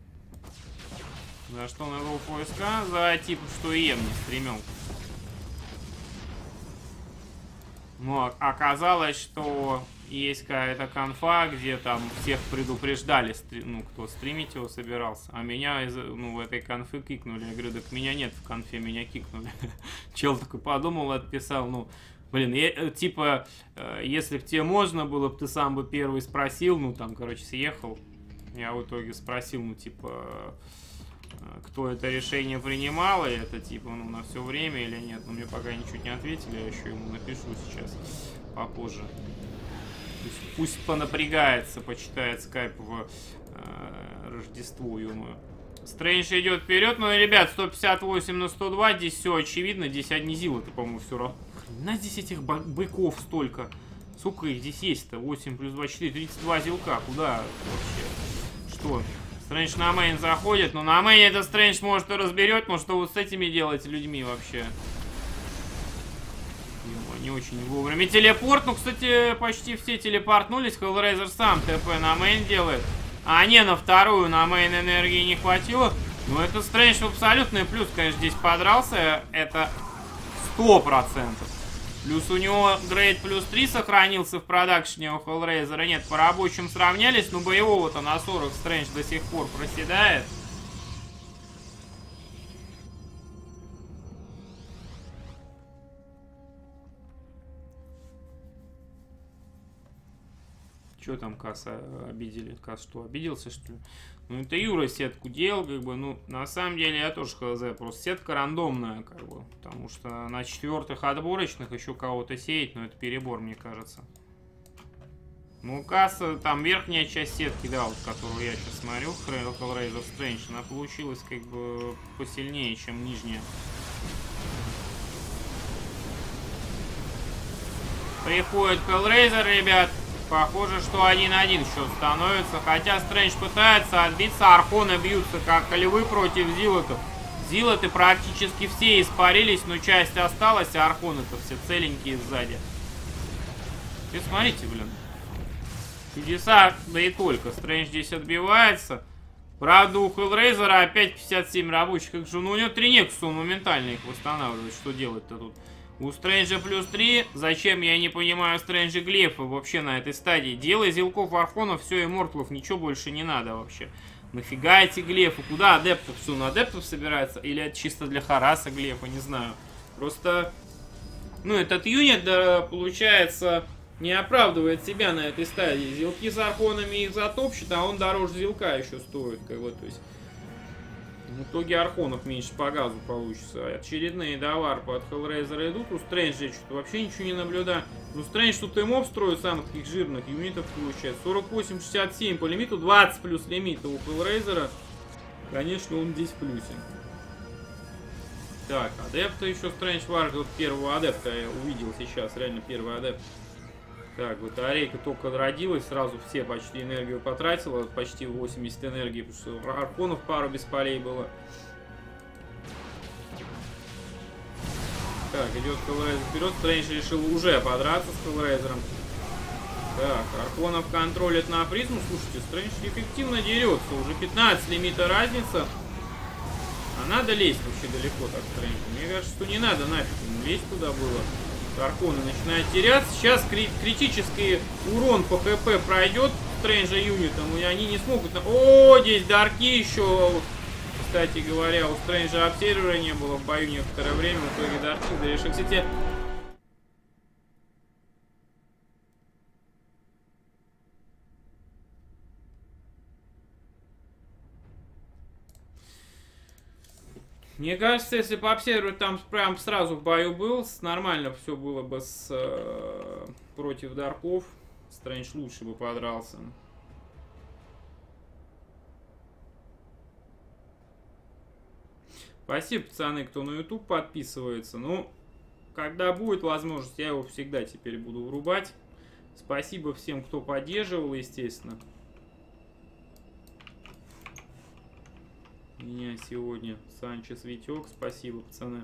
За что на ГоФОСК? За типа, что и ем не стримил. Но оказалось, что есть какая-то конфа, где там всех предупреждали, ну, кто стримить его собирался. А меня из, ну, в этой конфы кикнули. Я говорю, так меня нет в конфе, меня кикнули. Чел такой подумал, отписал, ну, блин, я, типа, если бы тебе можно было бы, ты сам бы первый спросил, ну, там, короче, съехал. Я в итоге спросил, ну, типа, кто это решение принимал, и это, типа, ну, на все время или нет. Но мне пока ничего не ответили, я еще ему напишу сейчас, попозже. Пусть, пусть понапрягается, почитает скайп в э, Рождество, ё-моё. Стрэндж идет вперед, ну, ребят, сто пятьдесят восемь на сто два, здесь все очевидно, здесь одни зилы-то, по-моему, все равно. Хрена здесь этих быков столько. Сколько их здесь есть-то? восемь плюс два, четыре, тридцать два зилка, куда вообще? Что? Стрэндж на мейн заходит, но на мейне это Стрэндж может и разберет, но что вот с этими делать людьми вообще? Не очень вовремя. Телепорт, ну, кстати, почти все телепортнулись. Hellraiser сам ТП на мейн делает. А не, на вторую на мейн энергии не хватило. Но это Стрэндж в абсолютный плюс, конечно, здесь подрался. Это сто процентов. Плюс у него грейд плюс три сохранился в продакшне, у Hellraiser нет. По рабочим сравнялись, но боевого-то на сорок Стрэндж до сих пор проседает. Что там касса обидели? Касс что, обиделся, что ли? Ну, это Юра сетку делал, как бы, ну, на самом деле я тоже хз, просто сетка рандомная, как бы, потому что на четвертых отборочных еще кого-то сеять, но это перебор, мне кажется. Ну, касса, там верхняя часть сетки, да, вот, которую я сейчас смотрю, Hellraiser Strange, она получилась, как бы, посильнее, чем нижняя. Приходит Hellraiser, ребят. Похоже, что один-один счет становится. Хотя Стрэндж пытается отбиться, архоны бьются как львы против зилотов. Зилоты практически все испарились, но часть осталась, а архоны-то все целенькие сзади. И смотрите, блин. Чудеса, да и только. Стрэндж здесь отбивается. Правда, у Hellraiser опять пятьдесят семь рабочих. Как же, ну у него три Нексуса, он моментально их восстанавливает. Что делать-то тут? У Стрэнджа плюс три. Зачем, я не понимаю, Стрэнджа глефы вообще на этой стадии? Делай зилков, архонов, все, иммортлов, ничего больше не надо вообще. Нафига эти глефы? Куда адептов? Все, на адептов собирается? Или это чисто для хараса глефа? Не знаю. Просто, ну, этот юнит, да, получается, не оправдывает себя на этой стадии. Зилки с архонами их затопчут, а он дороже зилка еще стоит, как бы, то есть... В итоге архонов меньше по газу получится. Очередные доварпы от Hellraiser идут. У Стрэнджа что-то вообще ничего не наблюдаю. Ну, Стрэндж тут и моб строит самых таких жирных юнитов получается. сорок восемь шестьдесят семь по лимиту, двадцать плюс лимита у Hellraiser. Конечно, он здесь в плюсе. Так, адепта еще Стрэндж варит. Вот первого адепта я увидел сейчас. Реально первый адепт. Так, батарейка только родилась, сразу все почти энергию потратила, почти восемьдесят энергии, потому что архонов пару без полей было. Так, идет Hellraiser вперед, Стрэндж решил уже подраться с Hellraiser. Так, архонов контролит на призму, слушайте, Стрэндж эффективно дерется, уже пятнадцать лимита разница. А надо лезть вообще далеко так Стрэнджу? Мне кажется, что не надо нафиг ему лезть туда было. Архоны начинают теряться. Сейчас кри критический урон по хп пройдет Стрэнджа юнитом, и они не смогут... О, здесь дарки еще. Кстати говоря, у Стрэнджа обсервера не было в бою некоторое время. В итоге дарки зарешили. Кстати... Мне кажется, если бы обсервер там прям сразу в бою был, нормально все было бы с, э, против дарков. Стрэндж лучше бы подрался. Спасибо, пацаны, кто на YouTube подписывается. Ну, когда будет возможность, я его всегда теперь буду врубать. Спасибо всем, кто поддерживал, естественно. Меня сегодня Санчес Витек. Спасибо, пацаны.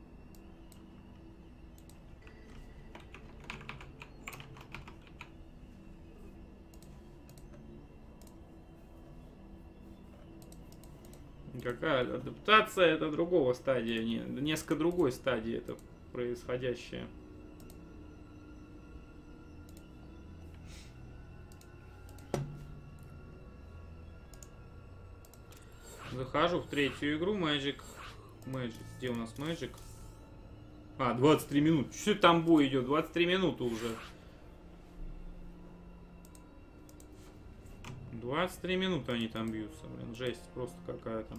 Какая адаптация? Это другого стадия. Не, несколько другой стадии это происходящее. Захожу в третью игру. Magic. Magic. Где у нас Magic? А, двадцать три минуты. Что там бой идет? двадцать три минуты уже. двадцать три минуты они там бьются. Блин, жесть просто какая-то.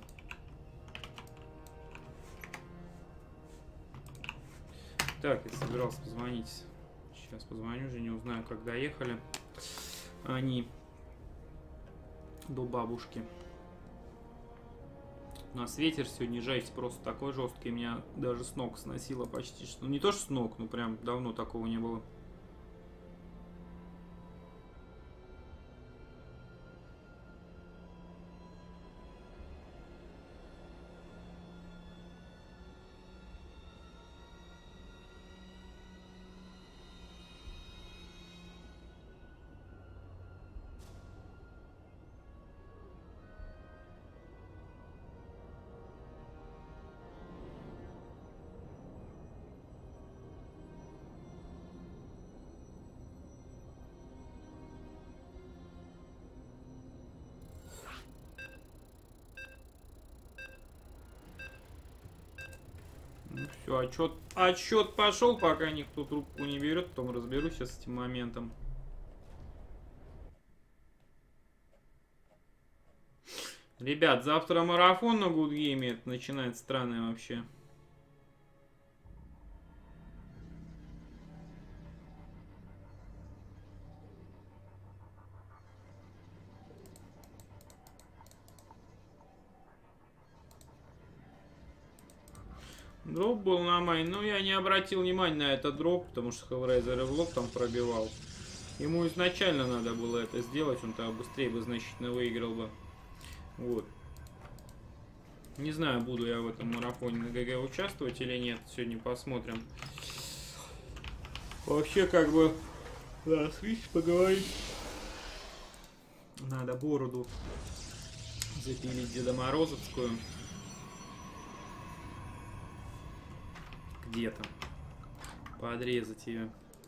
Так, я собирался позвонить. Сейчас позвоню жене, узнаю, как доехали они до бабушки. У нас ветер сегодня, жесть, просто такой жесткий. Меня даже с ног сносило почти что. Ну не то что с ног, ну прям давно такого не было. Все, отчет, отчет пошел, пока никто трубку не берет, потом разберусь сейчас с этим моментом. Ребят, завтра марафон на Good Game, это начинается странное вообще. Дроп был на майн, но я не обратил внимания на этот дроп, потому что Hellraiser и влог там пробивал. Ему изначально надо было это сделать, он тогда быстрее бы значительно выиграл бы. Вот. Не знаю, буду я в этом марафоне на ГГ участвовать или нет, сегодня посмотрим. Вообще, как бы, да, с Вич поговорить. Надо бороду запилить Деда Морозовскую. Где-то подрезать ее.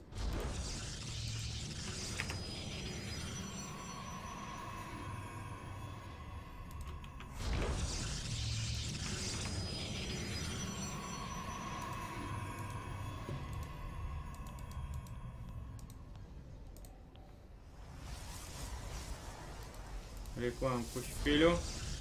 Рекламку шпилю.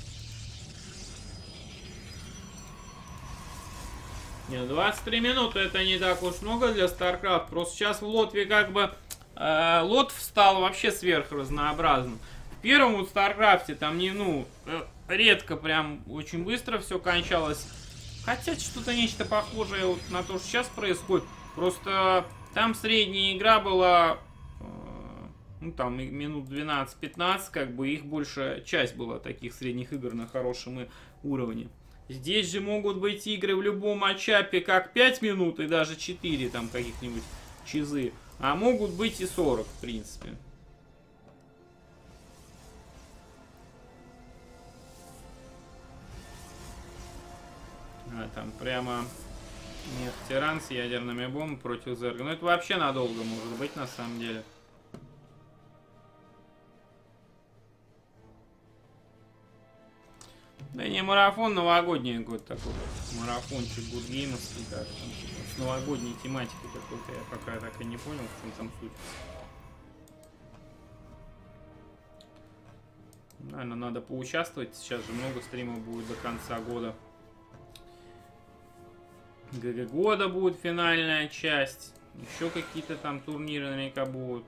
Не, двадцать три минуты это не так уж много для StarCraft. Просто сейчас в Лотве как бы э, Лотв стал вообще сверхразнообразным. В первом вот StarCraft там не, ну, э, редко прям очень быстро все кончалось. Хотя что-то нечто похожее вот на то, что сейчас происходит. Просто там средняя игра была, э, ну там минут двенадцать-пятнадцать, как бы их большая часть была таких средних игр на хорошем уровне. Здесь же могут быть игры в любом матчапе как пять минут и даже четыре там каких-нибудь чизы. А могут быть и сорок, в принципе. А, там прямо нет, тиран с ядерными бомбами против Зерга. Ну это вообще надолго может быть на самом деле. Да не марафон, новогодний какой-то такой. Марафончик гудгеймовский, как там, типа, с новогодней тематикой какой-то. Я пока так и не понял, в чем там суть. Наверное, надо поучаствовать. Сейчас же много стримов будет до конца года. ГГ года будет финальная часть. Еще какие-то там турниры наверняка будут.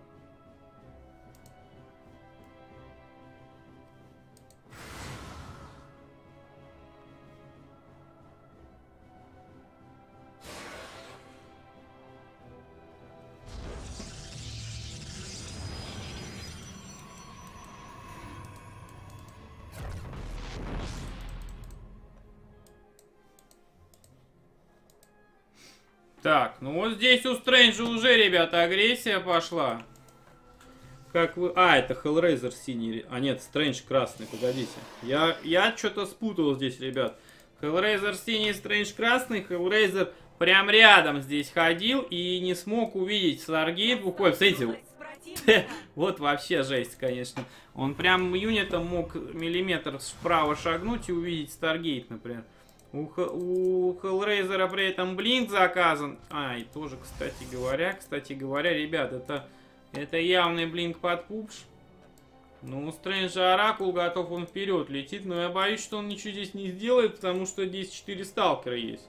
Так, ну вот здесь у Стрэнджа уже, ребята, агрессия пошла. Как вы... А, это Hellraiser синий. А нет, Стрэндж красный, погодите. Я, я что-то спутал здесь, ребят. Hellraiser синий, Стрэндж красный. Hellraiser прям рядом здесь ходил и не смог увидеть Старгейт. Буквально, смотрите, Вот вообще жесть, конечно. Он прям юнитом мог миллиметр вправо шагнуть и увидеть Старгейт, например. У, Х... у Hellraiser при этом блинк заказан. А, и тоже, кстати говоря, кстати говоря, ребят, это, это явный блинк под пупш. Ну, у Стрэнджа Оракул готов, он вперед летит, но я боюсь, что он ничего здесь не сделает, потому что здесь четыре сталкера есть.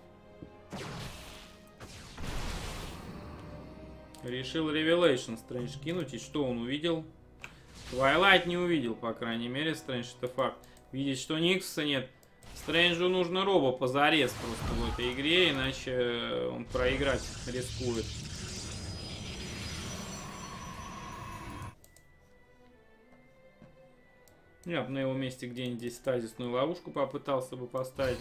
Решил Revelation Стрэндж кинуть, и что он увидел? Твайлайт не увидел, по крайней мере, Стрэндж, это факт. Видит, что Никсуса нет. Стрэнджу нужно робо позарез просто в этой игре, иначе он проиграть рискует. Я бы на его месте где-нибудь здесь стазисную ловушку попытался бы поставить.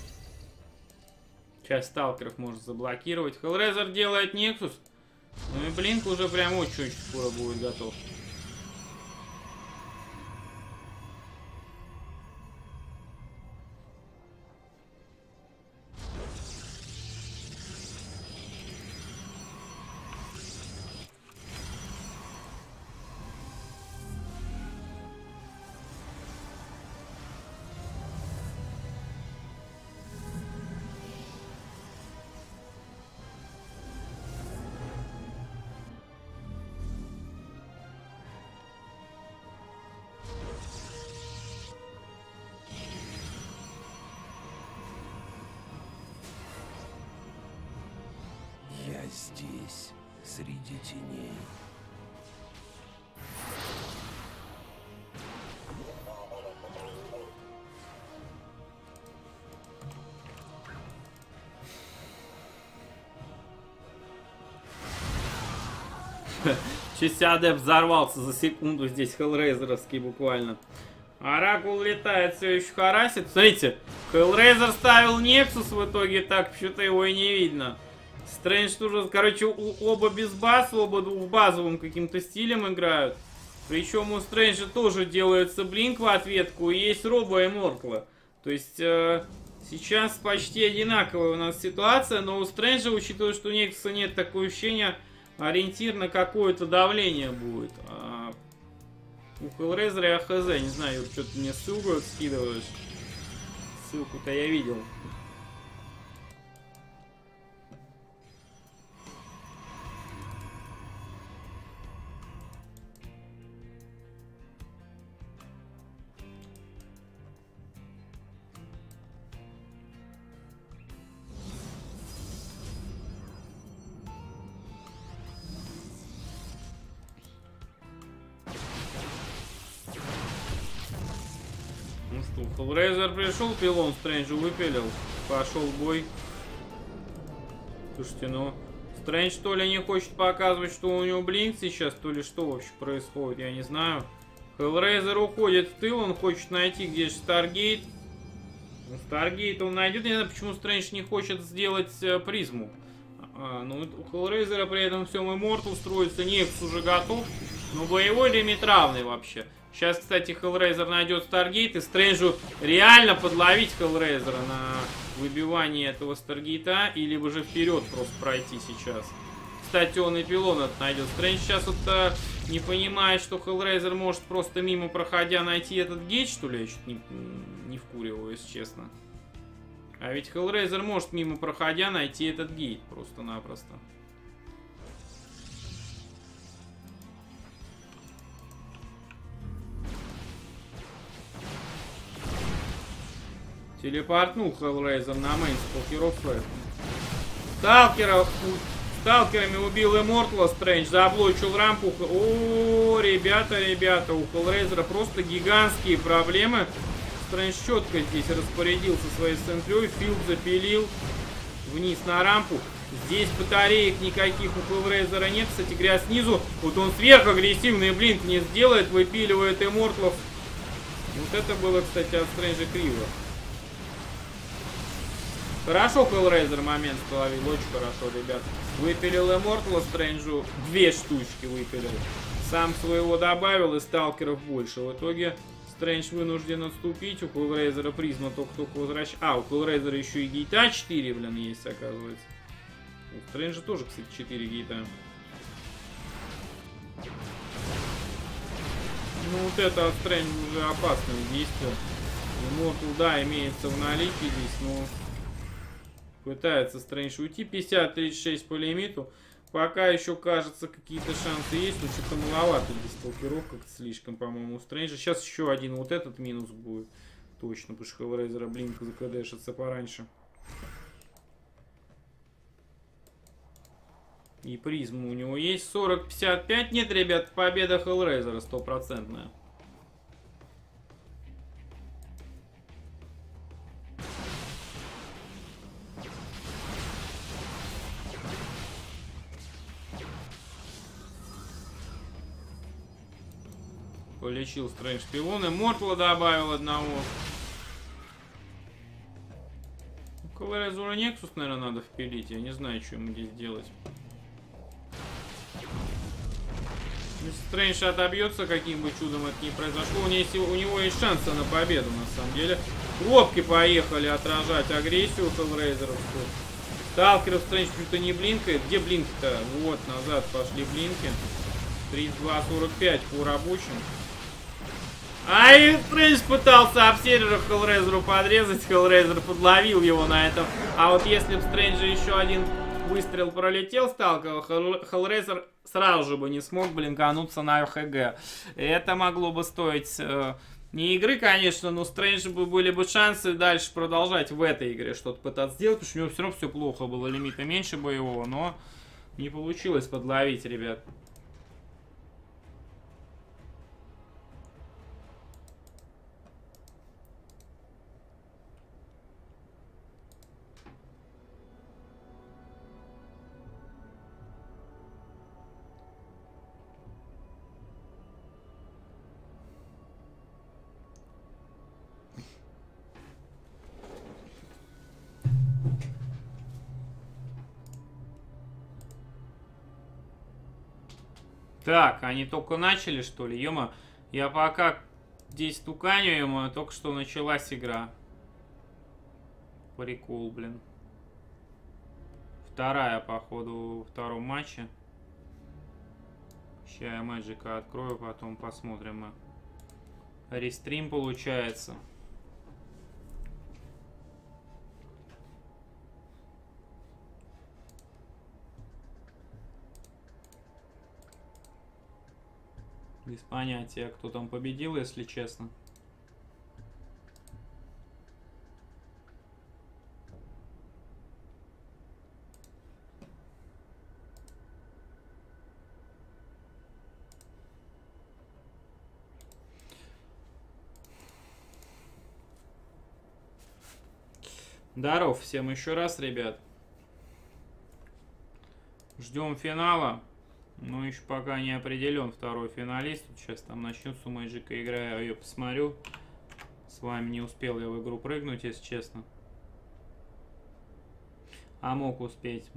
Часть сталкеров может заблокировать. Hellraiser делает Nexus. Ну и блинк уже прям очень-очень скоро будет готов. Здесь, среди теней. Чистый взорвался за секунду здесь, хеллрейзеровский буквально. Оракул летает, все еще харасит. Смотрите, Hellraiser ставил Nexus в итоге так, что-то его и не видно. Стрэндж тоже, короче, оба без баз, оба в базовым каким-то стилем играют. Причем у Стрэнджа тоже делается блинк в ответку, и есть робо и Мортла. То есть э, сейчас почти одинаковая у нас ситуация, но у Стрэнджа, учитывая, что у Нексуса нет, такое ощущение, ориентир на какое-то давление будет. А у Hellraiser я хз, не знаю, что ты мне ссылку скидываешь. Ссылку-то я видел. Ну что, Hellraiser пришел, пилон Стрэнджу выпилил, пошел в бой. Слушайте, ну, Стрэндж то ли не хочет показывать, что у него блинк сейчас, то ли что вообще происходит, я не знаю. Hellraiser уходит в тыл, он хочет найти, где же Старгейт. Ну, Старгейт он найдет, не знаю, почему Стрэндж не хочет сделать э, призму. А, ну, у Hellraiser при этом всем Immortal строится, Некс уже готов, но боевой лимит равный вообще. Сейчас, кстати, Hellraiser найдет Старгейт, и Стрэнджу реально подловить Hellraiser на выбивание этого Старгейта, или либо же вперед просто пройти сейчас. Кстати, он и пилон это найдет. Стрэндж сейчас вот а, не понимает, что Hellraiser может просто мимо проходя найти этот гейт, что ли? Я чуть не, не вкуриваю, если честно. А ведь Hellraiser может мимо проходя найти этот гейт просто-напросто. Телепортнул Hellraiser на мейн с Покеров Флэш. Сталкеров, сталкерами убил Immortal Стрэндж, заблочил рампу. О, ребята, ребята, у Hellraiser просто гигантские проблемы. Стрэндж четко здесь распорядился своей сентрой, филд запилил вниз на рампу. Здесь батареек никаких у Hellraiser нет. Кстати говоря, снизу, вот он сверхагрессивный блинк не сделает, выпиливает Immortal. Вот это было, кстати, от Стрэнджа криво. Хорошо Hellraiser момент споловил, очень хорошо, ребят. Выпилил Immortal Стрэнджу, две штучки выпилил. Сам своего добавил и сталкеров больше. В итоге Стрэндж вынужден отступить. У Hellraiser призма только-только возвращается. А, у Hellraiser еще и гейта четыре, блин, есть, оказывается. У Стрэнджа тоже, кстати, четыре гейта. Ну вот это от Стрэндж уже опасное действие. Immortal, да, имеется в наличии здесь, но пытается Стрэндж уйти. пятьдесят тридцать шесть по лимиту. Пока еще, кажется, какие-то шансы есть, но что-то маловато здесь сталкеров, как-то слишком, по-моему, у Стрэнджа. Сейчас еще один вот этот минус будет. Точно, потому что Hellraiser блинк закадешится пораньше. И призма у него есть. сорок пятьдесят пять. Нет, ребят, победа Hellraiser стопроцентная. Полечил Стрэндж пилоны. Мортла добавил одного. Hellraiser Nexus, наверное, надо впилить. Я не знаю, что ему здесь делать. Если Стрэндж отобьется, каким бы чудом это ни произошло, у него, есть, у него есть шансы на победу, на самом деле. Пробки поехали отражать агрессию Hellraiser'овскую. Сталкеров Стрэндж что-то не блинкает. Где блинки-то? Вот, назад пошли блинки. тридцать два сорок пять по рабочим. А и Стрэндж пытался обсервера Hellraiser'у подрезать. Hellraiser подловил его на этом. А вот если бы Стрэнджа еще один выстрел пролетел, сталкер, Hellraiser сразу же бы не смог блинкануться на ХГ. Это могло бы стоить э, не игры, конечно, но Стрэнджа бы были бы шансы дальше продолжать в этой игре что-то пытаться сделать, потому что у него все равно все плохо было, лимита меньше боевого, но не получилось подловить, ребят. Так, они только начали, что ли? Ё-мо, я пока здесь туканю, ё-мо, только что началась игра. Прикол, блин. Вторая, походу, во втором матче. Сейчас я Мэджика открою, потом посмотрим. Мы. Рестрим получается. Без понятия, кто там победил, если честно. Здоров всем еще раз, ребят. Ждем финала. Ну, еще пока не определен второй финалист. Сейчас там начнется у Мэджика игра, я ее посмотрю. С вами не успел я в игру прыгнуть, если честно. А мог успеть.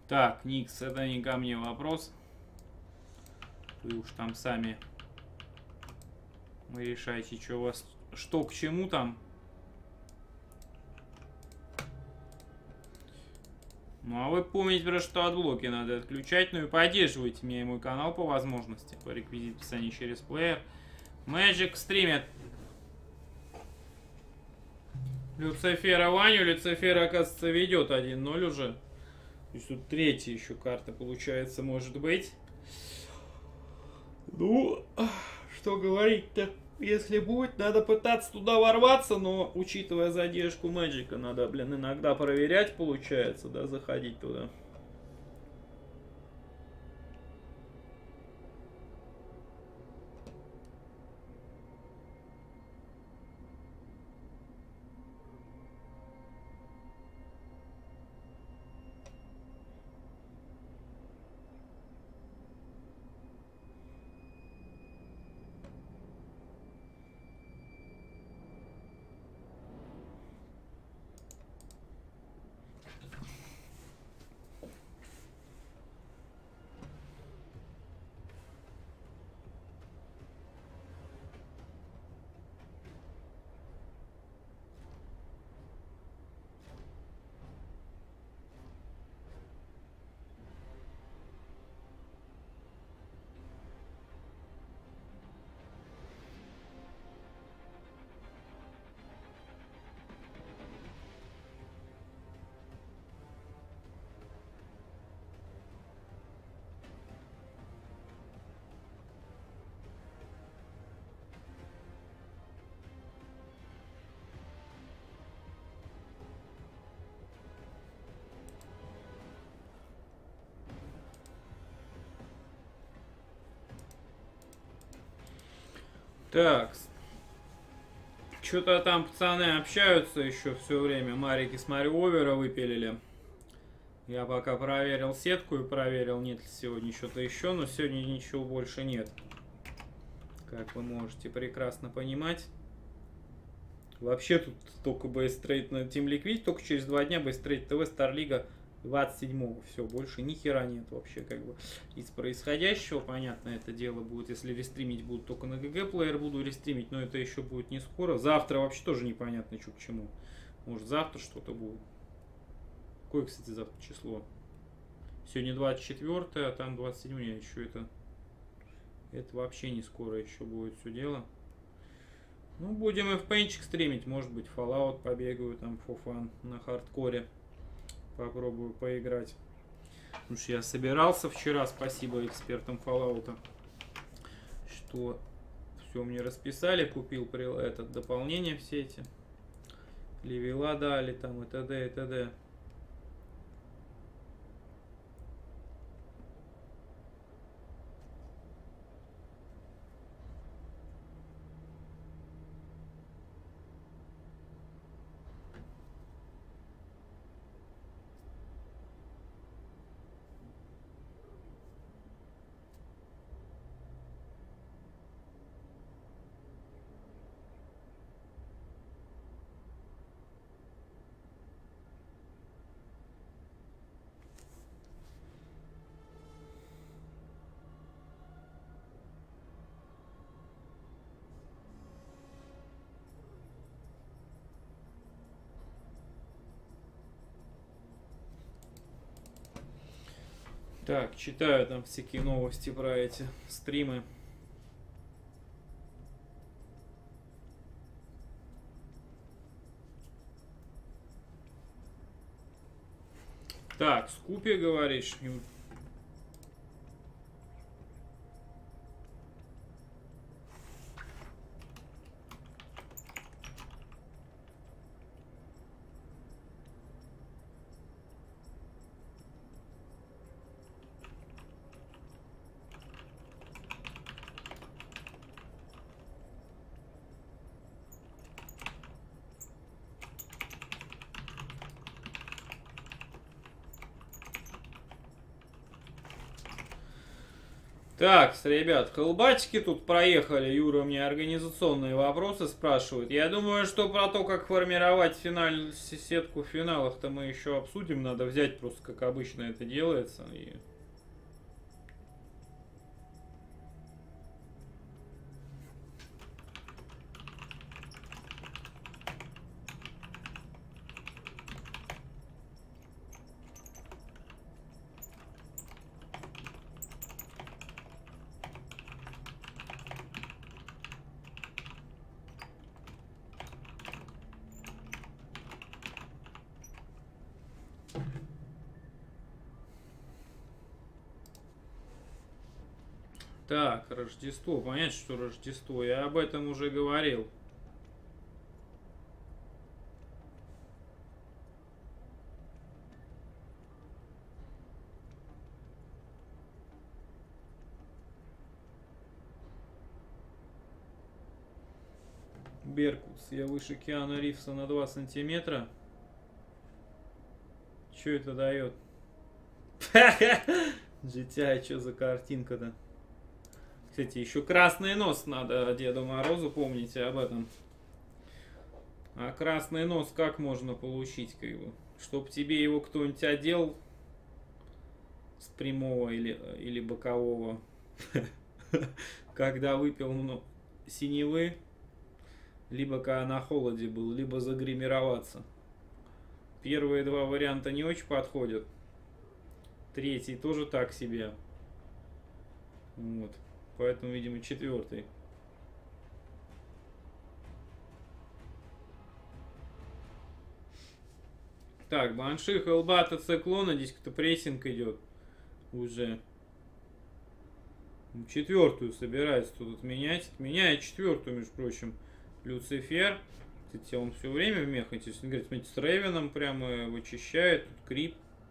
Так, Никс, это не ко мне вопрос. Вы уж там сами вы решайте, что у вас, что к чему там. Ну, а вы помните, про что отблоки надо отключать. Ну и поддерживайте меня и мой канал по возможности. По реквизиту описания через плеер. Magic стримит. Люцифера Ваню. Люцифера, оказывается, ведет один ноль уже. То есть тут третья еще карта, получается, может быть. Ну, что говорить-то? Если будет, надо пытаться туда ворваться, но, учитывая задержку Мэджика, надо, блин, иногда проверять, получается, да, заходить туда. Так. Что-то там пацаны общаются еще все время. Марики, смотрю, овера выпилили. Я пока проверил сетку и проверил, нет ли сегодня что-то еще. Но сегодня ничего больше нет. Как вы можете прекрасно понимать. Вообще тут только Бейстрейт на Team Liquid. Только через два дня Бейстрейт ТВ Старлига двадцать седьмого. Все, больше ни хера нет вообще, как бы, из происходящего. Понятно, это дело будет, если рестримить будут только на ГГ плеер, буду рестримить, но это еще будет не скоро. Завтра вообще тоже непонятно, что к чему. Может, завтра что-то будет. Какое, кстати, завтра число? Сегодня двадцать четвёртое, а там двадцать седьмое. Еще это... Это вообще не скоро еще будет все дело. Ну, будем эф пи-нчик стримить. Может быть, Fallout побегаю там, for fun, на хардкоре. Попробую поиграть. Потому что я собирался вчера, спасибо экспертам Fallout, что все мне расписали, купил это дополнение, все эти левела дали там и т.д. и т.д. Так, читаю там всякие новости про эти стримы. Так, Скупи, говоришь? Так, ребят, хелбатики тут проехали. Юра мне организационные вопросы спрашивает. Я думаю, что про то, как формировать финаль... сетку в финалах-то мы еще обсудим. Надо взять просто, как обычно это делается. И... Так, Рождество. Понятно, что Рождество. Я об этом уже говорил. Беркутс. Я выше Киану Ривза на два сантиметра. Что это дает? джи ти ай, что за картинка-то? Кстати, еще красный нос надо Деду Морозу, помните об этом. А красный нос как можно получить, как бы? Чтоб тебе его кто-нибудь одел с прямого или, или бокового, когда выпил много синевы, либо когда на холоде был, либо загримироваться. Первые два варианта не очень подходят. Третий тоже так себе. Вот. Поэтому, видимо, четвертый. Так, Банши, Хелбата, Циклона. Здесь кто прессинг идет уже. Четвертую собирается тут отменять. Отменяет четвертую, между прочим, Люцифер. Кстати, он все время в мех. Если говорит, смотрите, с Рейвеном прямо вычищает. Тут Крип.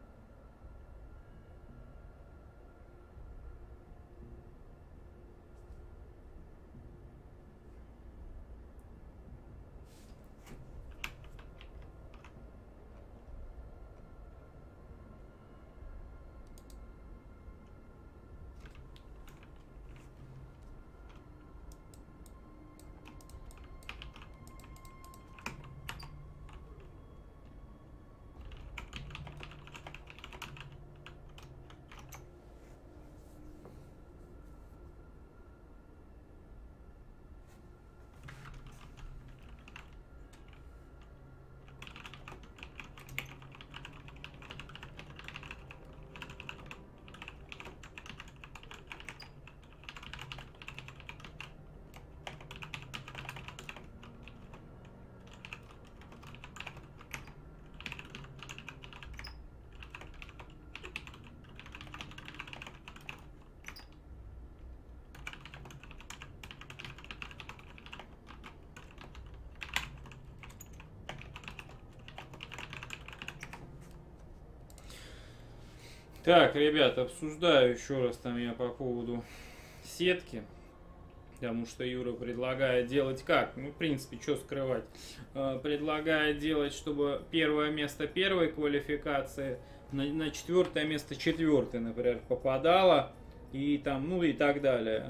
Так, ребят, обсуждаю еще раз там я по поводу сетки. Потому что Юра предлагает делать как? Ну, в принципе, что скрывать. Предлагает делать, чтобы первое место первой квалификации на, на четвертое место четвертой, например, попадало. И там, ну и так далее.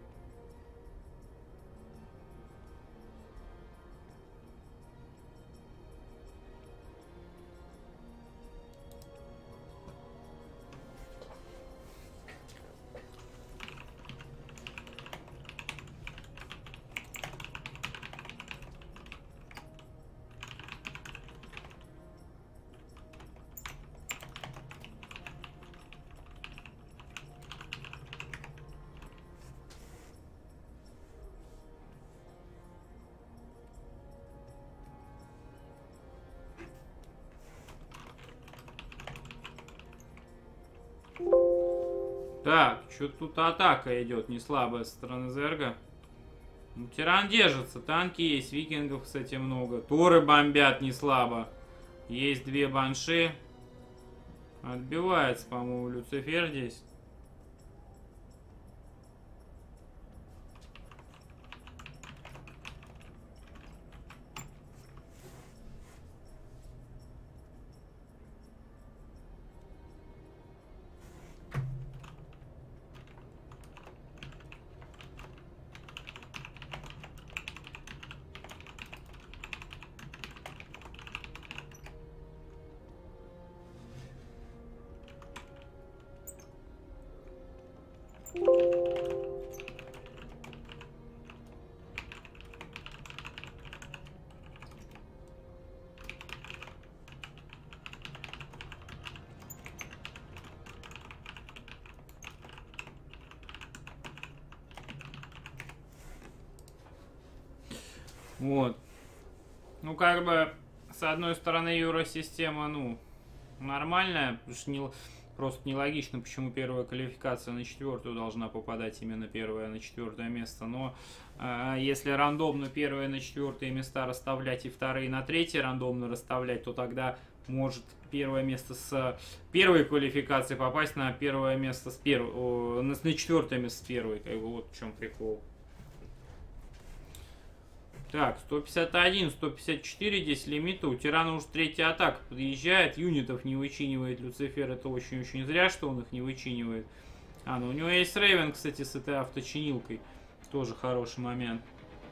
Так, что-то тут атака идет, не слабая со стороны Зерга. Ну, тиран держится, танки есть, викингов, кстати, много. Торы бомбят не слабо. Есть две банши. Отбивается, по-моему, Люцифер здесь. Вот. Ну, как бы, с одной стороны, Евросистема, ну, нормальная, потому что не, просто нелогично, почему первая квалификация на четвертую должна попадать именно первая на четвертое место. Но э, если рандомно первые на четвертые места расставлять и вторые на третье рандомно расставлять, то тогда может первое место с первой квалификации попасть на первое место с первой, на, на четвертое место с первой. Как бы вот в чем прикол. Так, сто пятьдесят один, сто пятьдесят четыре здесь лимита. У Тирана уже третья атака подъезжает. Юнитов не вычинивает Люцифер. Это очень-очень зря, что он их не вычинивает. А, ну у него есть Рейвен, кстати, с этой авточинилкой. Тоже хороший момент.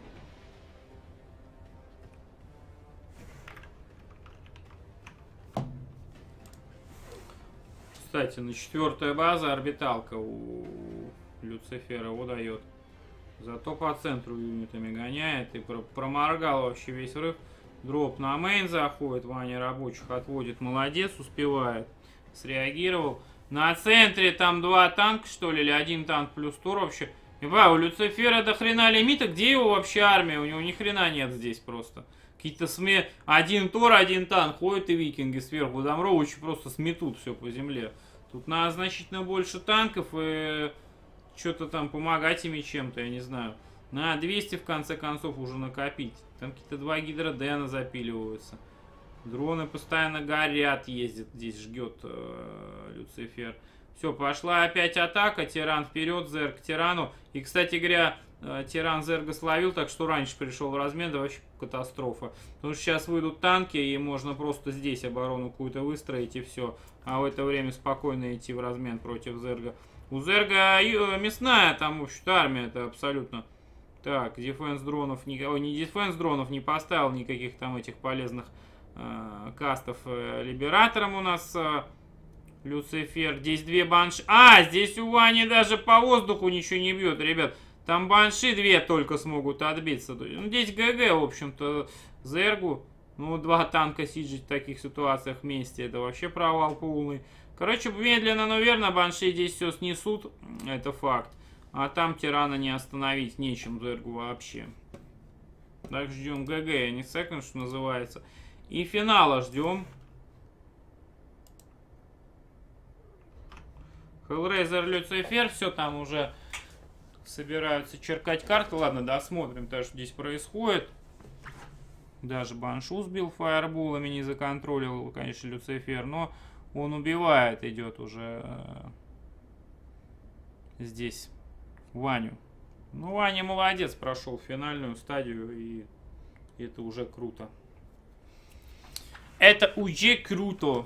Кстати, на четвертая база орбиталка у Люцифера выдает. Зато по центру юнитами гоняет и проморгал вообще весь рыв. Дроп на мейн заходит, Ваня рабочих отводит. Молодец, успевает. Среагировал. На центре там два танка, что ли, или один танк плюс тур вообще. И ба, у Люцифера до хрена лимита. Где его вообще армия? У него ни хрена нет здесь просто. Какие-то сме... Один тур, один танк. Ходят и викинги сверху. Домровичи просто сметут все по земле. Тут надо значительно больше танков и... Что-то там помогать ими чем-то, я не знаю. На двести в конце концов уже накопить. Там какие-то два гидродена запиливаются. Дроны постоянно горят, ездят. Здесь жгет э, Люцифер. Все, пошла опять атака. Тиран вперед, Зерг к Тирану. И, кстати говоря, э, Тиран Зерга словил, так что раньше пришел в размен. Да вообще катастрофа. Потому что сейчас выйдут танки, и можно просто здесь оборону какую-то выстроить, и все. А в это время спокойно идти в размен против Зерга. У Зерга мясная там, в общем-то, армия, это абсолютно. Так, дефенс дронов, не, ой, не дефенс дронов, не поставил никаких там этих полезных э, кастов э, либератором у нас э, Люцифер. Здесь две банши. А, здесь у Вани даже по воздуху ничего не бьет, ребят. Там банши две только смогут отбиться. Ну, здесь ГГ, в общем-то, Зергу. Ну, два танка сиджить в таких ситуациях вместе, это вообще провал полный. Короче, медленно, но верно, банши здесь все снесут, это факт. А там Тирана не остановить, нечем Зергу вообще. Так, ждем ГГ, а не секонд, что называется. И финала ждем. Hellraiser, Люцифер, все там уже собираются черкать карты. Ладно, досмотрим, то, что здесь происходит. Даже баншу сбил фаерболами, не законтролил, конечно, Люцифер, но... Он убивает, идет уже э, здесь Ваню. Ну, Ваня молодец, прошел финальную стадию, и это уже круто. Это уже круто.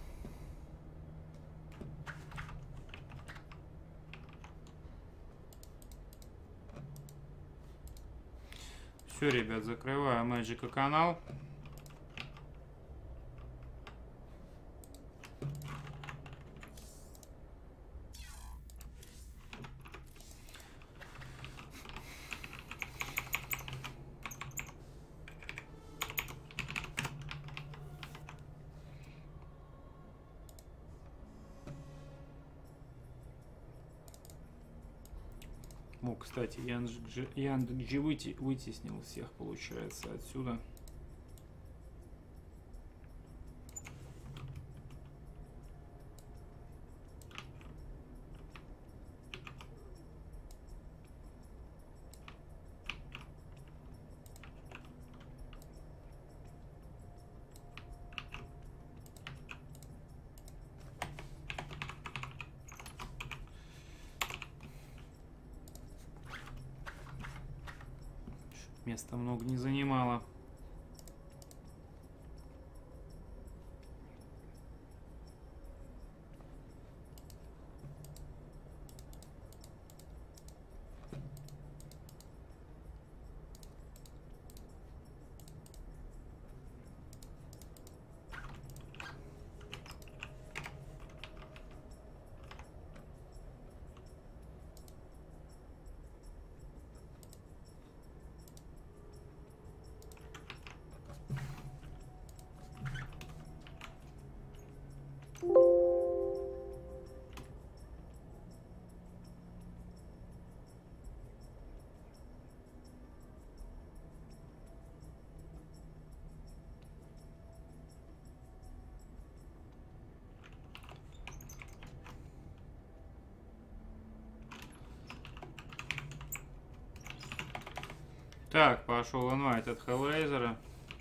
Все, ребят, закрываю Мэджика канал. О, кстати, Яндекс.Джи вытеснил всех, получается, отсюда. Места много не занимало. Так, пошел инвайт от Hellraiser.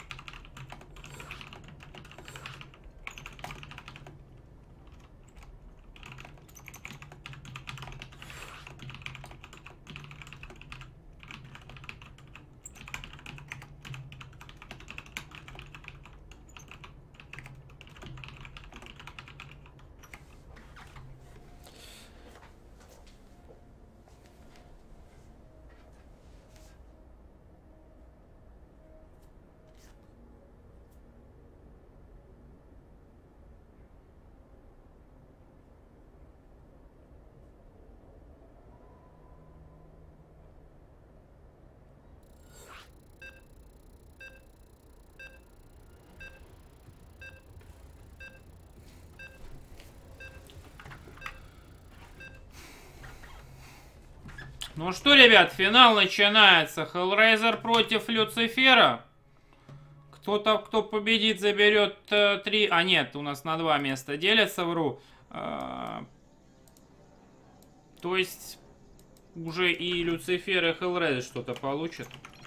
Ну что, ребят, финал начинается. Hellraiser против Люцифера. Кто-то, кто победит, заберет э, три... А нет, у нас на два места делятся, вру. Э, то есть уже и Люцифер, и Hellraiser что-то получат.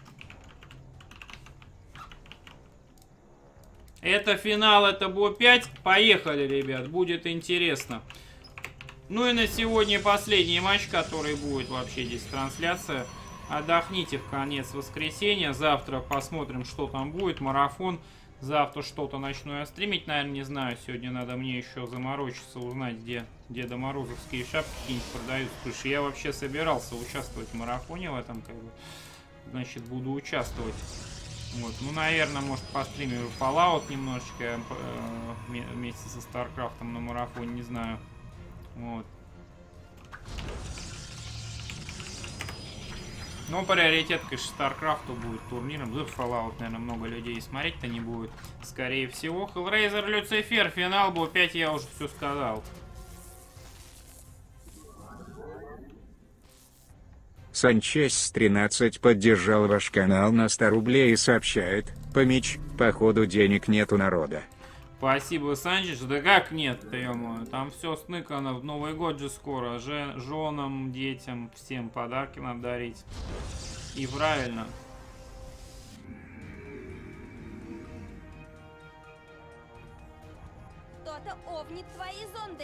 Это финал, это Бо пять. Поехали, ребят, будет интересно. Ну и на сегодня последний матч, который будет вообще здесь трансляция. Отдохните в конец воскресенья. Завтра посмотрим, что там будет. Марафон. Завтра что-то начну я стримить, наверное, не знаю. Сегодня надо мне еще заморочиться, узнать, где Деда Морозовские шапки какие-нибудь продают. Потому что я вообще собирался участвовать в марафоне в этом, как бы. Значит, буду участвовать. Вот. Ну, наверное, может, постримлю Fallout немножечко э, вместе со StarCraft на марафоне, не знаю. Вот. Но приоритет, конечно, StarCraft будет турниром. За Fallout, наверное, много людей смотреть-то не будет. Скорее всего. Hellraiser, Люцифер, финал был пять, я уже все сказал. Санчес тринадцать поддержал ваш канал на сто рублей и сообщает: помеч, походу денег нет у народа. Спасибо, Санчес. Да как нет, ё-моё. Там все сныкано. В Новый год же скоро. Же, женам, детям, всем подарки надо дарить. И правильно. Кто-то овнит твои зонды.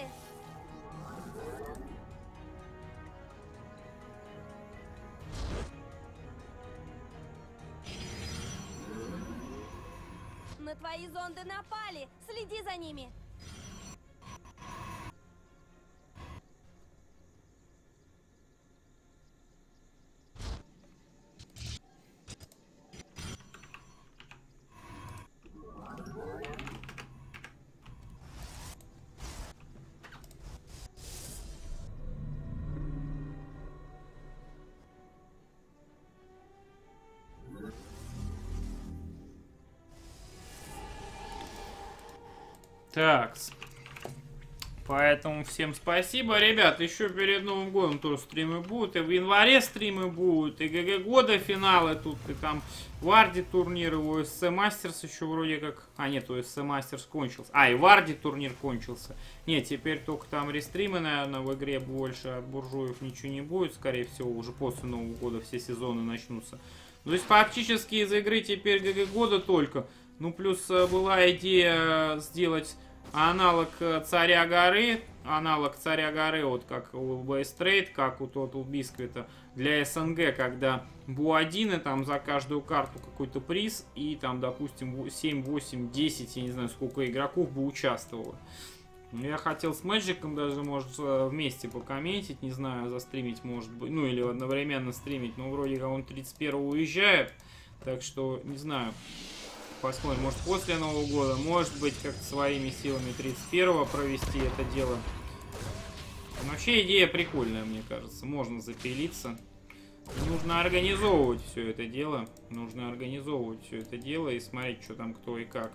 На твои зонды напали. Следи за ними. Так. Поэтому всем спасибо. Ребят, еще перед Новым годом тоже стримы будут. И в январе стримы будут. И ГГ года финалы тут. И там Варди турнир. И ОСЦ Мастерс еще вроде как... А, нет, ОСЦ Мастерс кончился. А, и Варди турнир кончился. Нет, теперь только там рестримы, наверное, в игре больше. От буржуев ничего не будет. Скорее всего, уже после Нового года все сезоны начнутся. То есть, фактически из игры теперь ГГ года только. Ну, плюс была идея сделать аналог Царя Горы. Аналог Царя Горы, вот как у Base Trade, как у Total Biscuit для СНГ, когда буадины там за каждую карту какой-то приз. И там, допустим, семь, восемь, десять, я не знаю, сколько игроков бы участвовало. Я хотел с Мэджиком даже, может, вместе покомментить, не знаю, застримить, может быть. Ну, или одновременно стримить. Но вроде как он тридцать первого уезжает. Так что, не знаю. Посмотрим, может после Нового года, может быть, как-то своими силами тридцать первого провести это дело. Но вообще идея прикольная, мне кажется. Можно запилиться. Нужно организовывать все это дело. Нужно организовывать все это дело и смотреть, что там кто и как.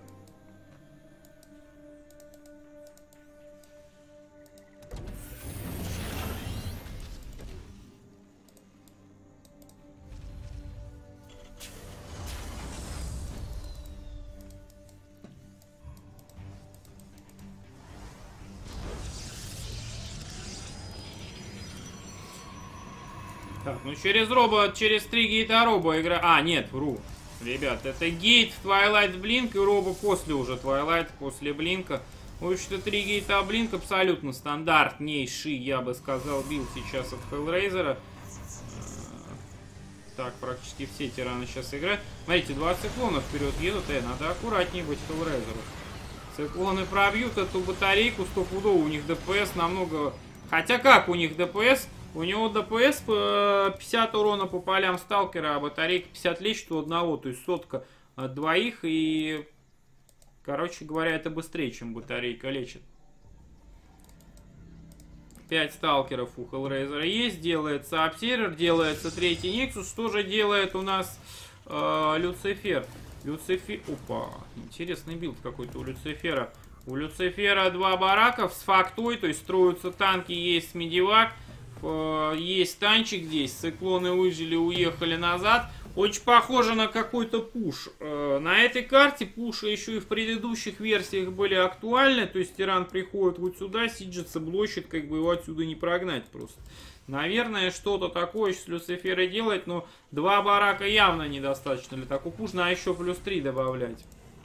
Так, ну через робо, через три гейта робо игра... А, нет, вру. Ребят, это гейт Twilight Blink и робо после уже Twilight, после Блинка. В общем-то, три гейта Блинк абсолютно стандартнейший, я бы сказал, билд сейчас от Hellraiser. Так, практически все тираны сейчас играют. Смотрите, два циклона вперед едут. Э, надо аккуратнее быть Hellraiser. Циклоны пробьют эту батарейку стопудово. У них ДПС намного... Хотя как у них ДПС? У него ДПС пятьдесят урона по полям сталкера, а батарейка пятьдесят лечит у одного. То есть сотка от двоих. И, короче говоря, это быстрее, чем батарейка лечит. пять сталкеров у Hellraiser есть. Делается Обсервер, делается третий Nexus. Что же делает у нас э, Люцифер? Люцифер... Опа, интересный билд какой-то у Люцифера. У Люцифера два бараков с фактой, то есть строятся танки, есть медивак, э, есть танчик здесь. Циклоны выжили, уехали назад. Очень похоже на какой-то пуш. Э, на этой карте пуши еще и в предыдущих версиях были актуальны. То есть тиран приходит вот сюда, сиджится, блочит, как бы его отсюда не прогнать просто. Наверное, что-то такое с Люцифера делать, но два барака явно недостаточно для такого пуш. Надо еще плюс три добавлять.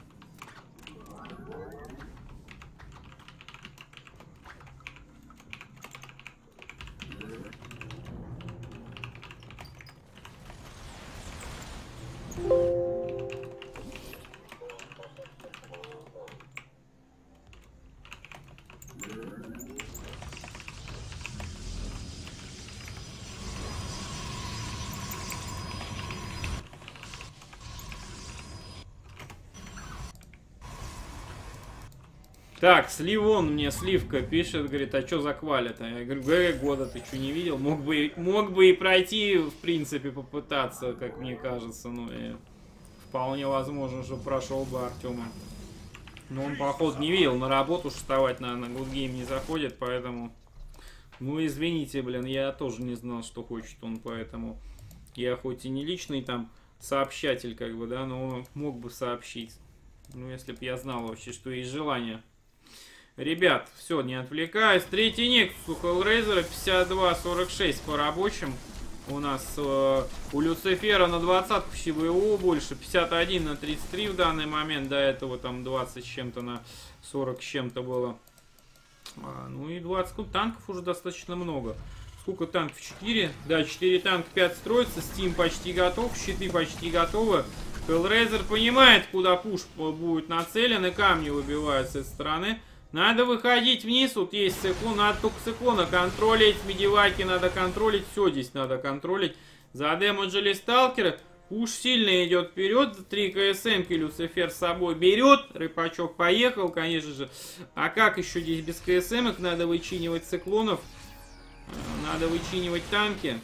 Так, Сливон мне, Сливка, пишет, говорит, а что за квалит-то? Я говорю, ГГ года ты что, не видел? Мог бы, мог бы и пройти, в принципе, попытаться, как мне кажется. Ну, и вполне возможно, что прошел бы Артема. Но он, походу, не видел, на работу вставать, наверное, на Good Game не заходит, поэтому... Ну, извините, блин, я тоже не знал, что хочет он, поэтому... Я хоть и не личный там сообщатель, как бы, да, но мог бы сообщить. Ну, если бы я знал вообще, что есть желание... Ребят, все, не отвлекаюсь. Третий Nexus у Hellraiser пятьдесят два сорок шесть по рабочим. У нас э, у Люцифера на двадцатку ВО больше. пятьдесят один на тридцать три в данный момент. До этого там двадцать с чем-то на сорок с чем-то было. А, ну и двадцать. Ну, танков уже достаточно много. Сколько танков? четыре? Да, четыре танка, пять строится. Steam почти готов, щиты почти готовы. Hellraiser понимает, куда пуш будет нацелен. И камни выбивают с этой стороны. Надо выходить вниз, вот есть циклон, надо только циклона контролить, медиваки надо контролить, все здесь надо контролить. Задемеджили сталкеры, пуш сильно идет вперед, три КСМки Люцифер с собой берет, рыбачок поехал, конечно же. А как еще здесь без КСМок, надо вычинивать циклонов, надо вычинивать танки.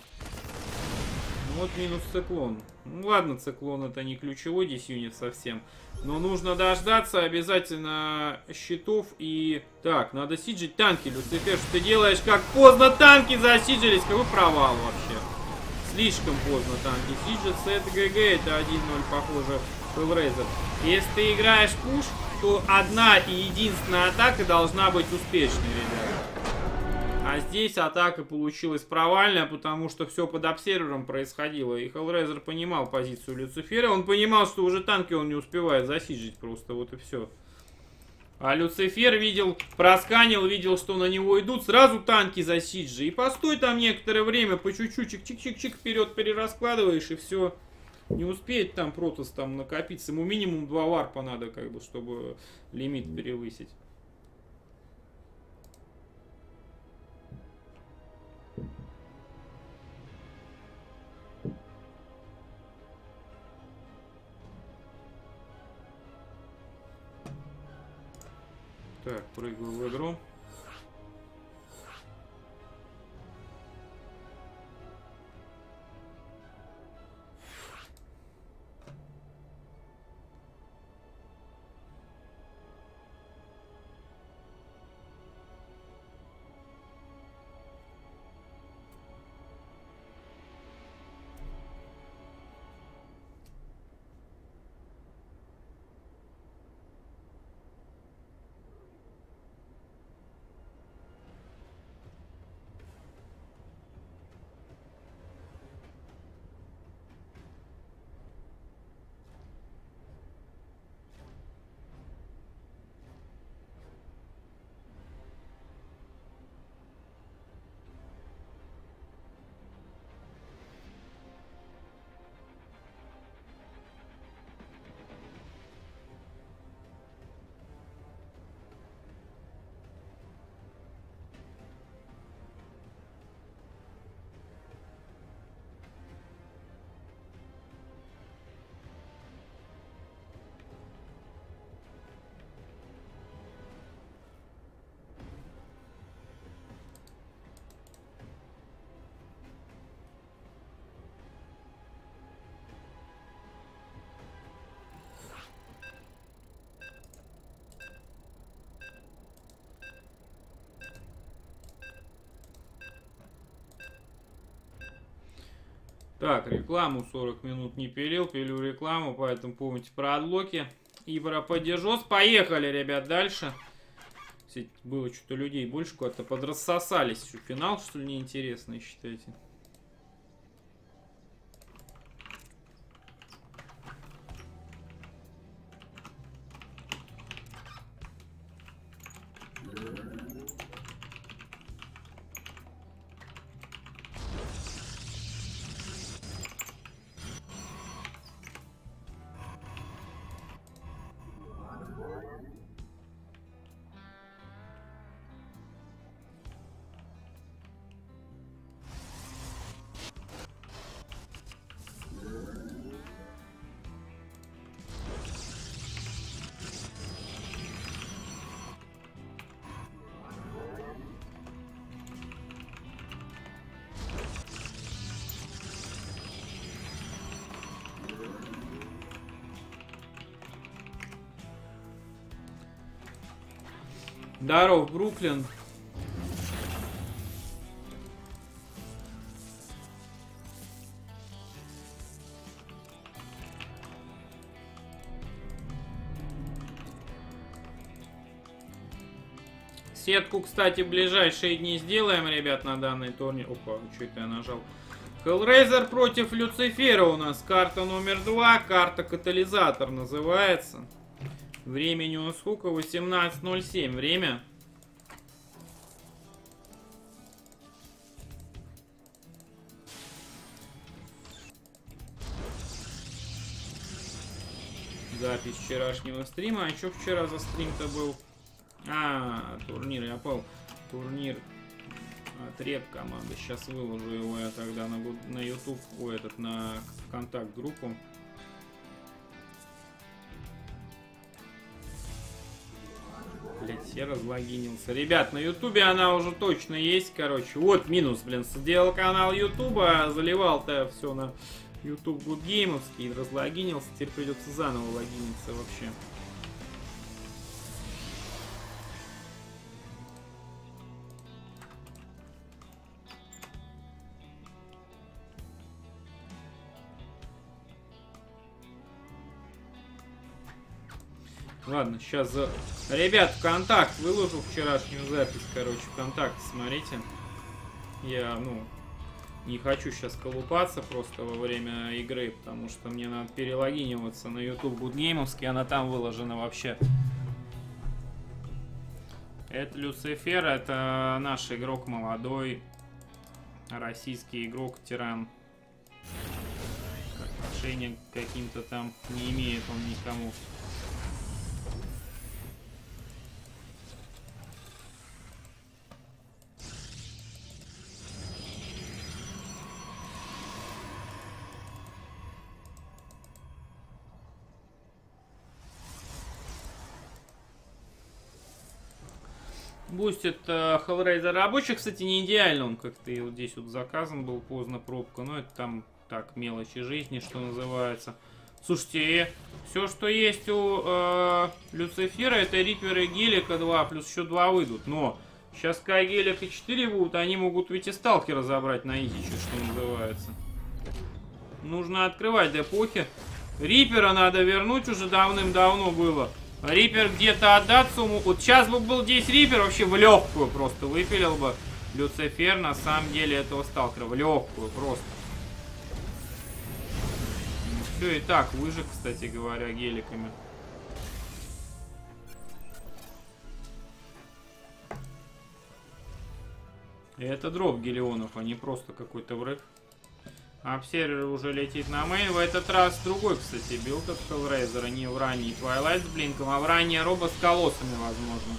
Вот минус циклон. Ну ладно, циклон это не ключевой здесь юнит совсем. Но нужно дождаться обязательно щитов и... Так, надо сиджить танки, Люцифер. Что ты делаешь? Как поздно танки засиджились. Какой провал вообще. Слишком поздно танки сиджатся. Это ГГ, это один ноль, похоже, Hellraiser. Если ты играешь пуш, то одна и единственная атака должна быть успешной, ребята. А здесь атака получилась провальная, потому что все под обсервером происходило. И Hellraiser понимал позицию Люцифера. Он понимал, что уже танки он не успевает засиджить просто. Вот и все. А Люцифер видел, просканил, видел, что на него идут. Сразу танки засиджи. И постой там некоторое время, по чуть-чуть, чик-чик-чик вперед перераскладываешь, и все. Не успеет там Протос там накопиться. Ему минимум два варпа надо, как бы, чтобы лимит перевысить. Так, прыгаю в игру. Так, рекламу сорок минут не пилил, пилю рекламу, поэтому помните про отблоки и про поддержос. Поехали, ребят, дальше. Кстати, было что-то людей больше куда-то подрассосались. Что, финал, что ли, неинтересный, считаете? Здоров, Бруклин. Сетку, кстати, в ближайшие дни сделаем, ребят, на данный турнир. Опа, что это я нажал? Hellraiser против Люцифера у нас. Карта номер два. Карта катализатор называется. Времени у нас сколько? восемнадцать ноль семь. Время. Запись вчерашнего стрима. А что вчера за стрим-то был? А, турнир, я понял. Турнир отреб команды. Сейчас выложу его я тогда на, на YouTube, о, этот, на контакт-группу. Блять, я разлогинился. Ребят, на Ютубе она уже точно есть, короче. Вот минус, блин, сделал канал Ютуба, заливал-то все на YouTube Good Game'овский, разлогинился, теперь придется заново логиниться вообще. Ладно, сейчас за... Ребят, ВКонтакт выложу вчерашнюю запись, короче, ВКонтакт, смотрите. Я, ну, не хочу сейчас колупаться просто во время игры, потому что мне надо перелогиниваться на YouTube Good Game'овский, она там выложена вообще. Это Люцифер, это наш игрок молодой, российский игрок, тиран. Отношения к каким-то там не имеет он никому. Бустит э, Hellraiser рабочий, кстати, не идеально, он как-то вот здесь вот заказан был, поздно пробка, но это там так, мелочи жизни, что называется. Слушайте, все, что есть у э, Люцифера, это Риппер и Гелика два, плюс еще два выйдут, но сейчас когда Гелик и четыре будут, они могут ведь и Сталкера забрать на изиче, что называется. Нужно открывать депохи. Риппера надо вернуть, уже давным-давно было. Риппер где-то отдаться ему. Вот сейчас бы был здесь Риппер, вообще в легкую просто выпилил бы Люцифер на самом деле этого Сталкера. В легкую просто. Все и так выжег, кстати говоря, геликами. И это дроп гелионов, а не просто какой-то врыв. Обсервер уже летит на мейн. В этот раз другой, кстати, билд от Hellraiser. Не в ранний Twilight с блинком, а в ранний Робо с колоссами, возможно.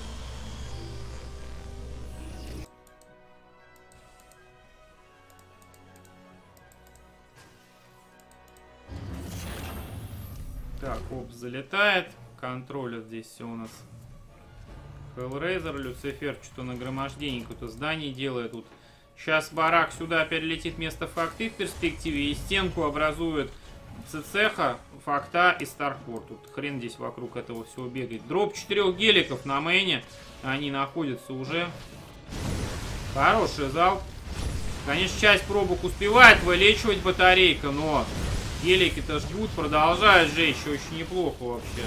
Так, оп, залетает. Контролят здесь все у нас. Hellraiser, Люцифер что-то нагромождение какое-то здание делает тут. Сейчас барак сюда перелетит вместо факты в перспективе и стенку образует цеха, факта и Старпорт. Тут хрен здесь вокруг этого всего бегает. Дроп четырех геликов на мейне. Они находятся уже. Хороший залп. Конечно, часть пробок успевает вылечивать батарейка, но гелики-то жгут, продолжают жечь. Очень неплохо вообще.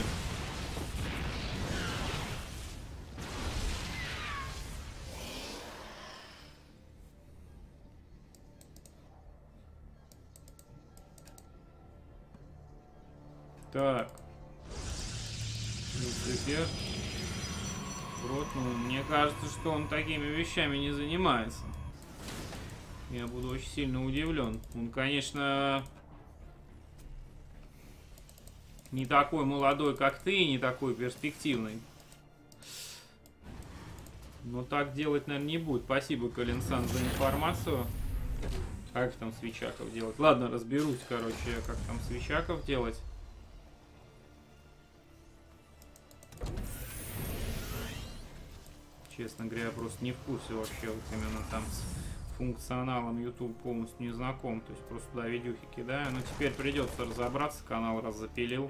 Так. Люцифер. Рот, ну, мне кажется, что он такими вещами не занимается. Я буду очень сильно удивлен. Он, конечно, не такой молодой, как ты, не такой перспективный. Но так делать, наверное, не будет. Спасибо, Калинсан, за информацию. Как там свечаков делать? Ладно, разберусь, короче, как там свечаков делать. Честно говоря, я просто не в курсе вообще вот именно там с функционалом YouTube полностью не знаком. То есть просто туда видюхи кидаю. Но теперь придется разобраться. Канал раз запилил.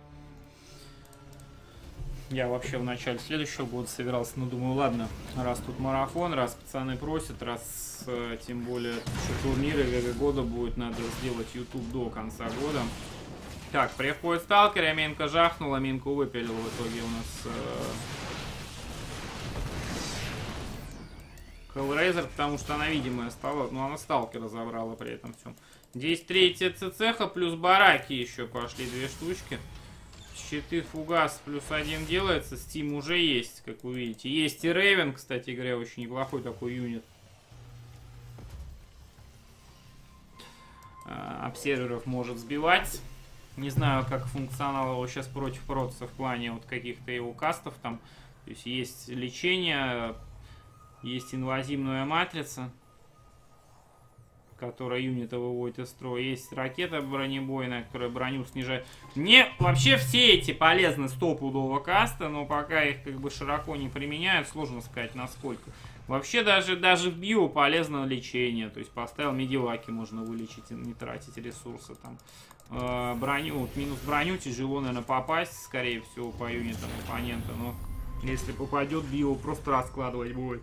Я вообще в начале следующего года собирался, но думаю, ладно, раз тут марафон, раз пацаны просят, раз э, тем более еще турниры ГГ года будет, надо сделать YouTube до конца года. Так, приходит сталкер, я Минка жахнула, Минку выпилил в итоге у нас э, Hellraiser, потому что она видимая стала, но она сталкера забрала при этом всем. Здесь третья цеха плюс бараки еще пошли, две штучки. Щиты, фугас плюс один делается. Steam уже есть, как вы видите. Есть и Рейвен, кстати говоря, очень неплохой такой юнит. А, обсерверов может сбивать. Не знаю, как функционал его сейчас против протца в плане вот каких-то его кастов там. То есть есть лечение, есть инвазивная матрица, которая юнита выводит из строя. Есть ракета бронебойная, которая броню снижает. Мне вообще все эти полезны стопудово каста, но пока их как бы широко не применяют, сложно сказать насколько. Вообще даже, даже в био полезно лечение. То есть поставил медиваки, можно вылечить, не тратить ресурсы там. Э, броню, вот минус броню тяжело, наверное, попасть, скорее всего, по юнитам оппонента. Но если попадет, био просто раскладывать будет.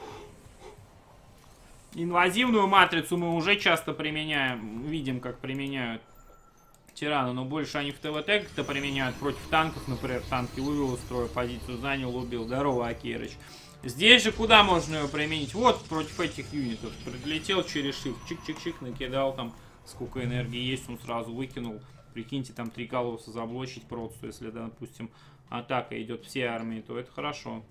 Инвазивную матрицу мы уже часто применяем, видим, как применяют тираны, но больше они в ТВТ-то применяют против танков, например, танки вывел из строя, позицию занял, убил. Здорово, Акирыч. Здесь же куда можно ее применить? Вот против этих юнитов. Прилетел через шифт, чик-чик-чик, накидал там, сколько энергии есть, он сразу выкинул. Прикиньте, там три колосса заблочить просто, если, да, допустим, атака идет всей армии, то это хорошо.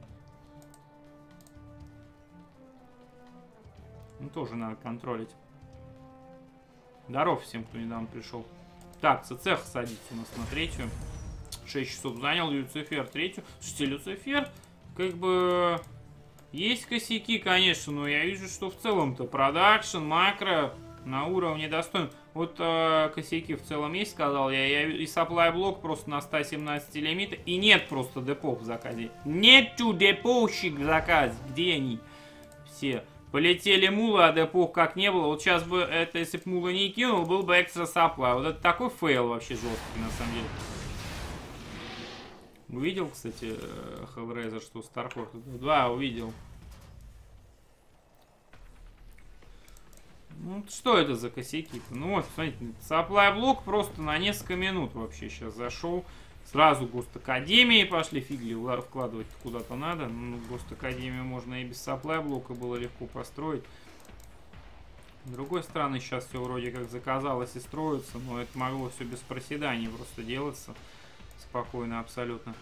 Ну, тоже надо контролить. Здоров всем, кто недавно пришел. Так, цех садится у нас на третью. шесть часов занял. Люцифер третью. Слушайте, Люцифер, как бы, есть косяки, конечно, но я вижу, что в целом-то продакшн, макро на уровне достоин. Вот э, косяки в целом есть, сказал я. я и supply блок просто на сто семнадцать лимита. И нет просто депов в заказе. Нету деповщик в заказе. Где они? Все. Полетели мулы, а депов как не было. Вот сейчас бы это, если бы мула не кинул, был бы экстра supply. Вот это такой фейл вообще жесткий, на самом деле. Увидел, кстати, Hellraiser, что Starport? Да, увидел. Ну, что это за косяки-то? Ну вот, смотрите, supply блок просто на несколько минут вообще сейчас зашел. Сразу Гост Академии пошли, фигли вкладывать куда-то надо. Ну, Гост Академию можно и без supply блока было легко построить. С другой стороны, сейчас все вроде как заказалось и строится, но это могло все без проседаний просто делаться. Спокойно, абсолютно.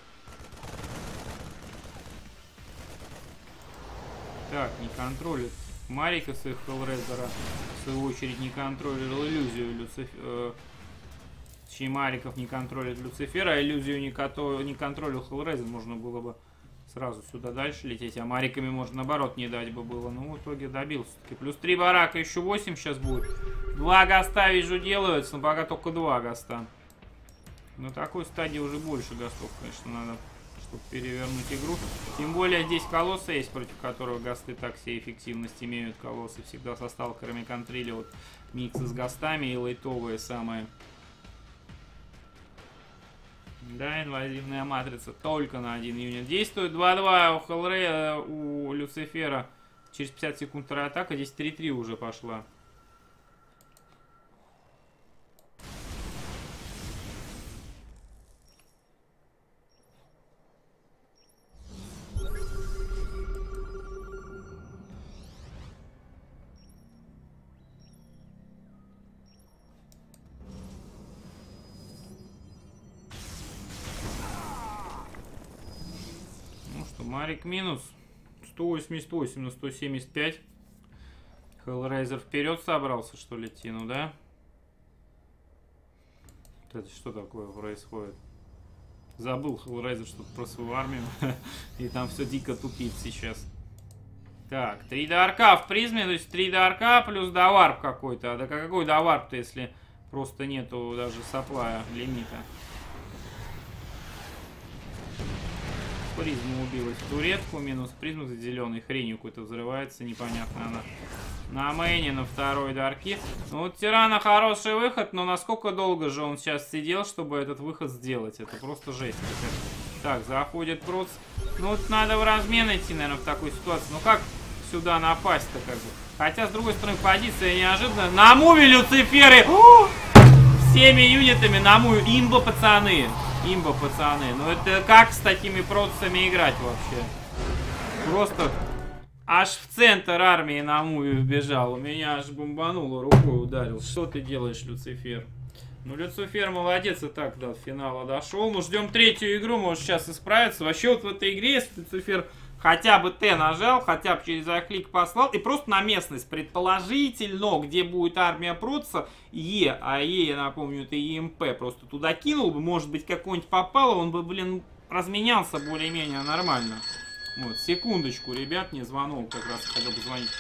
Так, не контролит Марика своих Hellraiser, в свою очередь не контролировал иллюзию Люцифера. Мариков не контролит Люцифера, а иллюзию не, не контролил Hellraiser, можно было бы сразу сюда дальше лететь, а Мариками можно наоборот не дать бы было, но в итоге добился. Плюс три барака, еще восемь сейчас будет. Два гаста, вижу, делаются, но пока только два гаста. На такой стадии уже больше гастов, конечно, надо, чтобы перевернуть игру. Тем более здесь колоссы есть, против которого гасты так все эффективность имеют. Колоссы всегда со сталкерами контрили, вот миксы с гастами и лайтовые самые. Да, инвазивная матрица только на один юнит действует. два-два у Hellraiser, у Люцифера Через пятьдесят секунд вторая атака. Здесь три-три уже пошла. Марик минус. сто восемьдесят восемь на сто семьдесят пять. Hellraiser вперед собрался, что ли, Тину, да? Это что такое происходит? Забыл Hellraiser что-то про свою армию. И там все дико тупит сейчас. Так, три дарка в призме, то есть три дарка плюс доварп какой-то. А да какой доварп-то, если просто нету даже саплая лимита? Призму убилась туретку, минус призму за зеленой хренью какой-то взрывается, непонятно она. На мейне, на второй дарке. Ну вот Тирана хороший выход, но насколько долго же он сейчас сидел, чтобы этот выход сделать? Это просто жесть. Так, заходит Проц. Ну вот надо в размен идти, наверное, в такой ситуации. Ну как сюда напасть-то как бы? Хотя, с другой стороны, позиция неожиданная. На муве Люциферы! Всеми юнитами на муве. Имба, пацаны. Имба, пацаны. Ну это как с такими процессами играть вообще? Просто аж в центр армии на муве вбежал. У меня аж бомбануло, рукой ударил. Что ты делаешь, Люцифер? Ну, Люцифер молодец, и так до финала дошел. Ну, ждем третью игру, может сейчас исправиться. Вообще вот в этой игре, если Люцифер хотя бы Т нажал, хотя бы через оклик послал, и просто на местность, предположительно, где будет армия Проца, Е, а Е, я напомню, это Е М П, просто туда кинул бы, может быть, какой-нибудь попало, он бы, блин, разменялся более-менее нормально. Вот, секундочку, ребят, мне звонок, как раз хотел бы звонить.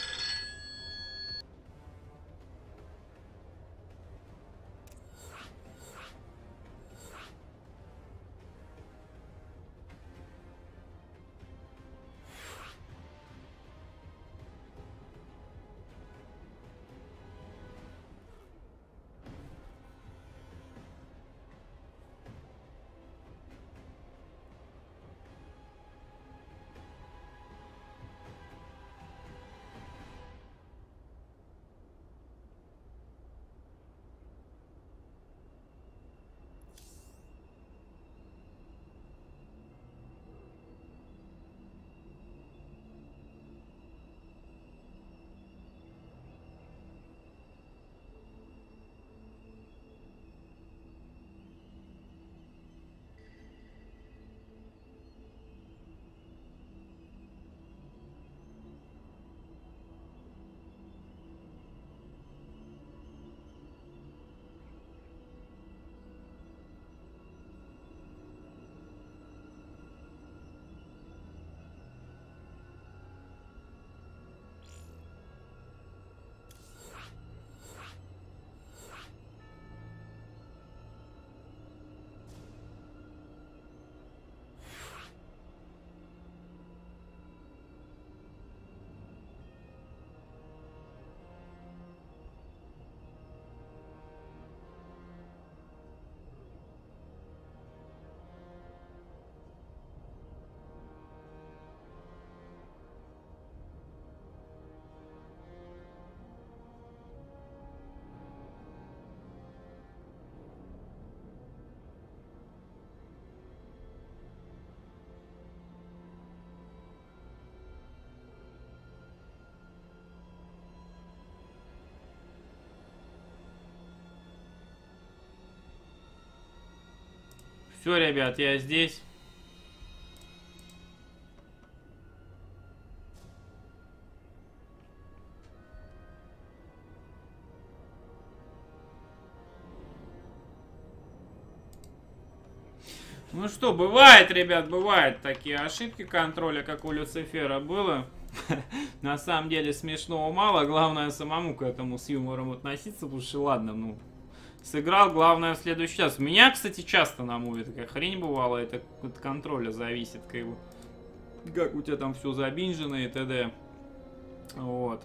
Все, ребят, я здесь. Ну что, бывает, ребят, бывают такие ошибки контроля, как у Люцифера было. На самом деле смешного мало, главное самому к этому с юмором относиться, потому что ладно, ну... Сыграл, главное, в следующий раз. У меня, кстати, часто на муве такая хрень бывала. Это от контроля зависит, как бы. Как у тебя там все забинжено и т.д. Вот.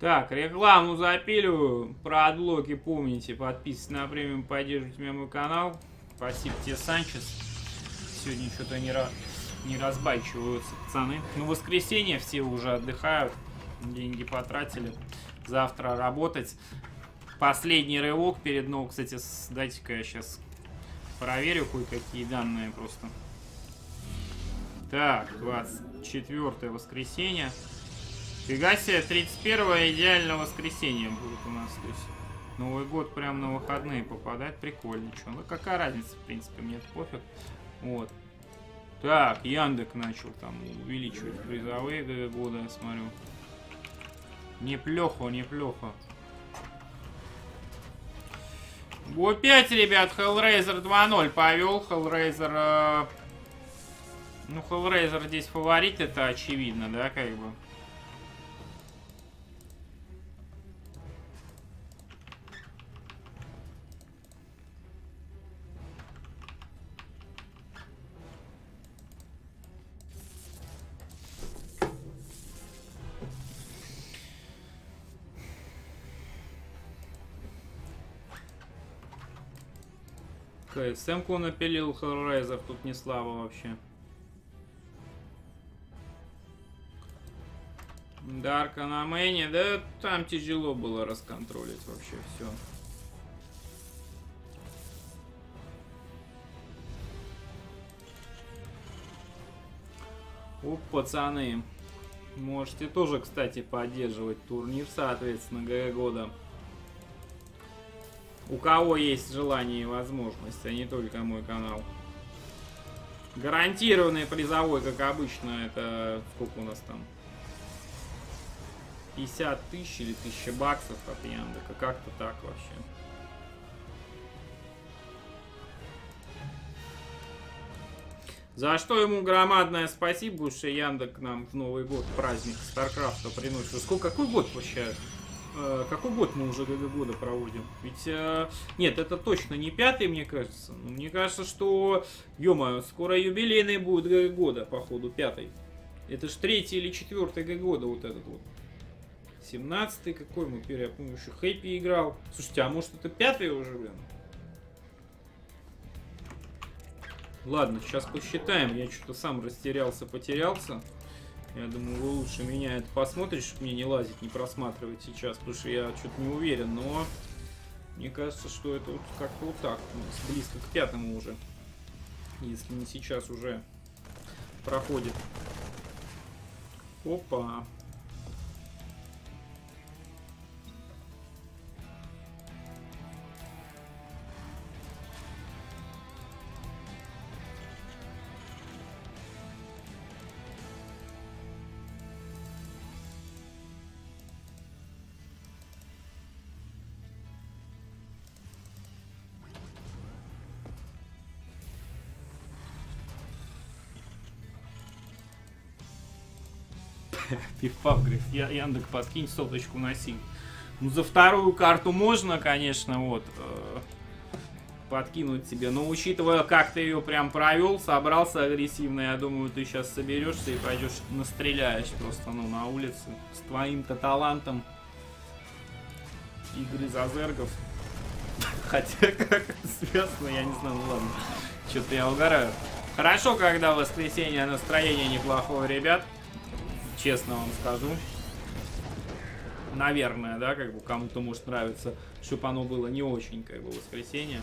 Так, рекламу запиливаю. Про отблоки помните. Подписывайтесь на премиум, поддерживайте меня мой канал. Спасибо тебе, Санчес. Сегодня что-то не, ra не разбайчиваются пацаны. Ну, воскресенье все уже отдыхают. Деньги потратили. Завтра работать. Последний рывок перед новым. Кстати, дайте-ка я сейчас проверю кое-какие данные просто. Так, двадцать четвёртое воскресенье. Фига себе, тридцать первое идеальное воскресенье будет у нас. То есть Новый год прям на выходные попадает. Прикольно. Чё? Ну какая разница, в принципе, мне это пофиг. Вот. Так, Яндекс начал там увеличивать призовые года, я смотрю. Неплохо, неплохо. год пять, ребят, Hellraiser два ноль повел. Hellraiser... Э... Ну, Hellraiser здесь фаворит, это очевидно, да, как бы. Сэмку напилил Hellraiser, тут не слава вообще. Дарка на мэне, да там тяжело было расконтролить вообще все. Оп, пацаны, можете тоже, кстати, поддерживать турнир, соответственно, ГГ года. У кого есть желание и возможность, а не только мой канал. Гарантированный призовой, как обычно, это сколько у нас там? пятьдесят тысяч или тысяча баксов от Яндека, как-то так вообще. За что ему громадное спасибо, потому что Яндек нам в Новый год праздник Старкрафта приносит. Сколько, какой год вообще? Э, какой год мы уже ГГ года проводим? Ведь, э, нет, это точно не пятый, мне кажется. Но мне кажется, что, ё-моё, скоро юбилейный будет ГГ года, походу, пятый. Это ж третий или четвертый ГГ года вот этот вот. семнадцатый какой мы, я помню, еще Хэппи играл. Слушайте, а может это пятый уже, блин? Ладно, сейчас посчитаем. Я что-то сам растерялся, потерялся. Я думаю, вы лучше меня это посмотрите, чтобы мне не лазить, не просматривать сейчас, потому что я что-то не уверен, но мне кажется, что это вот как-то вот так, у нас близко к пятому уже, если не сейчас уже проходит. Опа. Пиф-паф, говорит, я, Яндекс, подкинь соточку на синь. Ну, за вторую карту можно, конечно, вот, э, подкинуть тебе. Но учитывая, как ты ее прям провел, собрался агрессивно, я думаю, ты сейчас соберешься и пойдешь настреляешь просто, ну, на улице. С твоим-то талантом игры за зергов. Хотя, как это связано, я не знаю, ну ладно. Что-то я угораю. Хорошо, когда в воскресенье настроение неплохое, ребят. Честно вам скажу. Наверное, да, как бы кому-то может нравиться, чтобы оно было не очень, как бы, воскресенье.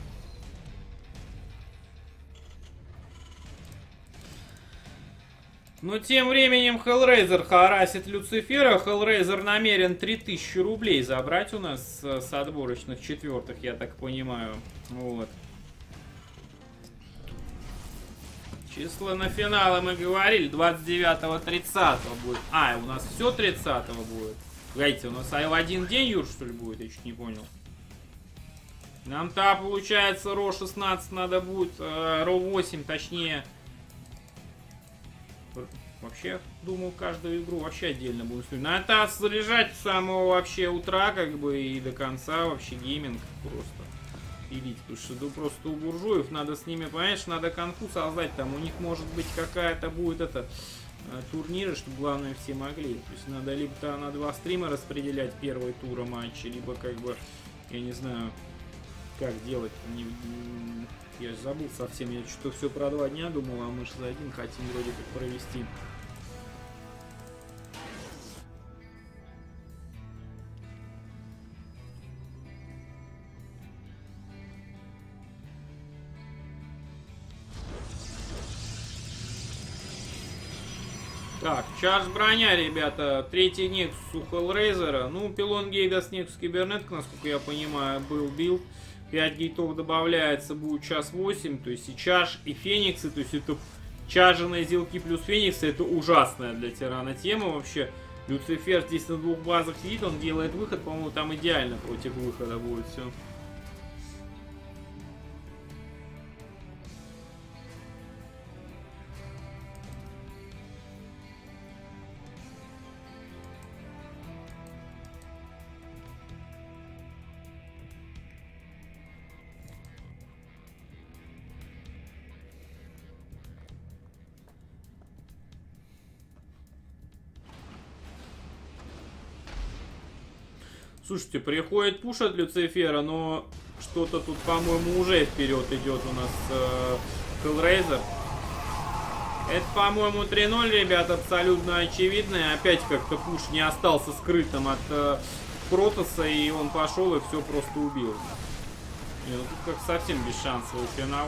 Но тем временем Hellraiser харасит Люцифера. Hellraiser намерен три тысячи рублей забрать у нас с отборочных четвертых, я так понимаю. Вот. Числа на финалы мы говорили, двадцать девятого тридцатого будет. А, у нас все тридцатого будет. Погодите, у нас а в один день, Юр, что ли, будет? Я чуть не понял. Нам-то, получается, ро шестнадцать надо будет, э, ро восемь, точнее. Вообще, думал, каждую игру вообще отдельно будет. Надо заряжать с самого вообще утра, как бы, и до конца вообще гейминг просто. Пилить, потому что ну, просто у буржуев надо с ними, понимаешь, надо конфу создать, там у них может быть какая-то будет это турниры, чтобы главное все могли. То есть надо либо-то на два стрима распределять первый тур матча, либо как бы, я не знаю, как делать. Не, я же забыл совсем, я что-то все про два дня думал, а мы же за один хотим вроде как провести. Так, чардж броня, ребята. Третий Нексус у Hellraiser. Ну, пилон Гейдас Нексус Кибернетика, насколько я понимаю, был билд. пять гейтов добавляется, будет час восемь. То есть и чардж, и фениксы. То есть это чарженные зилки плюс фениксы. Это ужасная для тирана тема вообще. Люцифер здесь на двух базах сидит, он делает выход. По-моему, там идеально против выхода будет все. Слушайте, приходит пуш от Люцифера, но что-то тут, по-моему, уже вперед идет у нас э, Hellraiser. Это, по-моему, три ноль, ребят, абсолютно очевидно. И опять как-то пуш не остался скрытым от э, Протоса, и он пошел и все просто убил. Не, ну тут как совсем бесшансовый финал.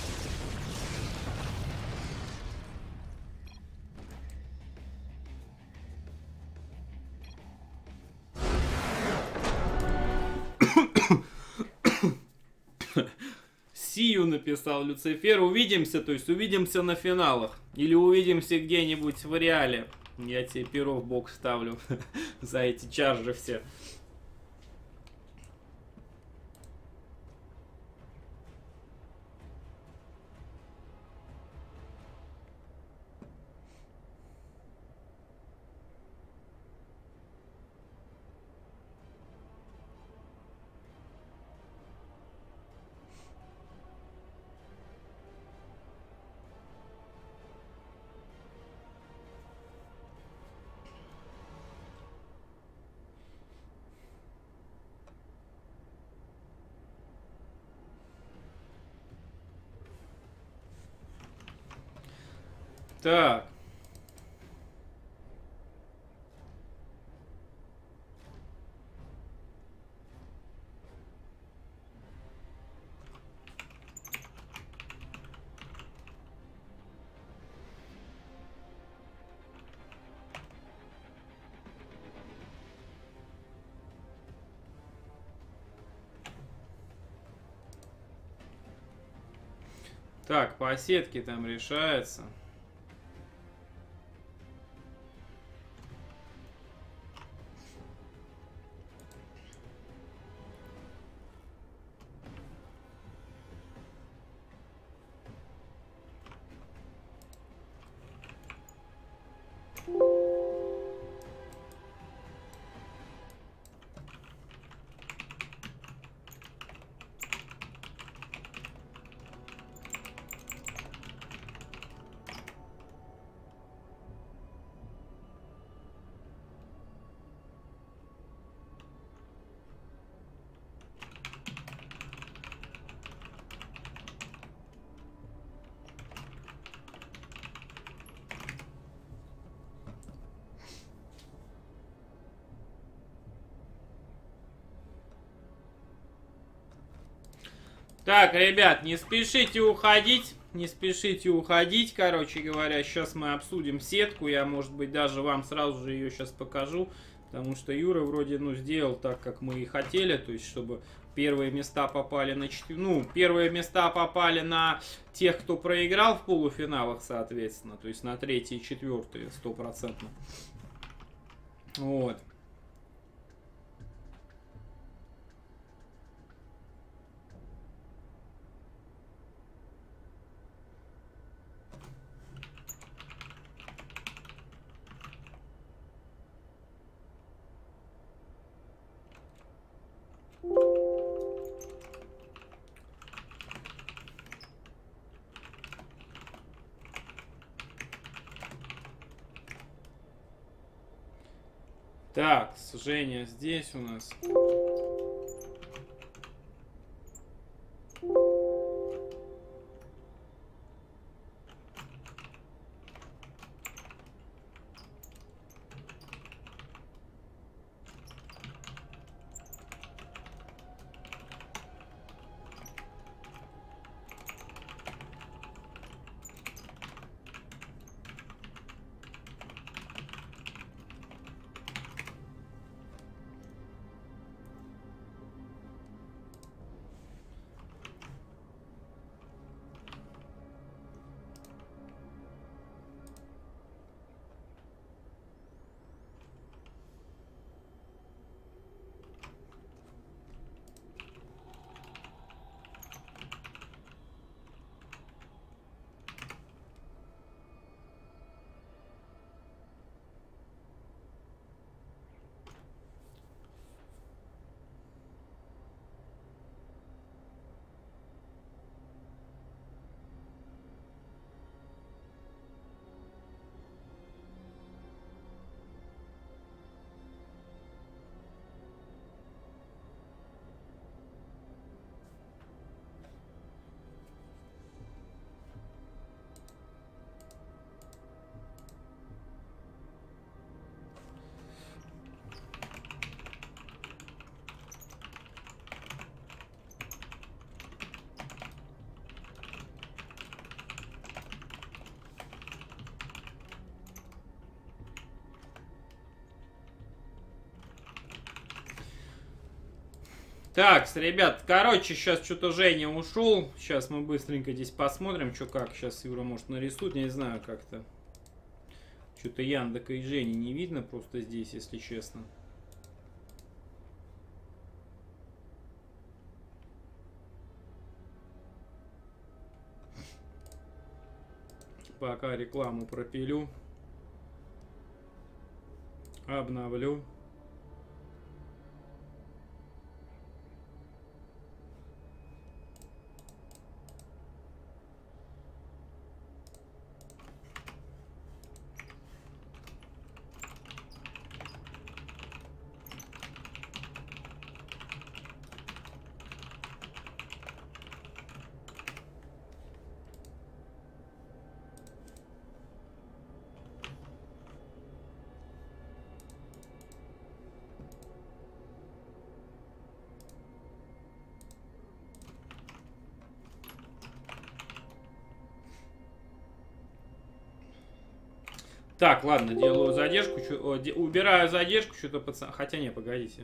Сию написал Люцифер. Увидимся, то есть увидимся на финалах. Или увидимся где-нибудь в реале. Я тебе перо в бок ставлю за эти чаржи все. Так. Так, по сетке там решается. Так, ребят, не спешите уходить, не спешите уходить, короче говоря, сейчас мы обсудим сетку, я, может быть, даже вам сразу же ее сейчас покажу, потому что Юра вроде, ну, сделал так, как мы и хотели, то есть, чтобы первые места попали на четыре, ну, первые места попали на тех, кто проиграл в полуфиналах, соответственно, то есть, на третьи и четвертые, стопроцентно. Вот. Так, Женя здесь у нас. Так, ребят, короче, сейчас что-то Женя ушел. Сейчас мы быстренько здесь посмотрим, что как. Сейчас Юра, может, нарисует, не знаю, как-то. Что-то Яндека и Жени не видно просто здесь, если честно. Пока рекламу пропилю. Обновлю. Так, ладно, делаю задержку, чё, де, убираю задержку, что-то пацан... Хотя не, погодите.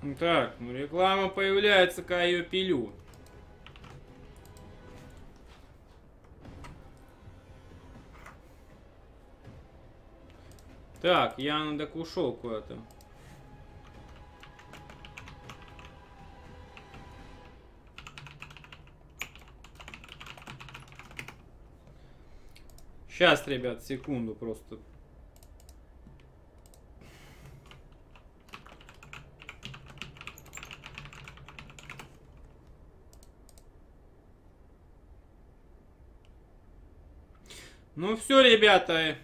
Так, ну реклама появляется, когда я ее пилю. Так, Яна так ушел куда-то. Сейчас, ребят, секунду просто. Ну все, ребята.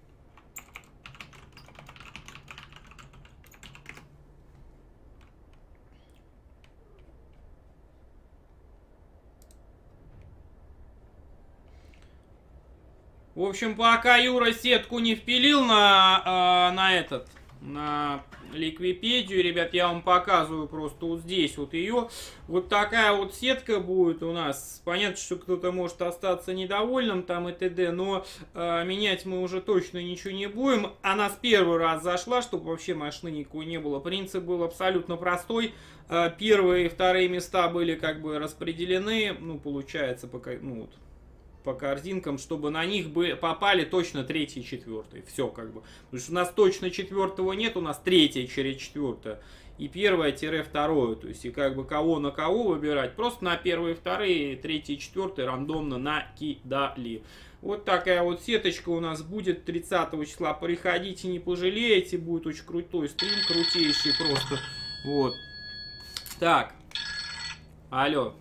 В общем, пока Юра сетку не впилил на, э, на этот, на Ликвипедию, ребят, я вам показываю просто вот здесь вот ее. Вот такая вот сетка будет у нас. Понятно, что кто-то может остаться недовольным там и т.д., но э, менять мы уже точно ничего не будем. Она с первый раз зашла, чтобы вообще машины никакой не было. Принцип был абсолютно простой. Э, первые и вторые места были как бы распределены, ну, получается, пока, ну, вот, по корзинкам, чтобы на них бы попали точно третий и четвертый. Все как бы. Потому что у нас точно четвертого нет, у нас третье через четвертое. И первое-второе. То есть и как бы кого на кого выбирать. Просто на первые, вторые, третий и четвертый рандомно накидали. Вот такая вот сеточка у нас будет тридцатого числа. Приходите, не пожалеете. Будет очень крутой стрим, крутейший просто. Вот. Так. Алло.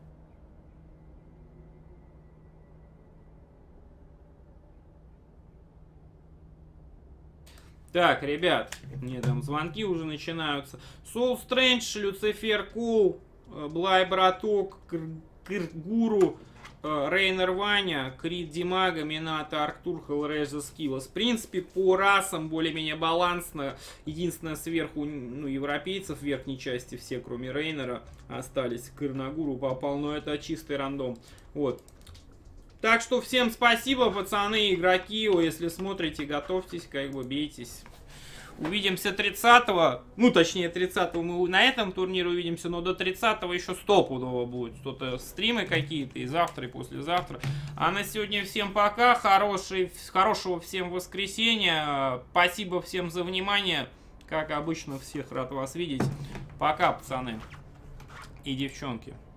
Так, ребят, мне там звонки уже начинаются. Soul Strange, Люцифер Кул, Блай Браток, Кыргуру, Рейнер Ваня, Крид Димага, Мината, Арктур, Хеллрейза, Скиллас. В принципе, по расам более-менее балансно. Единственное, сверху, ну, европейцев в верхней части все, кроме Рейнера, остались. Кырнагуру попал, но это чистый рандом. Вот. Так что всем спасибо, пацаны, игроки. Если смотрите, готовьтесь, как бы бейтесь. Увидимся тридцатого. Ну, точнее, тридцатого мы на этом турнире увидимся, но до тридцатого еще стопудово будет. Что-то стримы какие-то и завтра, и послезавтра. А на сегодня всем пока. Хороший, хорошего всем воскресенья. Спасибо всем за внимание. Как обычно, всех рад вас видеть. Пока, пацаны и девчонки.